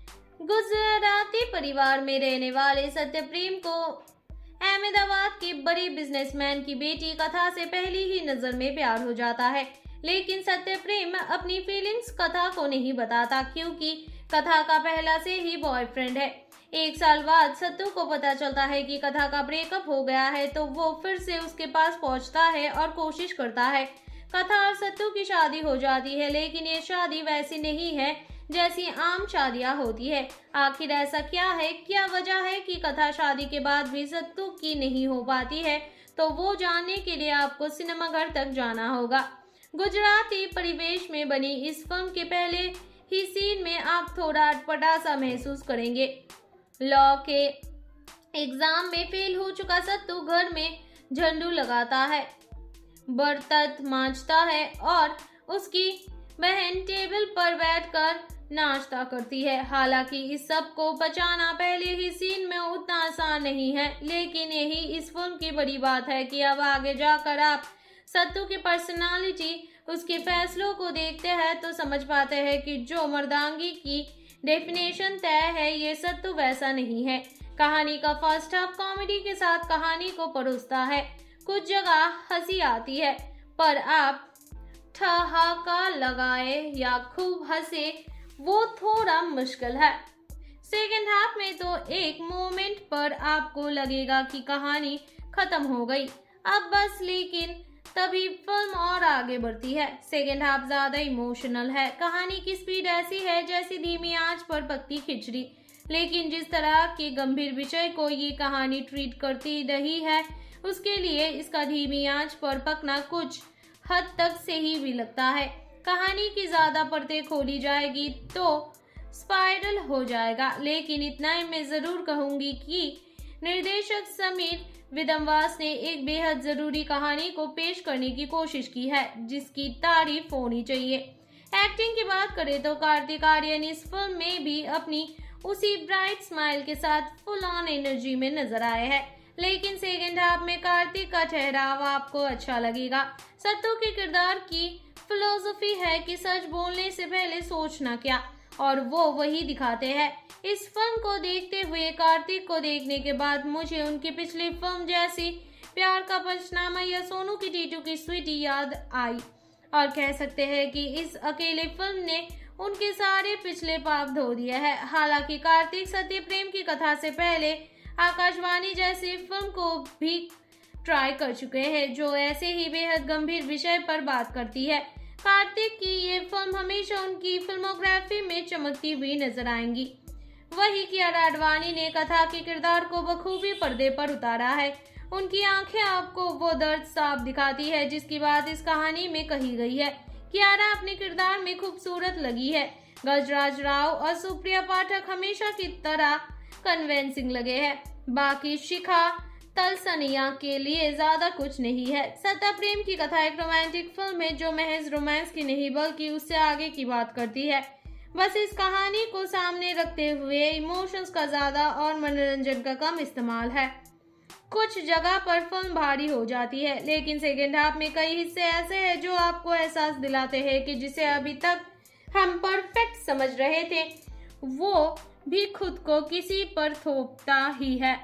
Speaker 3: गुजराती परिवार में रहने वाले सत्य प्रेम को अहमदाबाद के बड़े बिजनेसमैन की बेटी कथा से पहली ही नजर में प्यार हो जाता है। लेकिन सत्य प्रेम अपनी फीलिंग्स कथा को नहीं बताता, क्योंकि कथा का पहला से ही बॉयफ्रेंड है। एक साल बाद सत्तू को पता चलता है कि कथा का ब्रेकअप हो गया है, तो वो फिर से उसके पास पहुंचता है और कोशिश करता है। कथा और सत्तू की शादी हो जाती है, लेकिन ये शादी वैसी नहीं है जैसी आम शादियां होती है। आखिर ऐसा क्या है, क्या वजह है कि कथा शादी के बाद भी सत्तू की नहीं हो पाती है? तो वो जानने के लिए आपको सिनेमाघर तक जाना होगा। गुजराती परिवेश में बनी इस फिल्म के पहले ही सीन में आप थोड़ा अटपटा सा महसूस करेंगे। लॉ के एग्जाम में फेल हो चुका सत्तू घर में झंडू लगाता है, बर्तन मांजता है और उसकी बहन टेबल पर बैठकर नाश्ता करती है। हालांकि इस सब को बचाना पहले ही सीन में उतना आसान नहीं है, लेकिन यही इस फिल्म की बड़ी बात है कि अब आगे जाकर आप सत्तू की पर्सनालिटी, उसके फैसलों को देखते हैं तो समझ पाते हैं कि जो मर्दांगी की डेफिनेशन तय है, ये सत्तू वैसा नहीं है। कहानी का फर्स्ट हाफ कॉमेडी के साथ कहानी को परोसता है। कुछ जगह हंसी आती है, पर आप ठहाका लगाए या खूब हंसे वो थोड़ा मुश्किल है। सेकेंड हाफ में तो एक मोमेंट पर आपको लगेगा कि कहानी खत्म हो गई अब बस, लेकिन तभी फिल्म और आगे बढ़ती है। सेकेंड हाफ ज्यादा इमोशनल है। कहानी की स्पीड ऐसी है जैसी धीमी आंच पर पकती खिचड़ी, लेकिन जिस तरह के गंभीर विषय को ये कहानी ट्रीट करती रही है, उसके लिए इसका धीमी आंच पर पकना कुछ हद तक सही भी लगता है। कहानी की ज्यादा परतें खोली जाएगी तो स्पाइरल हो जाएगा, लेकिन इतना ही मैं जरूर कहूंगी कि निर्देशक समीर विदम्वास ने एक बेहद जरूरी कहानी को पेश करने की कोशिश की है, जिसकी तारीफ होनी चाहिए। एक्टिंग की बात करें तो कार्तिक आर्यन इस फिल्म में भी अपनी उसी ब्राइट स्माइल के साथ फुल ऑन एनर्जी में नजर आए हैं, लेकिन सेकेंड हाफ में कार्तिक का ठहराव आपको अच्छा लगेगा। सत्तू के किरदार की फिलोसफी है कि सच बोलने से पहले सोचना क्या, और वो वही दिखाते हैं। इस फिल्म को देखते हुए कार्तिक को देखने के बाद मुझे उनकी पिछली फिल्म जैसी प्यार का पंचनामा या सोनू की टीटू की स्वीटी याद आई, और कह सकते हैं कि इस अकेले फिल्म ने उनके सारे पिछले पाप धो दिए हैं। हालांकि कार्तिक सत्य प्रेम की कथा से पहले आकाशवाणी जैसी फिल्म को भी ट्राई कर चुके हैं, जो ऐसे ही बेहद गंभीर विषय पर बात करती है। कार्तिक की ये फिल्म हमेशा उनकी फिल्मोग्राफी में चमकती हुई नजर आएंगी। वही कियारा आडवाणी ने कथा के किरदार को बखूबी पर्दे पर उतारा है। उनकी आंखें आपको वो दर्द साफ दिखाती है जिसकी बात इस कहानी में कही गई है। कियारा अपने किरदार में खूबसूरत लगी है। गजराज राव और सुप्रिया पाठक हमेशा की तरह कन्विंसिंग लगे हैं। बाकी शिखा तलसनिया के लिए ज्यादा कुछ नहीं है। सत्या प्रेम की कथा एक रोमांटिक फिल्म है जो महज रोमांस की नहीं बल्कि उससे आगे की बात करती है। बस इस कहानी को सामने रखते हुए इमोशंस का ज्यादा और मनोरंजन का कम इस्तेमाल है। कुछ जगह पर फिल्म भारी हो जाती है, लेकिन सेकेंड हाफ में कई हिस्से ऐसे हैं जो आपको एहसास दिलाते हैं कि जिसे अभी तक हम परफेक्ट समझ रहे थे वो भी खुद को किसी पर थोपता ही है।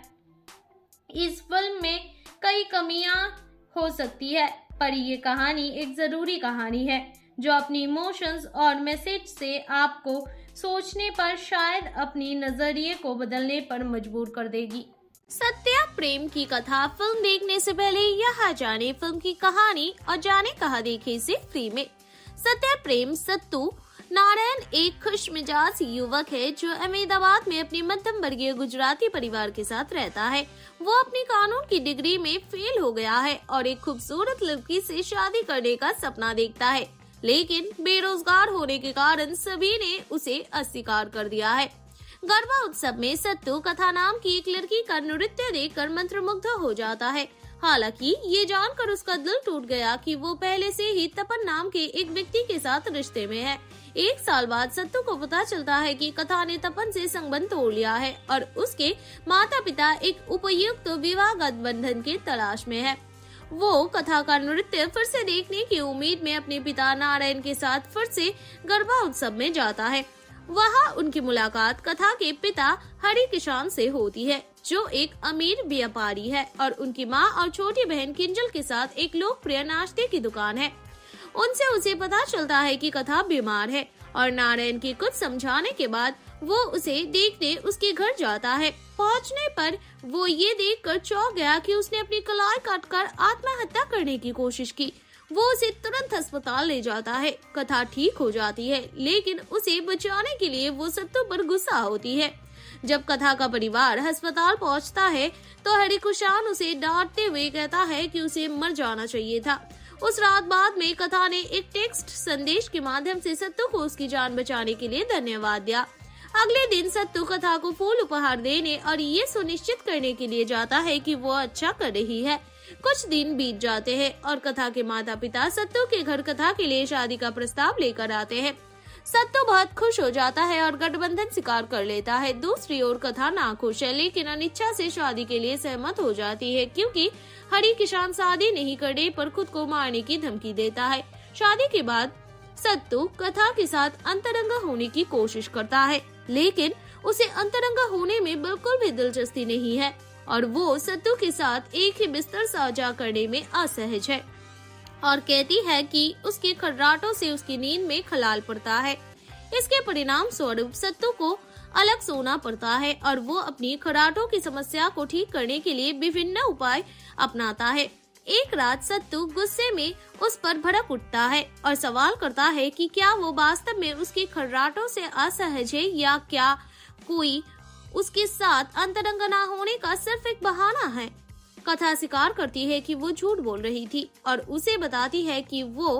Speaker 3: इस फिल्म में कई कमियां हो सकती है, पर ये कहानी एक जरूरी कहानी है जो अपनी इमोशंस और मैसेज से आपको सोचने पर, शायद अपनी नजरिए को बदलने पर मजबूर कर देगी।
Speaker 2: सत्या प्रेम की कथा फिल्म देखने से पहले यहाँ जाने फिल्म की कहानी और जाने कहा देखे से फ्री में। सत्या प्रेम सत्तू नारायण एक खुशमिजाज युवक है जो अहमदाबाद में अपनी मध्यम वर्गीय गुजराती परिवार के साथ रहता है। वो अपनी कानून की डिग्री में फेल हो गया है और एक खूबसूरत लड़की से शादी करने का सपना देखता है, लेकिन बेरोजगार होने के कारण सभी ने उसे अस्वीकार कर दिया है। गरबा उत्सव में सत्तू कथा नाम की एक लड़की का नृत्य देखकर मंत्रमुग्ध हो जाता है। हालांकि ये जानकर उसका दिल टूट गया कि वो पहले से ही तपन नाम के एक व्यक्ति के साथ रिश्ते में है। एक साल बाद सत्तू को पता चलता है कि कथा ने तपन से संबंध तोड़ लिया है और उसके माता पिता एक उपयुक्त विवाह गठबंधन की तलाश में है। वो कथा का नृत्य फिर से देखने की उम्मीद में अपने पिता नारायण के साथ फिर से गरबा उत्सव में जाता है। वहाँ उनकी मुलाकात कथा के पिता हरि किसान से होती है जो एक अमीर व्यापारी है और उनकी माँ और छोटी बहन किंजल के साथ एक लोकप्रिय नाश्ते की दुकान है। उनसे उसे पता चलता है कि कथा बीमार है और नारायण की कुछ समझाने के बाद वो उसे देखने उसके घर जाता है। पहुंचने पर वो ये देखकर चौंक गया कि उसने अपनी कलाई काटकर आत्महत्या करने की कोशिश की। वो उसे तुरंत अस्पताल ले जाता है। कथा ठीक हो जाती है, लेकिन उसे बचाने के लिए वो सत्तू पर गुस्सा होती है। जब कथा का परिवार अस्पताल पहुंचता है तो हरि किसान उसे डांटते हुए कहता है कि उसे मर जाना चाहिए था। उस रात बाद में कथा ने एक टेक्स्ट संदेश के माध्यम से सत्तू को उसकी जान बचाने के लिए धन्यवाद दिया। अगले दिन सत्तू कथा को फूल उपहार देने और ये सुनिश्चित करने के लिए जाता है कि वो अच्छा कर रही है। कुछ दिन बीत जाते हैं और कथा के माता पिता सत्तू के घर कथा के लिए शादी का प्रस्ताव लेकर आते हैं। सत्तू बहुत खुश हो जाता है और गठबंधन स्वीकार कर लेता है। दूसरी ओर कथा नाखुश है, लेकिन अनिच्छा से शादी के लिए सहमत हो जाती है क्योंकि हरि किसान शादी नहीं करने पर खुद को मारने की धमकी देता है। शादी के बाद सत्तू कथा के साथ अंतरंग होने की कोशिश करता है, लेकिन उसे अंतरंग होने में बिल्कुल भी दिलचस्पी नहीं है और वो सत्तू के साथ एक ही बिस्तर साझा करने में असहज है और कहती है कि उसके खर्राटों से उसकी नींद में खलाल पड़ता है। इसके परिणाम स्वरूप सत्तू को अलग सोना पड़ता है और वो अपनी खर्राटों की समस्या को ठीक करने के लिए विभिन्न उपाय अपनाता है। एक रात सत्तू गुस्से में उस पर भड़क उठता है और सवाल करता है कि क्या वो वास्तव में उसकी खर्राटों से असहज है या क्या कोई उसके साथ अंतरंग ना होने का सिर्फ एक बहाना है। कथा स्वीकार करती है कि वो झूठ बोल रही थी और उसे बताती है कि वो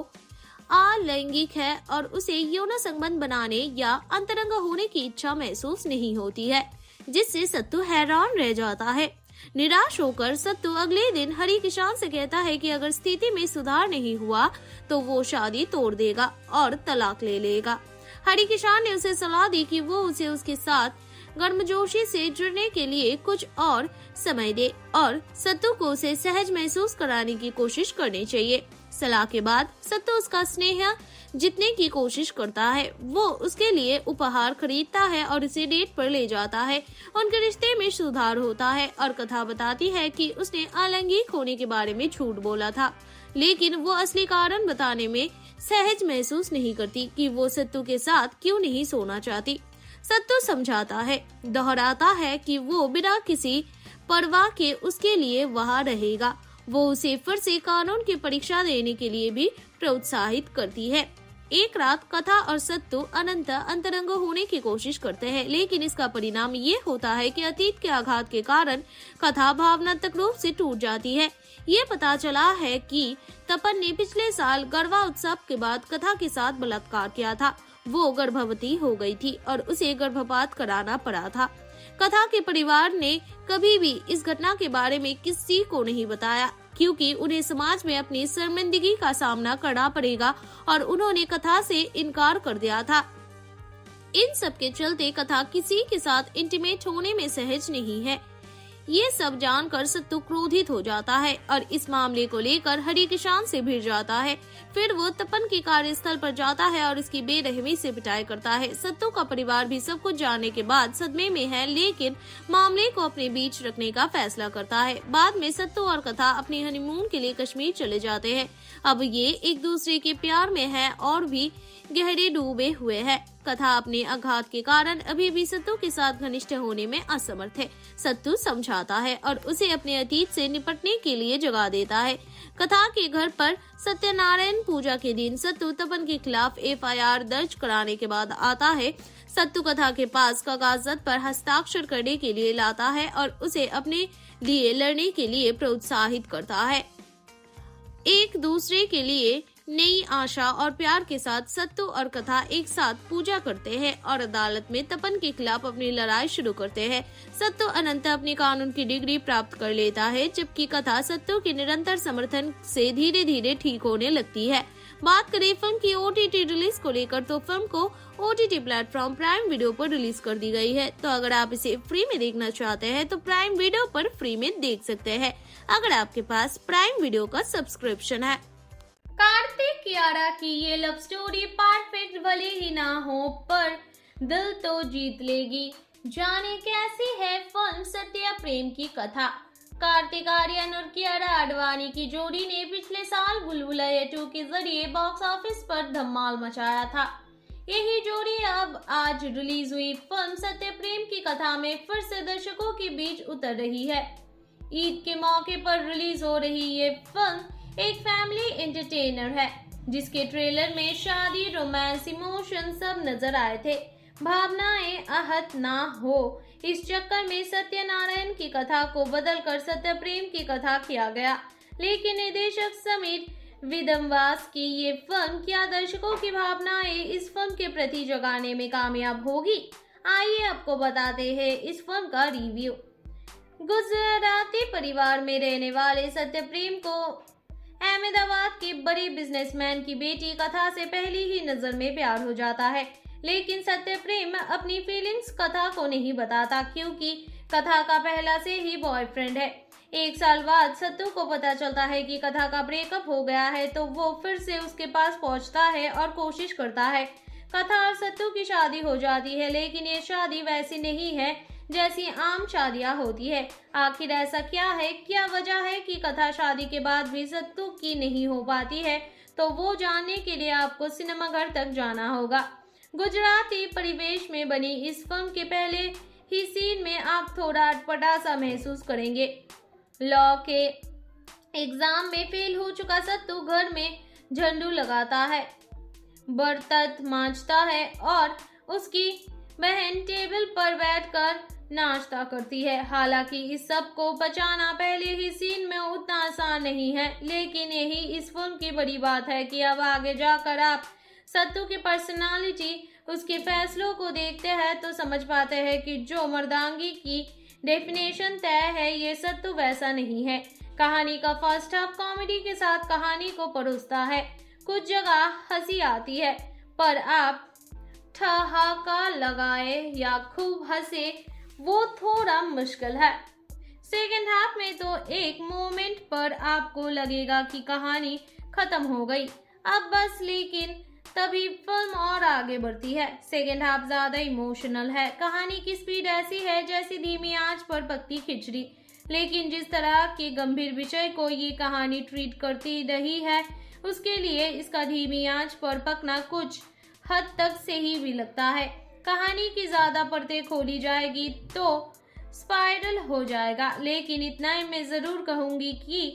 Speaker 2: अलैंगिक है और उसे यौन संबंध बनाने या अंतरंग होने की इच्छा महसूस नहीं होती है, जिससे सत्तू हैरान रह जाता है। निराश होकर सत्तू अगले दिन हरि किसान से कहता है कि अगर स्थिति में सुधार नहीं हुआ तो वो शादी तोड़ देगा और तलाक ले लेगा। हरि किसान ने उसे सलाह दी कि वो उसे उसके साथ गर्मजोशी से जुड़ने के लिए कुछ और समय दे और सत्तू को उसे सहज महसूस कराने की कोशिश करनी चाहिए। सलाह के बाद सत्तू उसका स्नेह जीतने की कोशिश करता है। वो उसके लिए उपहार खरीदता है और उसे डेट पर ले जाता है। उनके रिश्ते में सुधार होता है और कथा बताती है कि उसने अलैंगिक होने के बारे में झूठ बोला था, लेकिन वो असली कारण बताने में सहज महसूस नहीं करती कि वो सत्तू के साथ क्यों नहीं सोना चाहती। सत्तू समझाता है, दोहराता है कि वो बिना किसी परवाह के उसके लिए वहाँ रहेगा। वो उसे फिर से कानून की परीक्षा देने के लिए भी प्रोत्साहित करती है। एक रात कथा और सत्तू अनंत अंतरंग होने की कोशिश करते हैं, लेकिन इसका परिणाम ये होता है कि अतीत के आघात के कारण कथा भावनात्मक रूप से टूट जाती है। ये पता चला है कि तपन ने पिछले साल गरबा उत्सव के बाद कथा के साथ बलात्कार किया था। वो गर्भवती हो गई थी और उसे गर्भपात कराना पड़ा था। कथा के परिवार ने कभी भी इस घटना के बारे में किसी को नहीं बताया, क्योंकि उन्हें समाज में अपनी शर्मिंदगी का सामना करना पड़ेगा और उन्होंने कथा से इनकार कर दिया था। इन सब के चलते कथा किसी के साथ इंटीमेट होने में सहज नहीं है। ये सब जानकर सत्तू क्रोधित हो जाता है और इस मामले को लेकर हरि किसान से भिड़ जाता है। फिर वो तपन के कार्यस्थल पर जाता है और इसकी बेरहमी से पिटाई करता है। सत्तू का परिवार भी सब कुछ जानने के बाद सदमे में है, लेकिन मामले को अपने बीच रखने का फैसला करता है। बाद में सत्तू और कथा अपनी हनीमून के लिए कश्मीर चले जाते हैं। अब ये एक दूसरे के प्यार में है और भी गहरे डूबे हुए है। कथा अपने आघात के कारण अभी भी सत्तू के साथ घनिष्ठ होने में असमर्थ है। सत्तू समझाता है और उसे अपने अतीत से निपटने के लिए जगा देता है। कथा के घर पर सत्यनारायण पूजा के दिन सत्तू तपन के खिलाफ FIR दर्ज कराने के बाद आता है। सत्तू कथा के पास कागजात पर हस्ताक्षर करने के लिए लाता है और उसे अपने लिए लड़ने के लिए प्रोत्साहित करता है। एक दूसरे के लिए नई आशा और प्यार के साथ सत्तू और कथा एक साथ पूजा करते हैं और अदालत में तपन के खिलाफ अपनी लड़ाई शुरू करते हैं। सत्तू अनंत अपनी कानून की डिग्री प्राप्त कर लेता है, जबकि कथा सत्तू के निरंतर समर्थन से धीरे धीरे ठीक होने लगती है। बात करें फिल्म की OTT रिलीज को लेकर, तो फिल्म को OTT प्लेटफॉर्म प्राइम वीडियो पर रिलीज कर दी गई है। तो अगर आप इसे फ्री में देखना चाहते हैं तो प्राइम वीडियो पर फ्री में देख सकते हैं, अगर आपके पास प्राइम वीडियो का सब्सक्रिप्शन है।
Speaker 3: कार्तिक कियारा की ये लव स्टोरी परफेक्ट भले ही ना हो पर दिल तो जीत लेगी। जाने कैसी है फिल्म सत्या प्रेम की कथा। कार्तिक आर्यन और कियारा आडवाणी की जोड़ी ने पिछले साल बुलबुलैया 2 के जरिए बॉक्स ऑफिस पर धमाल मचाया था। यही जोड़ी अब आज रिलीज हुई फिल्म सत्या प्रेम की कथा में फिर से दर्शकों के बीच उतर रही है। ईद के मौके पर रिलीज हो रही ये फिल्म एक फैमिली एंटरटेनर है, जिसके ट्रेलर में शादी, रोमांस, इमोशन सब नजर आए थे। भावनाएं आहत ना हो इस चक्कर में सत्यनारायण की कथा को बदलकर सत्य प्रेम की कथा किया गया, लेकिन निर्देशक समीर विदमवास की ये फिल्म क्या दर्शकों की भावनाएं इस फिल्म के प्रति जगाने में कामयाब होगी? आइए आपको बताते हैं इस फिल्म का रिव्यू। गुजराती परिवार में रहने वाले सत्य प्रेम को अहमदाबाद के बड़े बिजनेसमैन की बेटी कथा से पहली ही नजर में प्यार हो जाता है, लेकिन सत्य प्रेम अपनी फीलिंग्स कथा को नहीं बताता, क्योंकि कथा का पहला से ही बॉयफ्रेंड है। एक साल बाद सत्तू को पता चलता है कि कथा का ब्रेकअप हो गया है, तो वो फिर से उसके पास पहुंचता है और कोशिश करता है। कथा और सत्तू की शादी हो जाती है, लेकिन ये शादी वैसी नहीं है जैसी आम शादियां होती है। आखिर ऐसा क्या है, क्या वजह है कि कथा शादी के बाद भी सत्तू की नहीं हो पाती है? तो वो जानने के लिए आपको सिनेमाघर तक जाना होगा। गुजराती परिवेश में बनी इस फिल्म के पहले ही सीन में आप थोड़ा अटपटा सा महसूस करेंगे। लॉ के एग्जाम में फेल हो चुका सत्तू घर में झंडू लगाता है, बर्तन मांजता है और उसकी बहन टेबल पर बैठकर नाश्ता करती है। हालांकि इस सब को बचाना पहले ही सीन में उतना आसान नहीं है, लेकिन यही इस फिल्म की बड़ी बात है कि अब आगे जाकर आप सत्तू की पर्सनालिटी, उसके फैसलों को देखते हैं तो समझ पाते हैं कि जो मर्दांगी की डेफिनेशन तय है, ये सत्तू वैसा नहीं है। कहानी का फर्स्ट हाफ कॉमेडी के साथ कहानी को परोसता है। कुछ जगह हंसी आती है, पर आप ठहाका लगाए या खूब हंसे वो थोड़ा मुश्किल है। सेकेंड हाफ में तो एक मोमेंट पर आपको लगेगा कि कहानी खत्म हो गई अब बस, लेकिन तभी फिल्म और आगे बढ़ती है। सेकेंड हाफ ज्यादा इमोशनल है। कहानी की स्पीड ऐसी है जैसी धीमी आंच पर पकती खिचड़ी, लेकिन जिस तरह के गंभीर विषय को ये कहानी ट्रीट करती रही है, उसके लिए इसका धीमी आंच पर पकना कुछ हद तक सही भी लगता है। कहानी की ज्यादा परतें खोली जाएगी तो स्पाइरल हो जाएगा, लेकिन इतना ही मैं जरूर कहूंगी कि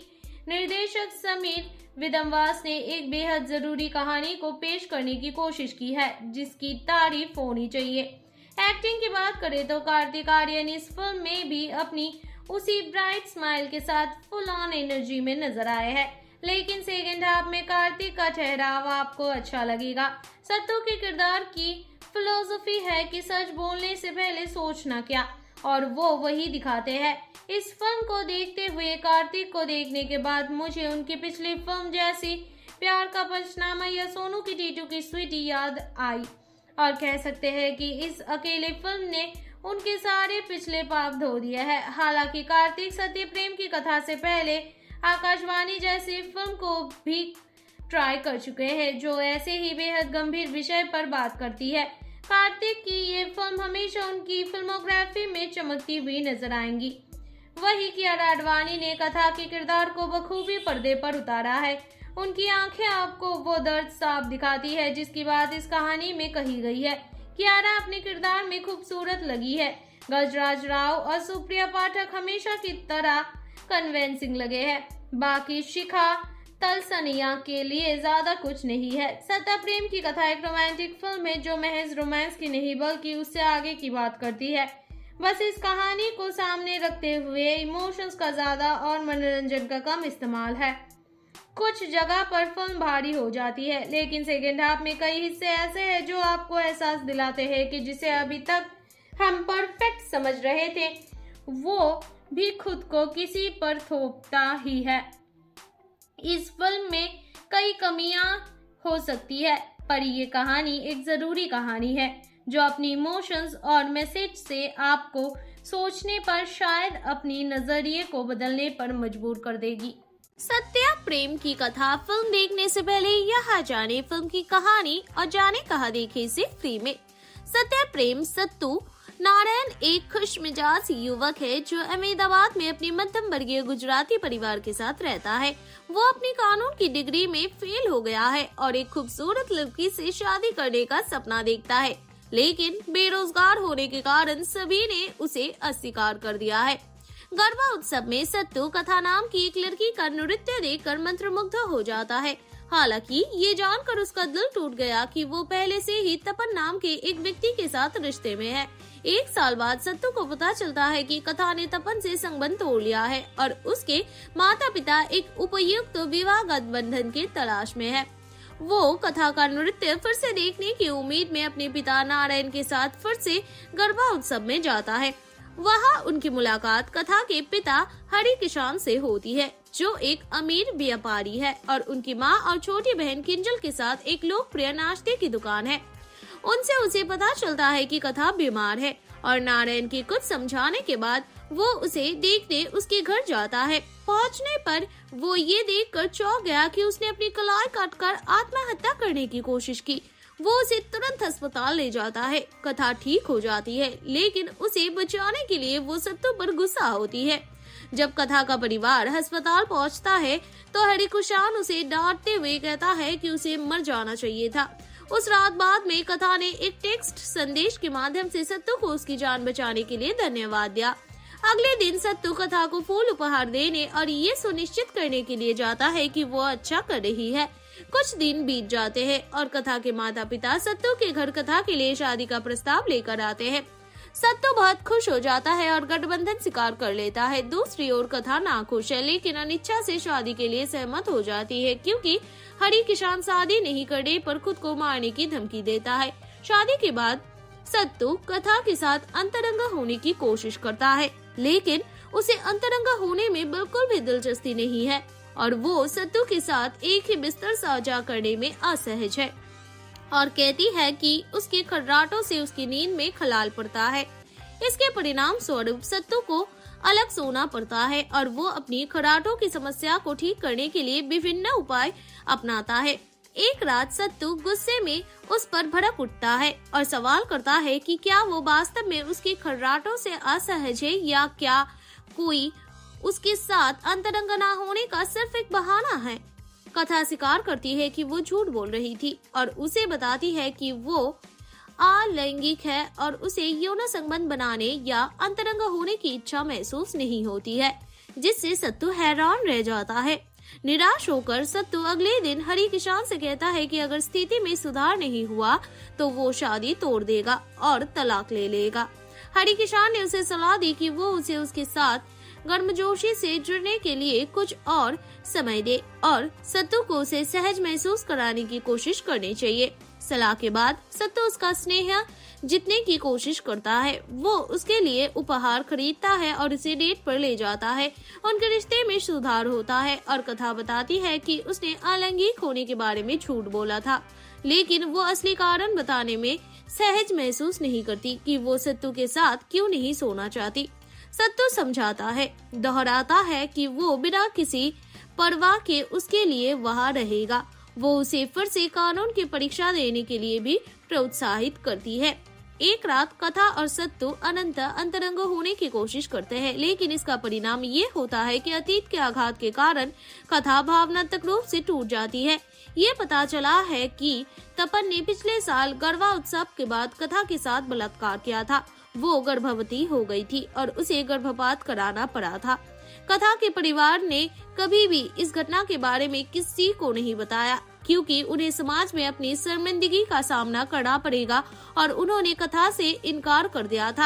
Speaker 3: निर्देशक समीर विदमवास ने एक बेहद जरूरी कहानी को पेश करने की कोशिश की है, जिसकी तारीफ होनी चाहिए। एक्टिंग की बात करें तो कार्तिक आर्यन इस फिल्म में भी अपनी उसी ब्राइट स्माइल के साथ फुल ऑन एनर्जी में नजर आए हैं, लेकिन सेकेंड हाफ में कार्तिक का ठहराव आपको अच्छा लगेगा। सत्तू के किरदार की फिलोसफी है कि सच बोलने से पहले सोचना क्या, और वो वही दिखाते हैं। इस फिल्म को देखते हुए कार्तिक को देखने के बाद मुझे उनकी पिछली फिल्म जैसी प्यार का पंचनामा या सोनू की टीटू की स्वीटी याद आई, और कह सकते हैं कि इस अकेले फिल्म ने उनके सारे पिछले पाप धो दिए हैं। हालांकि कार्तिक सत्य प्रेम की कथा से पहले आकाशवाणी जैसी फिल्म को भी ट्राई कर चुके हैं, जो ऐसे ही बेहद गंभीर विषय पर बात करती है। कार्तिक की ये फिल्म हमेशा उनकी फिल्मोग्राफी में चमकती हुई नजर आएंगी। वही कियारा आडवाणी ने कथा के किरदार को बखूबी पर्दे पर उतारा है। उनकी आंखें आपको वो दर्द साफ दिखाती है जिसकी बात इस कहानी में कही गई है। कियारा अपने किरदार में खूबसूरत लगी है। गजराज राव और सुप्रिया पाठक हमेशा की तरह कन्विंसिंग लगे हैं। बाकी शिखा तलसनिया के लिए ज्यादा कुछ नहीं है। सत्या प्रेम की कथा एक रोमांटिक फिल्म है जो महज रोमांस की नहीं बल्कि उससे आगे की बात करती है। बस इस कहानी को सामने रखते हुए इमोशंस का ज्यादा और मनोरंजन का कम इस्तेमाल है। कुछ जगह पर फिल्म भारी हो जाती है, लेकिन सेकेंड हाफ में कई हिस्से ऐसे हैं जो आपको एहसास दिलाते हैं कि जिसे अभी तक हम परफेक्ट समझ रहे थे वो भी खुद को किसी पर थोपता ही है। इस फिल्म में कई कमियां हो सकती है, पर ये कहानी एक जरूरी कहानी है जो अपनी इमोशंस और मैसेज से आपको सोचने पर, शायद अपनी नजरिए को बदलने पर मजबूर कर देगी।
Speaker 2: सत्या प्रेम की कथा फिल्म देखने से पहले यहाँ जाने फिल्म की कहानी और जाने कहा देखे से फ्री में। सत्या प्रेम सत्तू नारायण एक खुशमिजाज युवक है जो अहमदाबाद में अपनी मध्यम वर्गीय गुजराती परिवार के साथ रहता है। वो अपनी कानून की डिग्री में फेल हो गया है और एक खूबसूरत लड़की से शादी करने का सपना देखता है, लेकिन बेरोजगार होने के कारण सभी ने उसे अस्वीकार कर दिया है। गरबा उत्सव में सत्तू कथा नाम की एक लड़की का नृत्य देखकर मंत्रमुग्ध हो जाता है। हालांकि ये जानकर उसका दिल टूट गया कि वो पहले से ही तपन नाम के एक व्यक्ति के साथ रिश्ते में है। एक साल बाद सत्तू को पता चलता है कि कथा ने तपन से संबंध तोड़ लिया है और उसके माता पिता एक उपयुक्त विवाह गठबंधन की तलाश में है। वो कथा का नृत्य फिर से देखने की उम्मीद में अपने पिता नारायण के साथ फिर से गरबा उत्सव में जाता है। वहाँ उनकी मुलाकात कथा के पिता हरि किसान से होती है, जो एक अमीर व्यापारी है और उनकी माँ और छोटी बहन किंजल के साथ एक लोकप्रिय नाश्ते की दुकान है। उनसे उसे पता चलता है कि कथा बीमार है और नारायण के कुछ समझाने के बाद वो उसे देखने उसके घर जाता है। पहुंचने पर वो ये देखकर चौंक गया कि उसने अपनी कलाई काटकर आत्महत्या करने की कोशिश की। वो उसे तुरंत अस्पताल ले जाता है। कथा ठीक हो जाती है, लेकिन उसे बचाने के लिए वो सत्तू पर गुस्सा होती है। जब कथा का परिवार अस्पताल पहुंचता है तो हरि कुशान उसे डांटते हुए कहता है कि उसे मर जाना चाहिए था। उस रात बाद में कथा ने एक टेक्स्ट संदेश के माध्यम से सत्तू को उसकी जान बचाने के लिए धन्यवाद दिया। अगले दिन सत्तू कथा को फूल उपहार देने और ये सुनिश्चित करने के लिए जाता है कि वो अच्छा कर रही है। कुछ दिन बीत जाते हैं और कथा के माता पिता सत्तू के घर कथा के लिए शादी का प्रस्ताव लेकर आते हैं। सत्तू बहुत खुश हो जाता है और गठबंधन स्वीकार कर लेता है। दूसरी ओर कथा नाखुश है, लेकिन अनिच्छा से शादी के लिए सहमत हो जाती है क्योंकि हरि किसान शादी नहीं करने पर खुद को मारने की धमकी देता है। शादी के बाद सत्तू कथा के साथ अंतरंगा होने की कोशिश करता है, लेकिन उसे अंतरंगा होने में बिल्कुल भी दिलचस्पी नहीं है और वो सत्तू के साथ एक ही बिस्तर साझा करने में असहज है और कहती है कि उसके खर्राटों से उसकी नींद में खलाल पड़ता है। इसके परिणाम स्वरूप सत्तू को अलग सोना पड़ता है और वो अपनी खर्राटों की समस्या को ठीक करने के लिए विभिन्न उपाय अपनाता है। एक रात सत्तू गुस्से में उस पर भड़क उठता है और सवाल करता है कि क्या वो वास्तव में उसके खर्राटों से असहज है या क्या कोई उसके साथ अंतरंग न होने का सिर्फ एक बहाना है। कथा स्वीकार करती है कि वो झूठ बोल रही थी और उसे बताती है कि वो अलैंगिक है और उसे यौन संबंध बनाने या अंतरंग होने की इच्छा महसूस नहीं होती है, जिससे सत्तू हैरान रह जाता है। निराश होकर सत्तू अगले दिन हरी किसान से कहता है कि अगर स्थिति में सुधार नहीं हुआ तो वो शादी तोड़ देगा और तलाक ले लेगा। हरी किसान ने उसे सलाह दी कि वो उसे उसके साथ गर्मजोशी से जुड़ने के लिए कुछ और समय दे और सत्तू को उसे सहज महसूस कराने की कोशिश करनी चाहिए। सलाह के बाद सत्तू उसका स्नेह जीतने की कोशिश करता है। वो उसके लिए उपहार खरीदता है और उसे डेट पर ले जाता है। उनके रिश्ते में सुधार होता है और कथा बताती है कि उसने अलैंगिक होने के बारे में झूठ बोला था, लेकिन वो असली कारण बताने में सहज महसूस नहीं करती कि वो सत्तू के साथ क्यों नहीं सोना चाहती। सत्तू समझाता है, दोहराता है कि वो बिना किसी परवाह के उसके लिए वहाँ रहेगा। वो उसे फिर से कानून की परीक्षा देने के लिए भी प्रोत्साहित करती है। एक रात कथा और सत्तू अनंत अंतरंग होने की कोशिश करते हैं, लेकिन इसका परिणाम ये होता है कि अतीत के आघात के कारण कथा भावनात्मक रूप से टूट जाती है। ये पता चला है कि तपन ने पिछले साल गरबा उत्सव के बाद कथा के साथ बलात्कार किया था। वो गर्भवती हो गई थी और उसे गर्भपात कराना पड़ा था। कथा के परिवार ने कभी भी इस घटना के बारे में किसी को नहीं बताया, क्योंकि उन्हें समाज में अपनी शर्मिंदगी का सामना करना पड़ेगा और उन्होंने कथा से इनकार कर दिया था।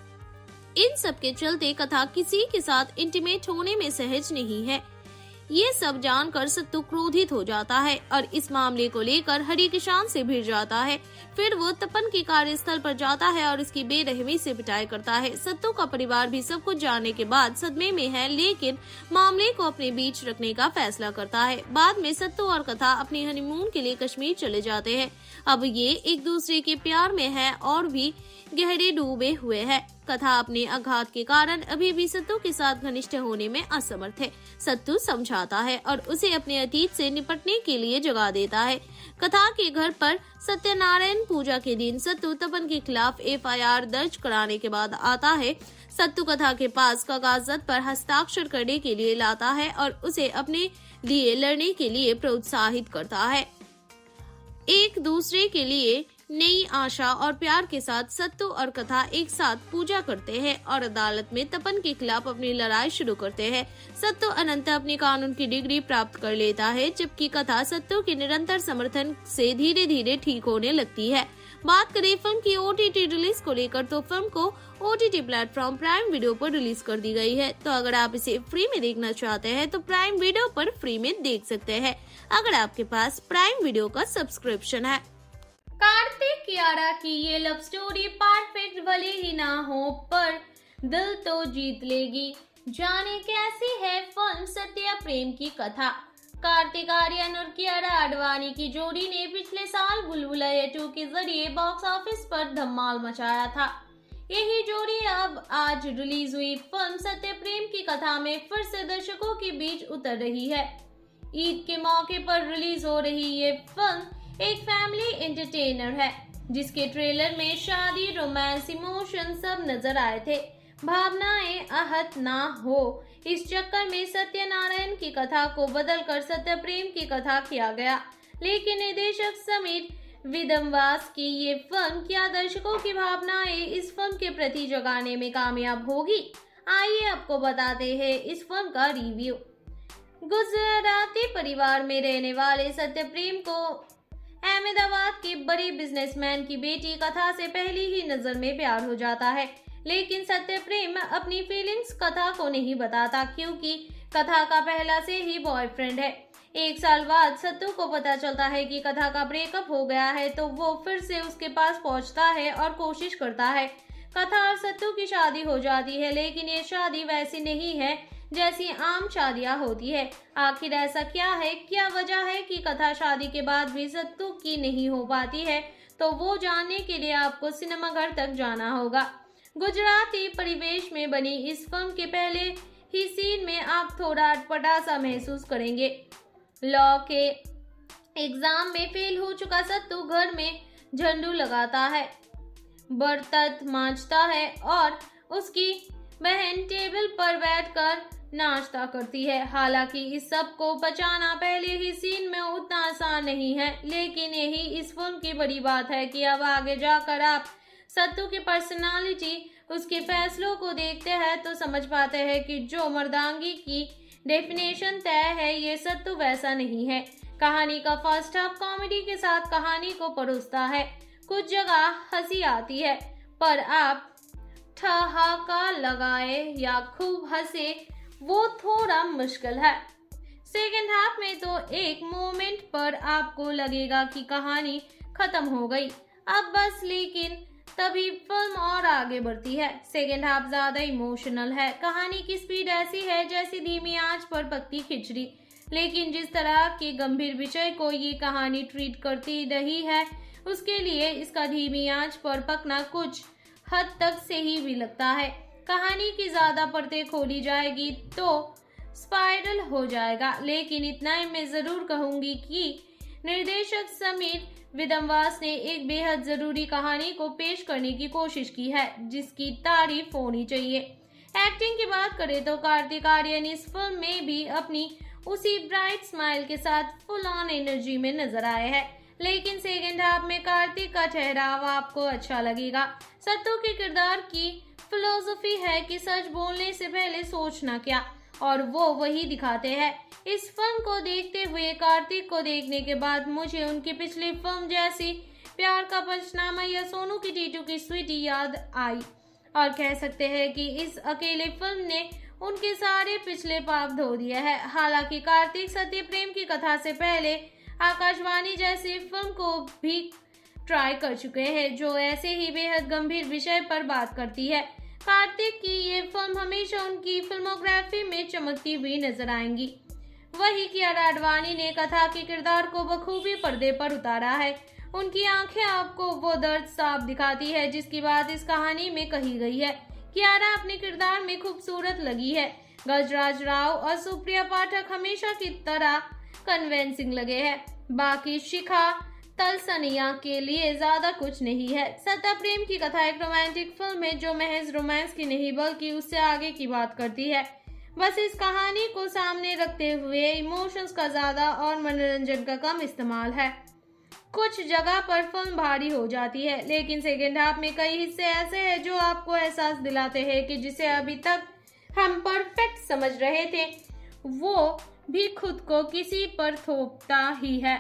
Speaker 2: इन सब के चलते कथा किसी के साथ इंटीमेट होने में सहज नहीं है। ये सब जानकर सत्तू क्रोधित हो जाता है और इस मामले को लेकर हरी किसान से भिड़ जाता है। फिर वो तपन के कार्यस्थल पर जाता है और उसकी बेरहमी से पिटाई करता है। सत्तू का परिवार भी सब कुछ जानने के बाद सदमे में है, लेकिन मामले को अपने बीच रखने का फैसला करता है। बाद में सत्तू और कथा अपनी हनीमून के लिए कश्मीर चले जाते हैं। अब ये एक दूसरे के प्यार में है और भी गहरे डूबे हुए है। कथा अपने आघात के कारण अभी भी सत्तू के साथ घनिष्ठ होने में असमर्थ है। सत्तू समझाता है और उसे अपने अतीत से निपटने के लिए जगा देता है। कथा के घर पर सत्यनारायण पूजा के दिन सत्तू तपन के खिलाफ FIR दर्ज कराने के बाद आता है। सत्तू कथा के पास कागजात पर हस्ताक्षर करने के लिए लाता है और उसे अपने लिए लड़ने के लिए प्रोत्साहित करता है। एक दूसरे के लिए नई आशा और प्यार के साथ सत्तू और कथा एक साथ पूजा करते हैं और अदालत में तपन के खिलाफ अपनी लड़ाई शुरू करते हैं। सत्तू अनंत अपनी कानून की डिग्री प्राप्त कर लेता है, जबकि कथा सत्तू के निरंतर समर्थन से धीरे धीरे ठीक होने लगती है। बात करें फिल्म की OTT रिलीज को लेकर तो फिल्म को OTT प्लेटफॉर्म प्राइम वीडियो पर रिलीज कर दी गई है। तो अगर आप इसे फ्री में देखना चाहते हैं तो प्राइम वीडियो पर फ्री में देख सकते हैं, अगर आपके पास प्राइम वीडियो का सब्सक्रिप्शन है।
Speaker 3: कार्तिक कियारा की ये लव स्टोरी परफेक्ट भले ही ना हो पर दिल तो जीत लेगी। जाने कैसी है फिल्म सत्या प्रेम की कथा। कार्तिक आर्यन और कियारा आडवाणी की जोड़ी ने पिछले साल बुलबुलैया 2 के जरिए बॉक्स ऑफिस पर धमाल मचाया था। यही जोड़ी अब आज रिलीज हुई फिल्म सत्या प्रेम की कथा में फिर से दर्शकों के बीच उतर रही है। ईद के मौके पर रिलीज हो रही ये फिल्म एक फैमिली एंटरटेनर है, जिसके ट्रेलर में शादी, रोमांस, इमोशन सब नजर आए थे। भावनाएं आहत ना हो इस चक्कर में सत्यनारायण की कथा को बदलकर सत्य प्रेम की कथा किया गया, लेकिन निर्देशक समीर विदमवास की ये फिल्म क्या दर्शकों की भावनाएं इस फिल्म के प्रति जगाने में कामयाब होगी? आइए आपको बताते हैं इस फिल्म का रिव्यू। गुजराती परिवार में रहने वाले सत्य प्रेम को अहमदाबाद के बड़े बिजनेसमैन की बेटी कथा से पहली ही नजर में प्यार हो जाता है, लेकिन सत्य प्रेम अपनी फीलिंग्स कथा को नहीं बताता, क्योंकि कथा का पहला से ही बॉयफ्रेंड है। एक साल बाद सत्तू को पता चलता है कि कथा का ब्रेकअप हो गया है, तो वो फिर से उसके पास पहुंचता है और कोशिश करता है। कथा और सत्तू की शादी हो जाती है, लेकिन ये शादी वैसी नहीं है जैसी आम शादियां होती है। आखिर ऐसा क्या है, क्या वजह है कि कथा शादी के बाद भी सत्तू की नहीं हो पाती है? तो वो जानने के लिए आपको सिनेमा घर तक जाना होगा। गुजराती परिवेश में बनी इस फिल्म के पहले ही सीन में आप थोड़ा अटपटा सा महसूस करेंगे। लॉ के एग्जाम में फेल हो चुका सत्तू घर में झंडू लगाता है, बर्तन मांजता है और उसकी बहन टेबल पर बैठकर नाश्ता करती है। हालांकि इस सब को बचाना पहले ही सीन में उतना आसान नहीं है, लेकिन यही इस फिल्म की बड़ी बात है कि अब आगे जाकर आप सत्तू की पर्सनालिटी, उसके फैसलों को देखते हैं तो समझ पाते हैं कि जो मर्दांगी की डेफिनेशन तय है, ये सत्तू वैसा नहीं है। कहानी का फर्स्ट हाफ कॉमेडी के साथ कहानी को परोसता है। कुछ जगह हंसी आती है, पर आप ठहाका लगाए या खूब हंसे वो थोड़ा मुश्किल है। सेकेंड हाफ में तो एक मोमेंट पर आपको लगेगा कि कहानी खत्म हो गई अब बस, लेकिन तभी फिल्म और आगे बढ़ती है। सेकेंड हाफ ज्यादा इमोशनल है। कहानी की स्पीड ऐसी है जैसी धीमी आंच पर पकती खिचड़ी, लेकिन जिस तरह के गंभीर विषय को ये कहानी ट्रीट करती रही है उसके लिए इसका धीमी आंच पर पकना कुछ हद तक सही भी लगता है। कहानी की ज्यादा परतें खोली जाएगी तो स्पाइरल हो जाएगा, लेकिन इतना ही मैं जरूर कहूंगी कि निर्देशक समीर विदमवास ने एक बेहद जरूरी कहानी को पेश करने की कोशिश की है, जिसकी तारीफ होनी चाहिए। एक्टिंग की बात करें तो कार्तिक आर्यन इस फिल्म में भी अपनी उसी ब्राइट स्माइल के साथ फुल ऑन एनर्जी में नजर आए हैं, लेकिन सेकेंड हाफ में कार्तिक का ठहराव आपको अच्छा लगेगा। सत्तू के किरदार की फिलोसफी है कि सच बोलने से पहले सोचना क्या, और वो वही दिखाते हैं। इस फिल्म को देखते हुए कार्तिक को देखने के बाद मुझे उनकी पिछली फिल्म जैसी प्यार का पंचनामा या सोनू की टीटू की स्वीटी याद आई, और कह सकते हैं कि इस अकेले फिल्म ने उनके सारे पिछले पाप धो दिए हैं। हालांकि कार्तिक सत्य प्रेम की कथा से पहले आकाशवाणी जैसी फिल्म को भी ट्राई कर चुके हैं, जो ऐसे ही बेहद गंभीर विषय पर बात करती है। कार्तिक की ये फिल्म हमेशा उनकी फिल्मोग्राफी में चमकती हुई नजर आएंगी। वही कियारा आडवाणी ने कथा के किरदार को बखूबी पर्दे पर उतारा है। उनकी आंखें आपको वो दर्द साफ दिखाती है जिसकी बात इस कहानी में कही गई है। कियारा अपने किरदार में खूबसूरत लगी है। गजराज राव और सुप्रिया पाठक हमेशा की तरह कन्विंसिंग लगे हैं। बाकी शिखा तलसनिया के लिए ज्यादा कुछ नहीं है। सत्या प्रेम की कथा एक रोमांटिक फिल्म है जो महज रोमांस की नहीं बल्कि उससे आगे की बात करती है। बस इस कहानी को सामने रखते हुए इमोशंस का ज्यादा और मनोरंजन का कम इस्तेमाल है। कुछ जगह पर फिल्म भारी हो जाती है, लेकिन सेकेंड हाफ में कई हिस्से ऐसे हैं जो आपको एहसास दिलाते हैं कि जिसे अभी तक हम परफेक्ट समझ रहे थे वो भी खुद को किसी पर थोपता ही है।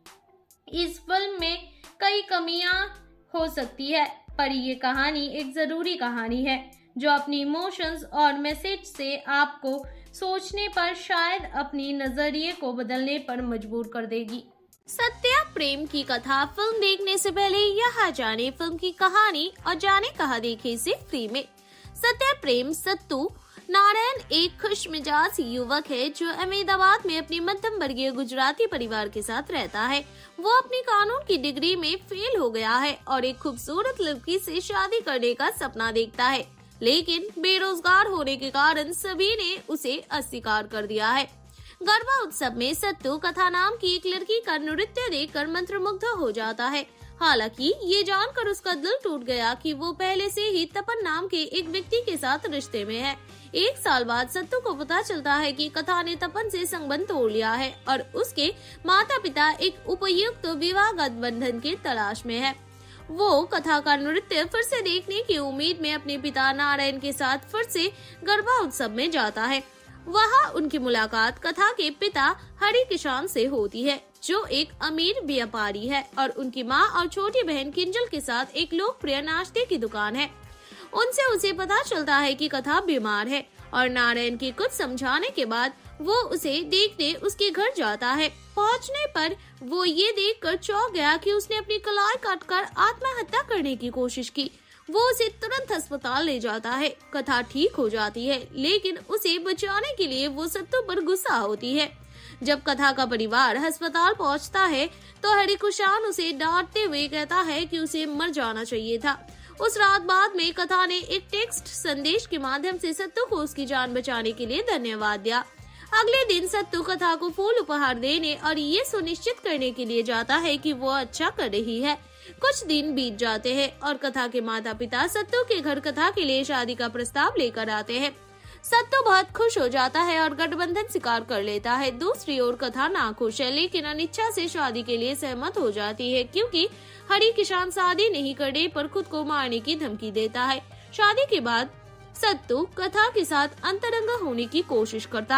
Speaker 3: इस फिल्म में कई कमियां हो सकती है, पर ये कहानी एक जरूरी कहानी है जो अपनी इमोशंस और मैसेज से आपको सोचने पर, शायद अपनी नजरिए को बदलने पर मजबूर कर देगी।
Speaker 2: सत्या प्रेम की कथा फिल्म देखने से पहले यहाँ जाने फिल्म की कहानी और जाने कहाँ देखे से फ्री में। सत्या प्रेम सत्तू नारायण एक खुशमिजाज युवक है जो अहमदाबाद में अपनी मध्यम वर्गीय गुजराती परिवार के साथ रहता है। वो अपनी कानून की डिग्री में फेल हो गया है और एक खूबसूरत लड़की से शादी करने का सपना देखता है, लेकिन बेरोजगार होने के कारण सभी ने उसे अस्वीकार कर दिया है। गरबा उत्सव में सत्तू कथा नाम की एक लड़की का नृत्य देखकर मंत्रमुग्ध हो जाता है। हालांकि ये जानकर उसका दिल टूट गया कि वो पहले से ही तपन नाम के एक व्यक्ति के साथ रिश्ते में है। एक साल बाद सत्तू को पता चलता है कि कथा ने तपन से संबंध तोड़ लिया है और उसके माता पिता एक उपयुक्त विवाहगत बंधन की तलाश में है। वो कथा का नृत्य फिर से देखने की उम्मीद में अपने पिता नारायण के साथ फिर से गरबा उत्सव में जाता है। वहाँ उनकी मुलाकात कथा के पिता हरि किसान से होती है, जो एक अमीर व्यापारी है और उनकी माँ और छोटी बहन किंजल के साथ एक लोकप्रिय नाश्ते की दुकान है। उनसे उसे पता चलता है कि कथा बीमार है और नारायण की कुछ समझाने के बाद वो उसे देखने उसके घर जाता है। पहुंचने पर वो ये देखकर चौंक गया कि उसने अपनी कलाई काटकर आत्महत्या करने की कोशिश की। वो उसे तुरंत अस्पताल ले जाता है। कथा ठीक हो जाती है, लेकिन उसे बचाने के लिए वो सत्तू पर गुस्सा होती है। जब कथा का परिवार अस्पताल पहुंचता है तो हरि किसान उसे डांटते हुए कहता है कि उसे मर जाना चाहिए था। उस रात बाद में कथा ने एक टेक्स्ट संदेश के माध्यम से सत्तू को उसकी जान बचाने के लिए धन्यवाद दिया। अगले दिन सत्तू कथा को फूल उपहार देने और ये सुनिश्चित करने के लिए जाता है कि वो अच्छा कर रही है। कुछ दिन बीत जाते हैं और कथा के माता पिता सत्तू के घर कथा के लिए शादी का प्रस्ताव लेकर आते हैं। सत्तू बहुत खुश हो जाता है और गठबंधन स्वीकार कर लेता है। दूसरी ओर कथा नाखुश है, लेकिन अनिच्छा से शादी के लिए सहमत हो जाती है क्योंकि हरि किसान शादी नहीं करने पर खुद को मारने की धमकी देता है। शादी के बाद सत्तू कथा के साथ अंतरंग होने की कोशिश करता है,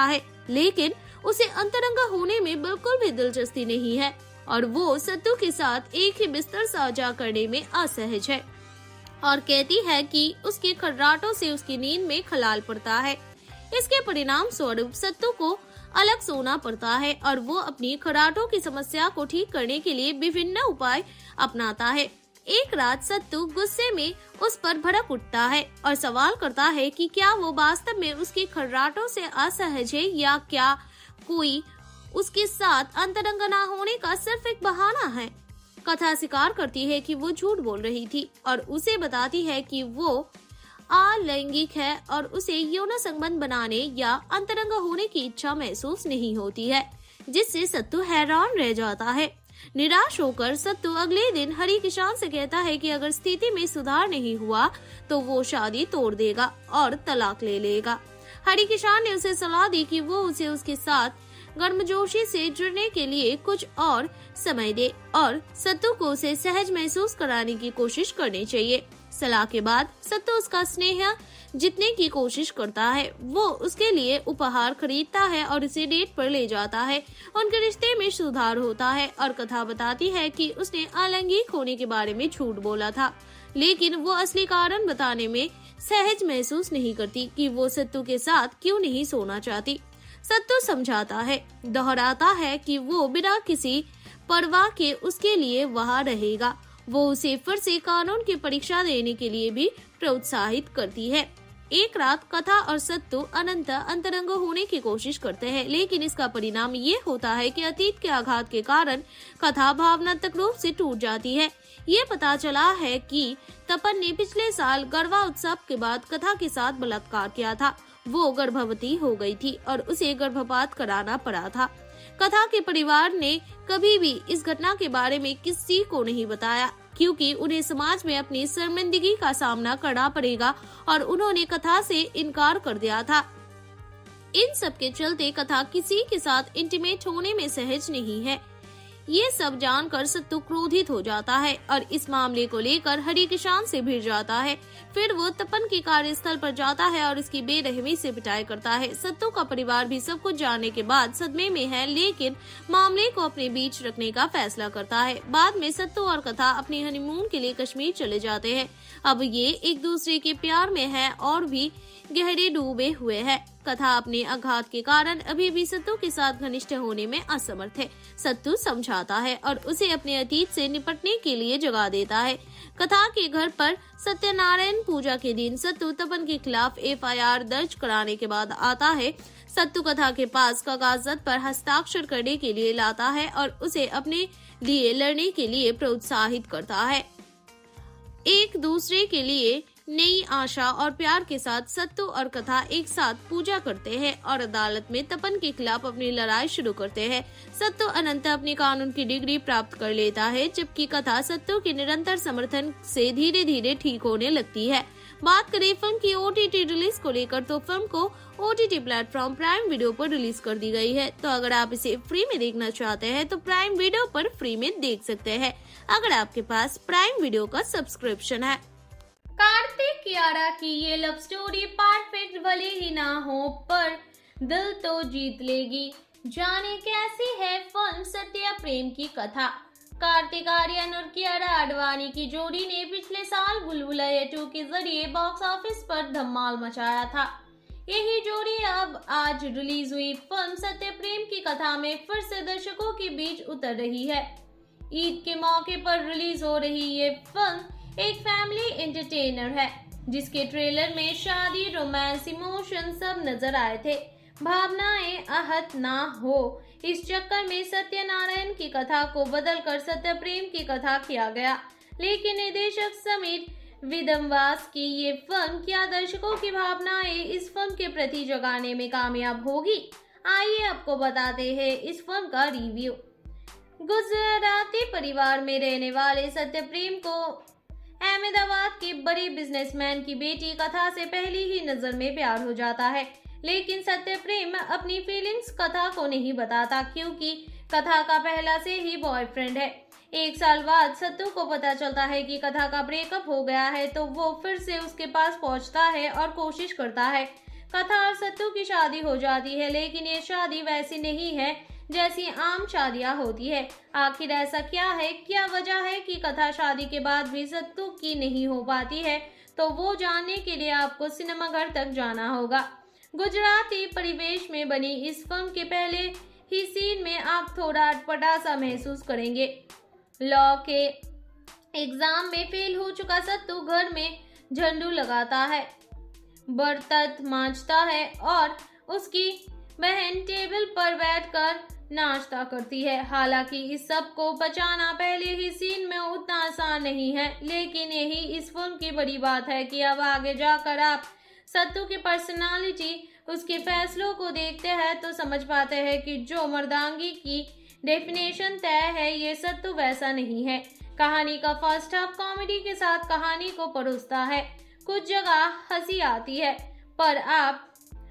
Speaker 2: लेकिन उसे अंतरंगा होने में बिल्कुल भी दिलचस्पी नहीं है और वो सत्तू के साथ एक ही बिस्तर साझा करने में असहज है और कहती है कि उसके खर्राटों से उसकी नींद में खलाल पड़ता है। इसके परिणाम स्वरूप सत्तू को अलग सोना पड़ता है और वो अपनी खर्राटों की समस्या को ठीक करने के लिए विभिन्न उपाय अपनाता है। एक रात सत्तू गुस्से में उस पर भड़क उठता है और सवाल करता है कि क्या वो वास्तव में उसकी खर्राटों से असहज है या क्या कोई उसके साथ अंतरंग न होने का सिर्फ एक बहाना है। कथा स्वीकार करती है कि वो झूठ बोल रही थी और उसे बताती है कि वो अलैंगिक है और उसे यौन संबंध बनाने या अंतरंग होने की इच्छा महसूस नहीं होती है, जिससे सत्तू हैरान रह जाता है। निराश होकर सत्तू अगले दिन हरि किसान से कहता है कि अगर स्थिति में सुधार नहीं हुआ तो वो शादी तोड़ देगा और तलाक ले लेगा। हरि किसान ने उसे सलाह दी कि वो उसे उसके साथ गर्मजोशी से जुड़ने के लिए कुछ और समय दे और सत्तू को उसे सहज महसूस कराने की कोशिश करनी चाहिए। सलाह के बाद सत्तू उसका स्नेह जीतने की कोशिश करता है। वो उसके लिए उपहार खरीदता है और उसे डेट पर ले जाता है। उनके रिश्ते में सुधार होता है और कथा बताती है कि उसने अलैंगिक होने के बारे में झूठ बोला था, लेकिन वो असली कारण बताने में सहज महसूस नहीं करती कि वो सत्तू के साथ क्यों नहीं सोना चाहती। सत्तू समझाता है, दोहराता है कि वो बिना किसी परवाह के उसके लिए वहाँ रहेगा। वो उसे फिर से कानून की परीक्षा देने के लिए भी प्रोत्साहित करती है। एक रात कथा और सत्तू अनंत अंतरंग होने की कोशिश करते हैं, लेकिन इसका परिणाम ये होता है कि अतीत के आघात के कारण कथा भावनात्मक रूप से टूट जाती है। ये पता चला है कि तपन ने पिछले साल गरबा उत्सव के बाद कथा के साथ बलात्कार किया था। वो गर्भवती हो गई थी और उसे गर्भपात कराना पड़ा था। कथा के परिवार ने कभी भी इस घटना के बारे में किसी को नहीं बताया, क्योंकि उन्हें समाज में अपनी शर्मिंदगी का सामना करना पड़ेगा और उन्होंने कथा से इनकार कर दिया था। इन सब के चलते कथा किसी के साथ इंटीमेट होने में सहज नहीं है। ये सब जानकर सत्तू क्रोधित हो जाता है और इस मामले को लेकर हरि किसान से भिड़ जाता है। फिर वो तपन के कार्यस्थल पर जाता है और इसकी बेरहमी से पिटाई करता है। सत्तू का परिवार भी सब कुछ जानने के बाद सदमे में है, लेकिन मामले को अपने बीच रखने का फैसला करता है। बाद में सत्तू और कथा अपनी हनीमून के लिए कश्मीर चले जाते हैं। अब ये एक दूसरे के प्यार में है और भी गहरे डूबे हुए है। कथा अपने आघात के कारण अभी भी सत्तू के साथ घनिष्ठ होने में असमर्थ है। सत्तू समझाता है और उसे अपने अतीत से निपटने के लिए जगा देता है। कथा के घर पर सत्यनारायण पूजा के दिन सत्तू तपन के खिलाफ FIR दर्ज कराने के बाद आता है। सत्तू कथा के पास कागजात पर हस्ताक्षर करने के लिए लाता है और उसे अपने लिए लड़ने के लिए प्रोत्साहित करता है। एक दूसरे के लिए नई आशा और प्यार के साथ सत्तू और कथा एक साथ पूजा करते हैं और अदालत में तपन के खिलाफ अपनी लड़ाई शुरू करते हैं। सत्तू अनंत अपनी कानून की डिग्री प्राप्त कर लेता है, जबकि कथा सत्तू के निरंतर समर्थन से धीरे धीरे ठीक होने लगती है। बात करें फिल्म की OTT रिलीज को लेकर तो फिल्म को OTT प्लेटफॉर्म प्राइम वीडियो पर रिलीज कर दी गई है। तो अगर आप इसे फ्री में देखना चाहते हैं तो प्राइम वीडियो पर फ्री में देख सकते हैं, अगर आपके पास प्राइम वीडियो का सब्सक्रिप्शन है।
Speaker 3: कार्तिक कियारा की ये लव स्टोरी परफेक्ट भले ही ना हो पर दिल तो जीत लेगी। जाने कैसी है फिल्म सत्या प्रेम की कथा। कार्तिक आर्यन और कियारा आडवाणी की जोड़ी ने पिछले साल बुलबुलैया 2 के जरिए बॉक्स ऑफिस पर धमाल मचाया था। यही जोड़ी अब आज रिलीज हुई फिल्म सत्या प्रेम की कथा में फिर से दर्शकों के बीच उतर रही है। ईद के मौके पर रिलीज हो रही ये फिल्म एक फैमिली एंटरटेनर है, जिसके ट्रेलर में शादी, रोमांस, इमोशन सब नजर आए थे। भावनाएं आहत ना हो इस चक्कर में सत्यनारायण की कथा को बदलकर सत्य प्रेम की कथा किया गया, लेकिन निर्देशक समीर विदम्वास की ये फिल्म क्या दर्शकों की भावनाएं इस फिल्म के प्रति जगाने में कामयाब होगी? आइए आपको बताते हैं इस फिल्म का रिव्यू। गुजराती परिवार में रहने वाले सत्य प्रेम को अहमदाबाद के बड़े बिजनेसमैन की बेटी कथा से पहली ही नजर में प्यार हो जाता है, लेकिन सत्य प्रेम अपनी फीलिंग्स कथा को नहीं बताता, क्योंकि कथा का पहला से ही बॉयफ्रेंड है। एक साल बाद सत्तू को पता चलता है कि कथा का ब्रेकअप हो गया है, तो वो फिर से उसके पास पहुंचता है और कोशिश करता है कथा और सत्तू की शादी हो जाती है, लेकिन ये शादी वैसी नहीं है जैसी आम शादियां होती है। आखिर ऐसा क्या है, क्या वजह है कि कथा शादी के बाद भी सत्तू की नहीं हो पाती है, तो वो जानने के लिए आपको सिनेमाघर तक जाना होगा। गुजराती परिवेश में बनी इस फिल्म के पहले ही सीन में आप थोड़ा अटपटा सा महसूस करेंगे। लॉ के एग्जाम में फेल हो चुका सत्तू घर में झंडू लगाता है, बर्तन मांजता है और उसकी बहन टेबल पर बैठकर नाश्ता करती है। हालांकि इस सब को बचाना पहले ही सीन में उतना आसान नहीं है, लेकिन यही इस फिल्म की बड़ी बात है कि अब आगे जाकर आप सत्तू की पर्सनालिटी, उसके फैसलों को देखते हैं तो समझ पाते हैं कि जो मर्दांगी की डेफिनेशन तय है, ये सत्तू वैसा नहीं है। कहानी का फर्स्ट हाफ कॉमेडी के साथ कहानी को परोसता है। कुछ जगह हंसी आती है, पर आप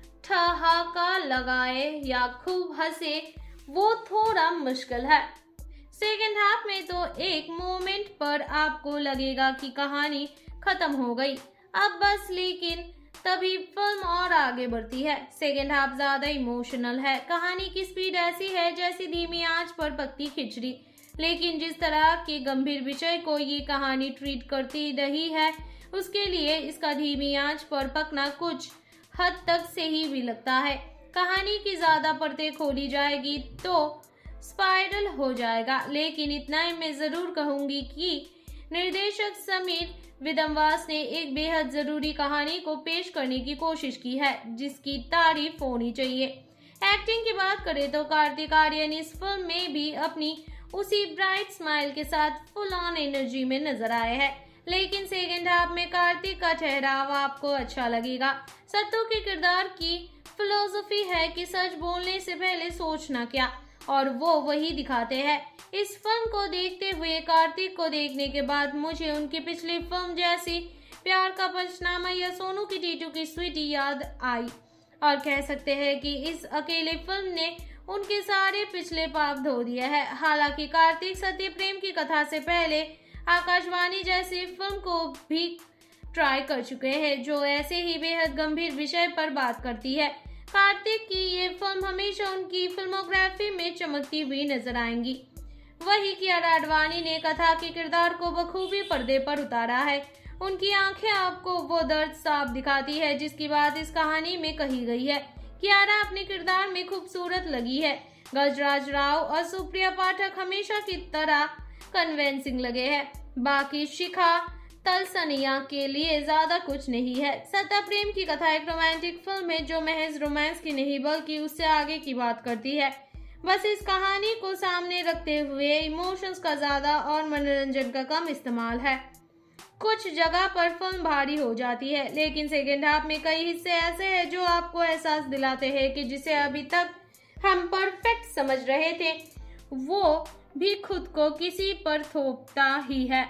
Speaker 3: ठहाका लगाए या खूब हंसे वो थोड़ा मुश्किल है। सेकेंड हाफ में तो एक मोमेंट पर आपको लगेगा कि कहानी खत्म हो गई अब बस, लेकिन तभी फिल्म और आगे बढ़ती है। सेकेंड हाफ ज्यादा इमोशनल है। कहानी की स्पीड ऐसी है जैसी धीमी आंच पर पकती खिचड़ी, लेकिन जिस तरह के गंभीर विषय को ये कहानी ट्रीट करती रही है, उसके लिए इसका धीमी आंच पर पकना कुछ हद तक सही भी लगता है। कहानी की ज्यादा परतें खोली जाएगी तो स्पाइरल हो जाएगा, लेकिन इतना ही मैं जरूर कहूंगी कि निर्देशक समीर विदमवास ने एक बेहद जरूरी कहानी को पेश करने की कोशिश की है, जिसकी तारीफ होनी चाहिए। एक्टिंग की बात करें तो कार्तिक आर्यन इस फिल्म में भी अपनी उसी ब्राइट स्माइल के साथ फुल ऑन एनर्जी में नजर आए हैं, लेकिन सेकेंड हाफ में कार्तिक का ठहराव आपको अच्छा लगेगा। सत्तू के किरदार की फिलोसफी है कि सच बोलने से पहले सोचना क्या, और वो वही दिखाते हैं। इस फिल्म को देखते हुए कार्तिक को देखने के बाद मुझे उनकी पिछली फिल्म जैसी प्यार का पंचनामा या सोनू की टीटू की स्वीटी याद आई, और कह सकते हैं कि इस अकेले फिल्म ने उनके सारे पिछले पाप धो दिए हैं। हालांकि कार्तिक सत्य प्रेम की कथा से पहले आकाशवाणी जैसी फिल्म को भी ट्राई कर चुके हैं, जो ऐसे ही बेहद गंभीर विषय पर बात करती है। कार्तिक की ये फिल्म हमेशा उनकी फिल्मोग्राफी में चमकती हुई नजर आएंगी। वही कियारा आडवाणी ने कथा के किरदार को बखूबी पर्दे पर उतारा है। उनकी आंखें आपको वो दर्द साफ दिखाती है जिसकी बात इस कहानी में कही गई है। कियारा अपने किरदार में खूबसूरत लगी है। गजराज राव और सुप्रिया पाठक हमेशा की तरह कन्विंसिंग लगे हैं। बाकी शिखा तलसनिया के लिए ज्यादा कुछ नहीं है। सत्या प्रेम की कथा एक रोमांटिक फिल्म है जो महज रोमांस की नहीं बल्कि उससे आगे की बात करती है। बस इस कहानी को सामने रखते हुए इमोशंस का ज्यादा और मनोरंजन का कम इस्तेमाल है। कुछ जगह पर फिल्म भारी हो जाती है, लेकिन सेकेंड हाफ में कई हिस्से ऐसे हैं जो आपको एहसास दिलाते हैं कि जिसे अभी तक हम परफेक्ट समझ रहे थे वो भी खुद को किसी पर थोपता ही है।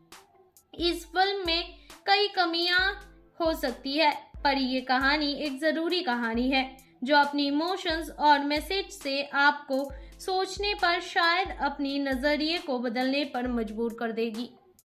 Speaker 3: इस फिल्म में कई कमियां हो सकती है, पर ये कहानी एक जरूरी कहानी है जो अपनी इमोशंस और मैसेज से आपको सोचने पर, शायद अपनी नजरिए को बदलने पर मजबूर कर देगी।